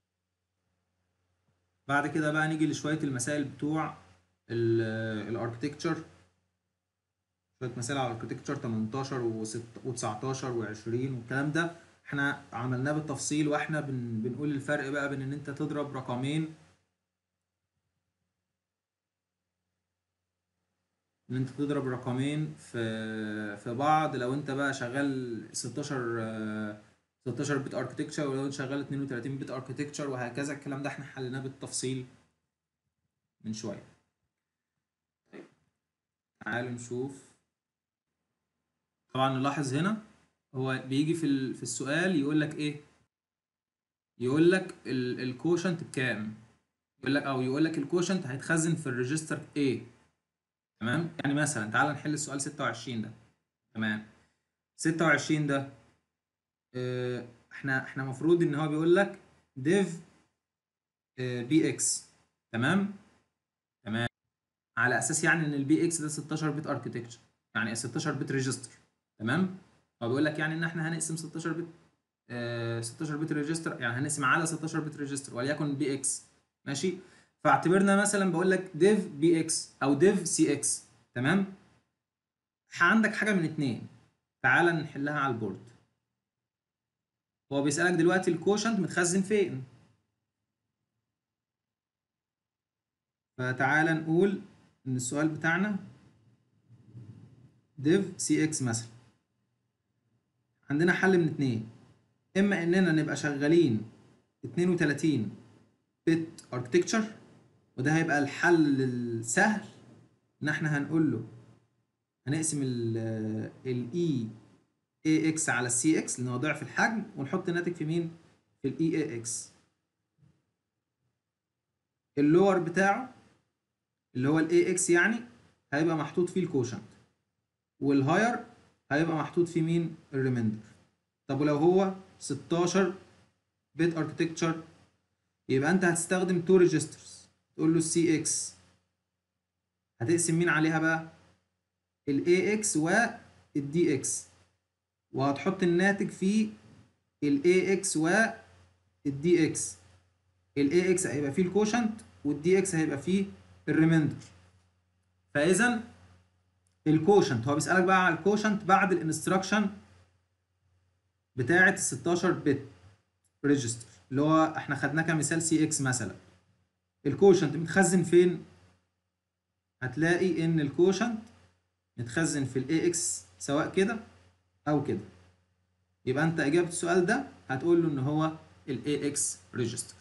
بعد كده بقى نيجي لشوية المسائل بتوع الاركتكتشر. شوية مسائل على الاركتكتشر تمنتاشر وتسعتاشر وعشرين والكلام ده احنا عملناه بالتفصيل، واحنا بن بنقول الفرق بقى بين ان انت تضرب رقمين، ان انت تضرب رقمين في في بعض لو انت بقى شغال ستاشر ستاشر بت اركتكتشر، ولو انت شغال اتنين وتلاتين بت اركتكتشر، وهكذا. الكلام ده احنا حليناه بالتفصيل من شويه. طيب تعالوا نشوف. طبعا نلاحظ هنا هو بيجي في في السؤال يقول لك ايه؟ يقول لك الكوشنت بكام؟ يقول لك او يقول لك الكوشنت هيتخزن في الريجستر ايه؟ تمام؟ يعني مثلا تعال نحل السؤال ستة وعشرين ده. تمام؟ ستة وعشرين ده اه احنا احنا المفروض ان هو بيقول لك ديف اه بي اكس. تمام؟ تمام، على اساس يعني ان البي اكس ده ستاشر بت اركتكتشر، يعني ستاشر بت ريجستر. تمام؟ هو بيقول لك يعني ان احنا هنقسم ستاشر بت اه ستاشر بت ريجستر، يعني هنقسم على ستاشر بت ريجستر وليكن بي اكس. ماشي؟ فاعتبرنا مثلا بقول لك ديف بي اكس او ديف سي اكس. تمام، عندك حاجه من اتنين، تعال نحلها على البورد. هو بيسالك دلوقتي الكوشنت متخزن فين، فتعال نقول ان السؤال بتاعنا ديف سي اكس مثلا. عندنا حل من اتنين، اما اننا نبقى شغالين اتنين وتلاتين بت اركتكتشر، وده هيبقى الحل السهل، ان احنا هنقول له هنقسم الاي اي اكس على السي اكس لان هو ضعف الحجم، ونحط الناتج في مين؟ في الاي اي اكس. اللور بتاعه اللي هو الاي اكس يعني هيبقى محطوط فيه الكوشنت، والهاير هيبقى محطوط فيه مين؟ الريميندر. طب ولو هو ستاشر بت اركتكتشر، يبقى انت هتستخدم تو ريجسترز، تقول له السي اكس هتقسم مين عليها بقى؟ الاي اكس والدي اكس، وهتحط الناتج في الاي اكس والدي اكس. الاي اكس هيبقى فيه الكوشنت، والدي اكس هيبقى فيه الريميندر. فاذا الكوشنت هو بيسالك بقى على الكوشنت بعد الانستراكشن بتاعه ال ستاشر بت ريجستر، اللي هو احنا خدناه كمثال سي اكس مثلا. الكوشنت متخزن فين؟ هتلاقي ان الكوشنت متخزن في الاي اكس سواء كده او كده. يبقى انت اجابه السؤال ده هتقول له ان هو الاي اكس ريجستر.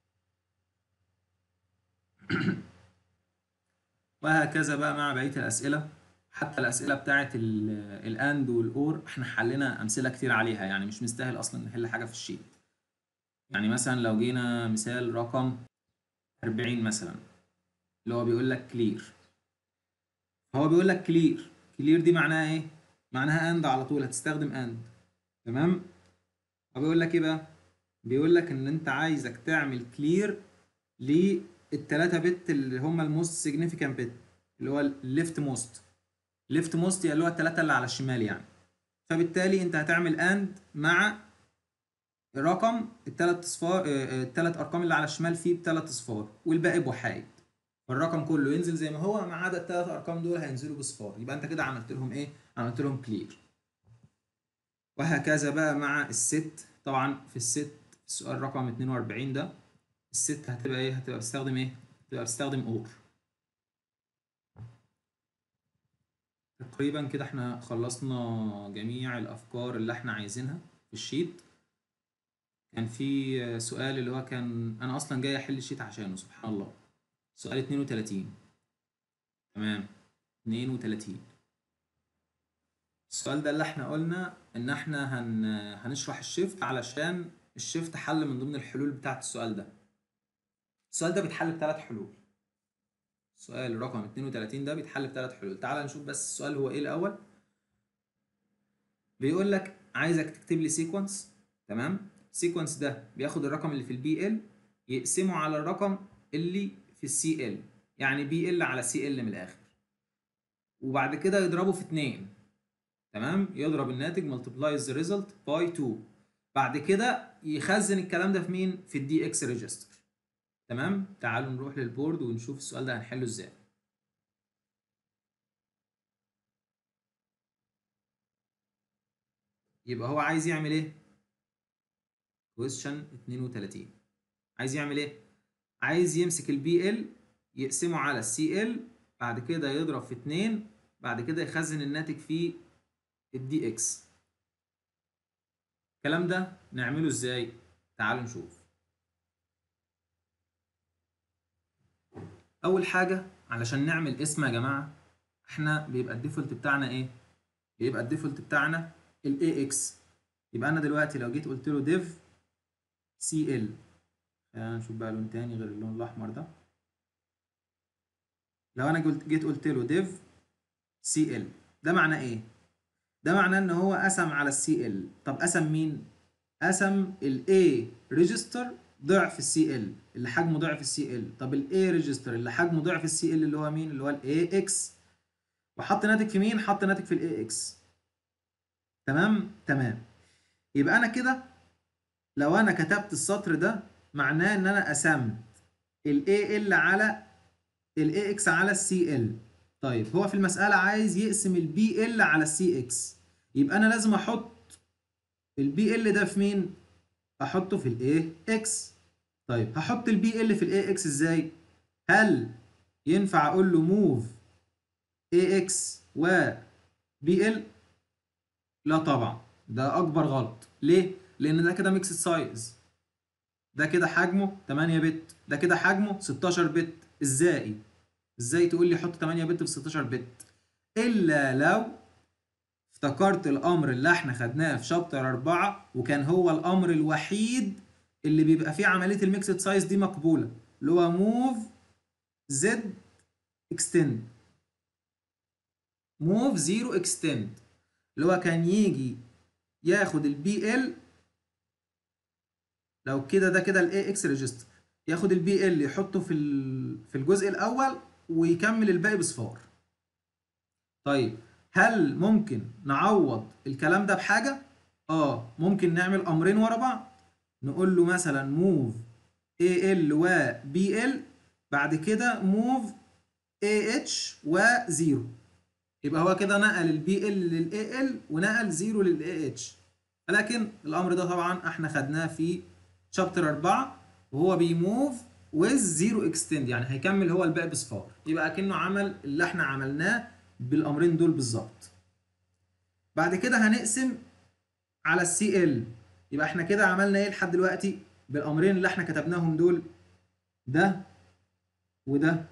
وهكذا بقى مع بقيه الاسئله، حتى الاسئله بتاعه الاند والاور احنا حلينا امثله كتير عليها، يعني مش مستاهل اصلا نحل حاجه في الشيت. يعني مثلا لو جينا مثال رقم أربعين مثلا، اللي هو بيقول لك كلير. هو بيقول لك كلير، كلير دي معناها ايه؟ معناها اند على طول، هتستخدم اند. تمام؟ هو بيقول لك ايه بقى؟ بيقول لك ان انت عايزك تعمل كلير للثلاثه بت اللي هم الموست سيجنيفيكانت بت، اللي هو الليفت موست. ليفت موست اللي هو الثلاثه اللي على الشمال يعني. فبالتالي انت هتعمل اند مع رقم الثلاث اصفار، الثلاث ارقام اللي على الشمال فيه بثلاث اصفار والباقي بوحايد، فالرقم كله ينزل زي ما هو ما عدا الثلاث ارقام دول هينزلوا بصفار. يبقى انت كده عملت لهم ايه؟ عملت لهم كلير. وهكذا بقى مع الست. طبعا في الست السؤال رقم اتنين وأربعين ده، الست هتبقى ايه؟ هتبقى بتستخدم ايه؟ هتبقى بتستخدم اور. تقريبا كده احنا خلصنا جميع الافكار اللي احنا عايزينها في الشيت. كان في سؤال اللي هو كان انا اصلا جاي احل الشيت عشانه، سبحان الله. سؤال اتنين وتلاتين. تمام، اتنين وتلاتين. السؤال ده اللي احنا قلنا ان احنا هن... هنشرح الشيفت، علشان الشيفت حل من ضمن الحلول بتاعت السؤال ده. السؤال ده بيتحل بثلاث حلول. السؤال رقم اتنين وتلاتين ده بيتحل بثلاث حلول. تعال نشوف بس السؤال هو ايه الاول. بيقول لك عايزك تكتب لي سيكونس. تمام، السيكونس ده بياخد الرقم اللي في البي ال يقسمه على الرقم اللي في السي ال، يعني بي ال على سي ال من الاخر، وبعد كده يضربه في اتنين. تمام، يضرب الناتج multiplies the result by اتنين. بعد كده يخزن الكلام ده في مين؟ في الدي اكس ريجستر. تمام، تعالوا نروح للبورد ونشوف السؤال ده هنحله ازاي. يبقى هو عايز يعمل ايه؟ question اتنين وتلاتين عايز يعمل ايه؟ عايز يمسك البي ال يقسمه على السي ال، بعد كده يضرب في اتنين، بعد كده يخزن الناتج في الدي اكس. الكلام ده نعمله ازاي؟ تعالوا نشوف. اول حاجه علشان نعمل اسم يا جماعه، احنا بيبقى الديفولت بتاعنا ايه؟ بيبقى الديفولت بتاعنا الاي اكس. يبقى انا دلوقتي لو جيت قلت له ديف سي ال، خلينا نشوف بقى لون تاني غير اللون الاحمر ده. لو انا قلت جيت قلت له ديف سي ال، ده معناه ايه؟ ده معناه ان هو قسم على السي ال. طب قسم مين؟ قسم الاي ريجستر ضعف السي ال اللي حجمه ضعف السي ال. طب الاي ريجستر اللي حجمه ضعف السي ال اللي هو مين؟ اللي هو الاي اكس. وحط ناتج في مين؟ حط ناتج في الاي اكس. تمام؟ تمام. يبقى انا كده لو انا كتبت السطر ده معناه ان انا قسمت ال إيه إل على ال إيه إكس على ال سي إل. طيب هو في المسألة عايز يقسم ال بي إل على ال سي إكس، يبقى أنا لازم أحط ال بي إل ده في مين؟ أحطه في ال إيه إكس. طيب هحط ال بي إل في ال إيه إكس إزاي؟ هل ينفع أقول له موف إيه إكس و بي إل؟ لا طبعا، ده أكبر غلط. ليه؟ لأن ده كده ميكس سايز، ده كده حجمه تمانية بت، ده كده حجمه ستاشر بت. إزاي؟ إزاي تقول لي حط تمانية بت في ستاشر بت؟ إلا لو افتكرت الأمر اللي احنا خدناه في شابتر أربعة، وكان هو الأمر الوحيد اللي بيبقى فيه عملية الميكسد سايز دي مقبولة، اللي هو موف زد اكستند، موف زيرو اكستند، اللي هو كان يجي ياخد البي ال، لو كده ده كده الاي اكس ريجستر، ياخد البي ال يحطه في في الجزء الاول ويكمل الباقي بصفار. طيب هل ممكن نعوض الكلام ده بحاجه؟ اه ممكن نعمل امرين ورا بعض، نقول له مثلا موف اي ال و بي ال، بعد كده موف اي اتش وزيرو، يبقى هو كده نقل البي ال للاي ال ونقل زيرو للاي اتش. لكن الامر ده طبعا احنا خدناه في شابتر أربعة، وهو بيموف ويز زيرو اكستند، يعني هيكمل هو الباقي بصفار، يبقى كأنه عمل اللي احنا عملناه بالامرين دول بالظبط. بعد كده هنقسم على السي ال، يبقى احنا كده عملنا ايه لحد دلوقتي بالامرين اللي احنا كتبناهم دول؟ ده وده،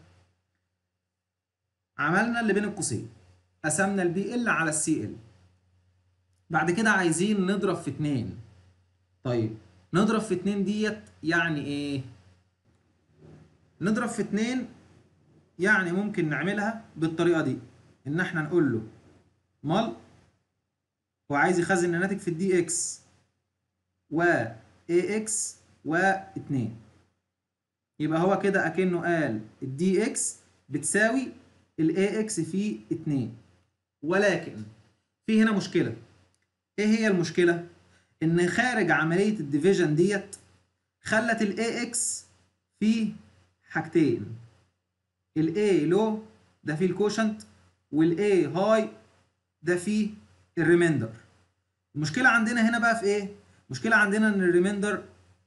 عملنا اللي بين القوسين، قسمنا البي ال على السي ال. بعد كده عايزين نضرب في اتنين. طيب نضرب في اتنين ديت يعني ايه؟ نضرب في اتنين يعني ممكن نعملها بالطريقة دي، ان احنا نقول له مال، هو عايز يخزن الناتج في الدي اكس و اي اكس و اتنين، يبقى هو كده اكنه قال الدي اكس بتساوي الاي اكس في اتنين. ولكن في هنا مشكلة. ايه هي المشكلة؟ ان خارج عملية الديفيجن ديت خلت الاي اكس في حاجتين، الاي لو ده فيه الكوشنت، والاي هاي ده فيه الريميندر. المشكلة عندنا هنا بقى في ايه؟ المشكلة عندنا ان الريميندر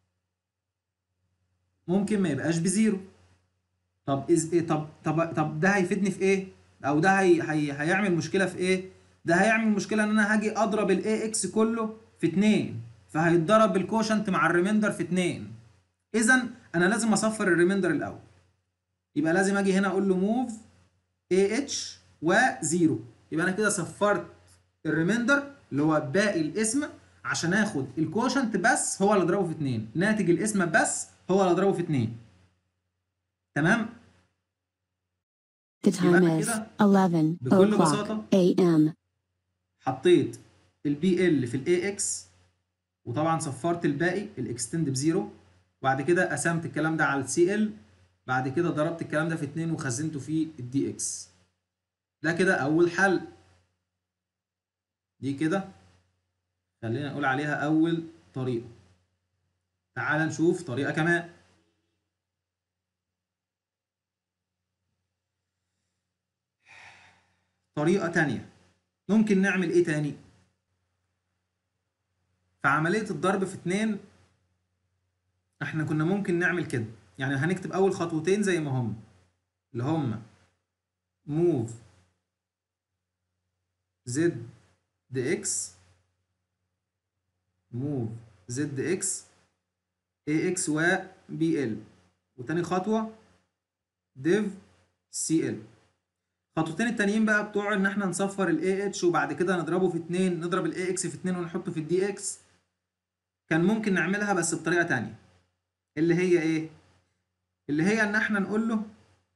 ممكن ما يبقاش بزيرو. طب إز إيه طب طب طب ده هيفيدني في ايه؟ او ده هي هي هيعمل مشكلة في ايه؟ ده هيعمل مشكلة ان انا هاجي اضرب الاي اكس كله في اتنين، فهيتضرب الكوشنت مع الريميندر في اتنين. اذا انا لازم اصفر الريميندر الاول، يبقى لازم اجي هنا اقول له موف اي اتش وزيرو، يبقى انا كده صفرت الريميندر اللي هو باقي القسمه عشان اخد الكوشنت بس هو اللي اضربه في اتنين، ناتج القسمه بس هو اللي اضربه في اتنين. تمام؟ The يبقى time انا is كده eleven بكل o'clock بساطه a m حطيت البي ال في الاي اكس، وطبعا صفرت الباقي الاكستند بزيرو، وبعد كده قسمت الكلام ده على السي ال، بعد كده ضربت الكلام ده في اتنين وخزنته في الدي اكس. ده كده اول حل. دي كده خلينا نقول عليها اول طريقة. تعال نشوف طريقة كمان. طريقة تانية ممكن نعمل ايه تاني؟ في عملية الضرب في اتنين احنا كنا ممكن نعمل كده، يعني هنكتب اول خطوتين زي ما هم، اللي هم move z dx move z dx ax و bl، وتاني خطوة div cl. الخطوتين التانيين بقى بتوع ان احنا نصفر ال AH وبعد كده نضربه في اتنين، نضرب ال AX في اتنين ونحطه في ال دي إكس، كان ممكن نعملها بس بطريقة تانية، اللي هي ايه؟ اللي هي ان احنا نقول له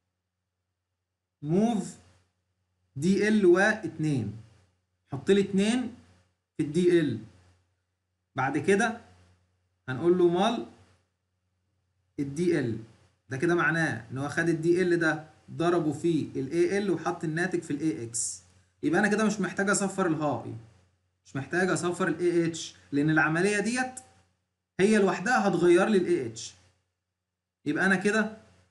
move دي ال و اتنين، حط لي اتنين في الدي ال، بعد كده هنقول له مال الدي ال. ده كده معناه ان هو خد الدي ال ده ضربه في الاي ال وحط الناتج في الاي اكس، يبقى انا كده مش محتاج اصفر الهاي، مش محتاج اصفر الاي اتش، لان العمليه ديت هي لوحدها هتغير لي الاي اتش. يبقى انا كده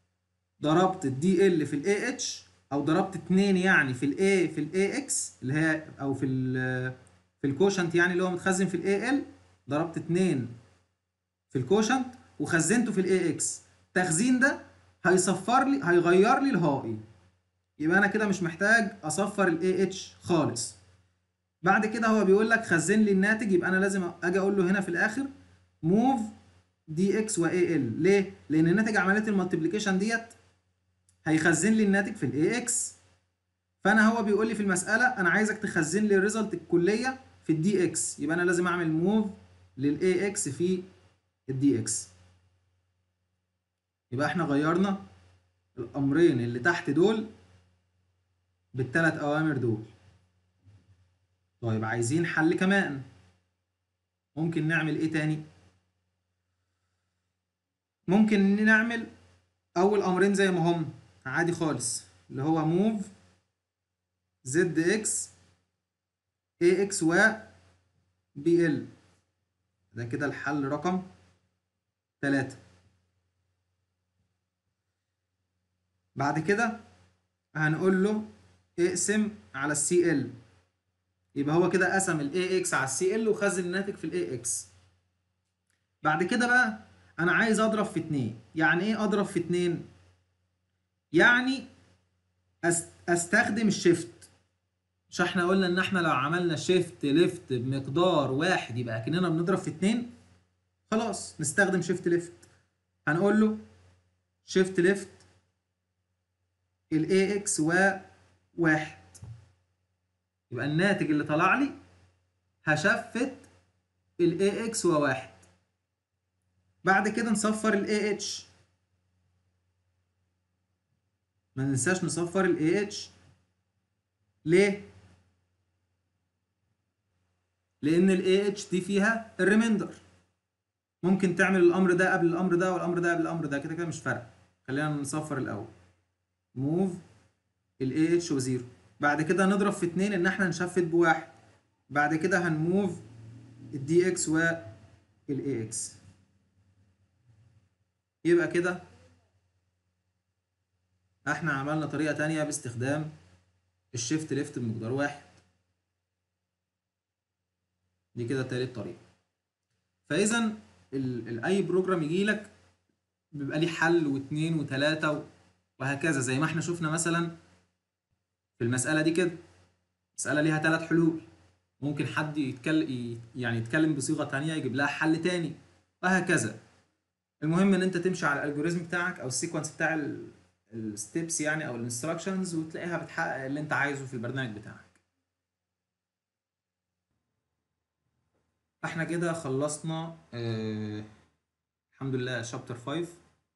ضربت الدي ال في الاي اتش، او ضربت اتنين يعني في الاي في الاي اكس اللي هي او في ال في الكوشنت يعني اللي هو متخزن في الاي ال، ضربت اتنين في الكوشنت وخزنته في الاي اكس. التخزين ده هيصفر لي هيغير لي الهائي، يبقى انا كده مش محتاج اصفر الاي اتش خالص. بعد كده هو بيقول لك خزن لي الناتج، يبقى انا لازم اجي اقول له هنا في الاخر موف دي اكس واي ال. ليه؟ لان ناتج عمليه المالتيبليكيشن ديت هيخزن لي الناتج في الاي اكس، فانا هو بيقول لي في المساله انا عايزك تخزن لي الريزلت الكليه في الدي اكس، يبقى انا لازم اعمل موف للاي اكس في الدي اكس. يبقى احنا غيرنا الامرين اللي تحت دول بالثلاث اوامر دول. طيب عايزين حل كمان، ممكن نعمل ايه تاني؟ ممكن نعمل اول امرين زي ما هم عادي خالص، اللي هو موف زد اكس اي اكس و بي ال. ده كده الحل رقم ثلاثة. بعد كده هنقول له اقسم على السي ال، يبقى هو كده قسم الاي اكس على السي ال وخزن الناتج في الاي اكس. بعد كده بقى انا عايز اضرب في اتنين. يعني ايه اضرب في اتنين؟ يعني أست... استخدم الشيفت. مش احنا قلنا ان احنا لو عملنا شيفت ليفت بمقدار واحد يبقى كأننا بنضرب في اتنين؟ خلاص نستخدم شيفت ليفت. هنقول له شيفت ليفت الاي اكس وواحد، يبقى الناتج اللي طلع لي هشفت الاي اكس وواحد. بعد كده نصفر الاي اتش، ما ننساش نصفر الاي اتش. ليه؟ لان الاي اتش دي فيها الريميندر، ممكن تعمل الامر ده قبل الامر ده والامر ده قبل الامر ده، كده كده مش فارقه. خلينا نصفر الاول موف الاي اتش وزيرو. بعد كده نضرب في اتنين ان احنا نشفت بواحد. بعد كده هنموف الدي اكس والاي اكس. يبقى كده احنا عملنا طريقه تانية باستخدام الشيفت ليفت بمقدار واحد. دي كده تالت طريقه. فاذا ال- ال- اي بروجرام يجي لك بيبقى ليه حل واثنين وثلاثه وهكذا، زي ما احنا شفنا مثلا في المساله دي كده. مساله ليها ثلاث حلول، ممكن حد يتكلم يعني يتكلم بصيغه تانية يجيب لها حل تاني وهكذا. المهم ان انت تمشي على الالجوريزم بتاعك او السيكونس بتاع الستبس يعني او الانستراكشنز، وتلاقيها بتحقق اللي انت عايزه في البرنامج بتاعك. احنا كده خلصنا آه الحمد لله شابتر خمسة.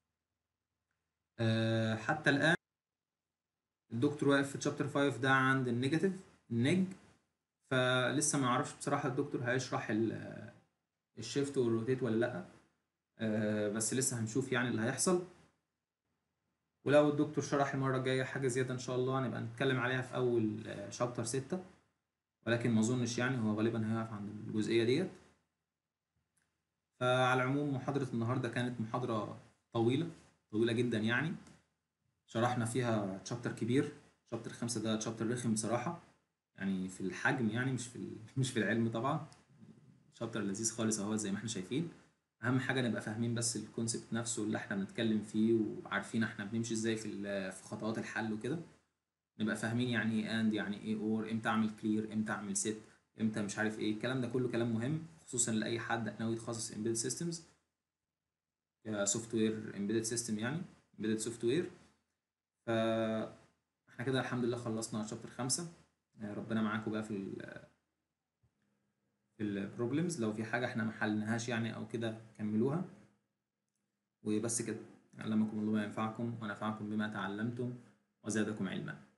آه حتى الان الدكتور واقف في شابتر خمسة ده عند النيجاتيف النج، فلسه ما اعرفش بصراحه الدكتور هيشرح الشيفت والروتيت ولا لا. آه بس لسه هنشوف يعني اللي هيحصل. ولو الدكتور شرح المره الجايه حاجه زياده ان شاء الله هنبقى نتكلم عليها في اول شابتر ستة، ولكن ما اظنش يعني هو غالبا هيقف عند الجزئيه ديت. فعلى العموم محاضره النهارده كانت محاضره طويله طويله جدا يعني، شرحنا فيها تشابتر كبير. شابتر خمسة ده تشابتر رخم بصراحه يعني في الحجم، يعني مش في ال... مش في العلم طبعا. شابتر لذيذ خالص اهو زي ما احنا شايفين. اهم حاجه نبقى فاهمين بس الكونسبت نفسه اللي احنا بنتكلم فيه، وعارفين احنا بنمشي ازاي في في خطوات الحل وكده. نبقى فاهمين يعني ايه اند، يعني ايه اور، امتى اعمل كلير، امتى اعمل سيت، امتى مش عارف ايه. الكلام ده كله كلام مهم خصوصا لاي حد ناوي يتخصص امبيدد سيستمز كسوفت وير امبيدد سيستم يعني امبيدد سوفت وير. فاحنا كده الحمد لله خلصنا شابتر خمسة. ربنا معاكم بقى في ال في البروبلمز، لو في حاجه احنا ما حلناهاش يعني او كده كملوها. وبس كده، علمكم الله ما ينفعكم ونفعكم بما تعلمتم وزادكم علما.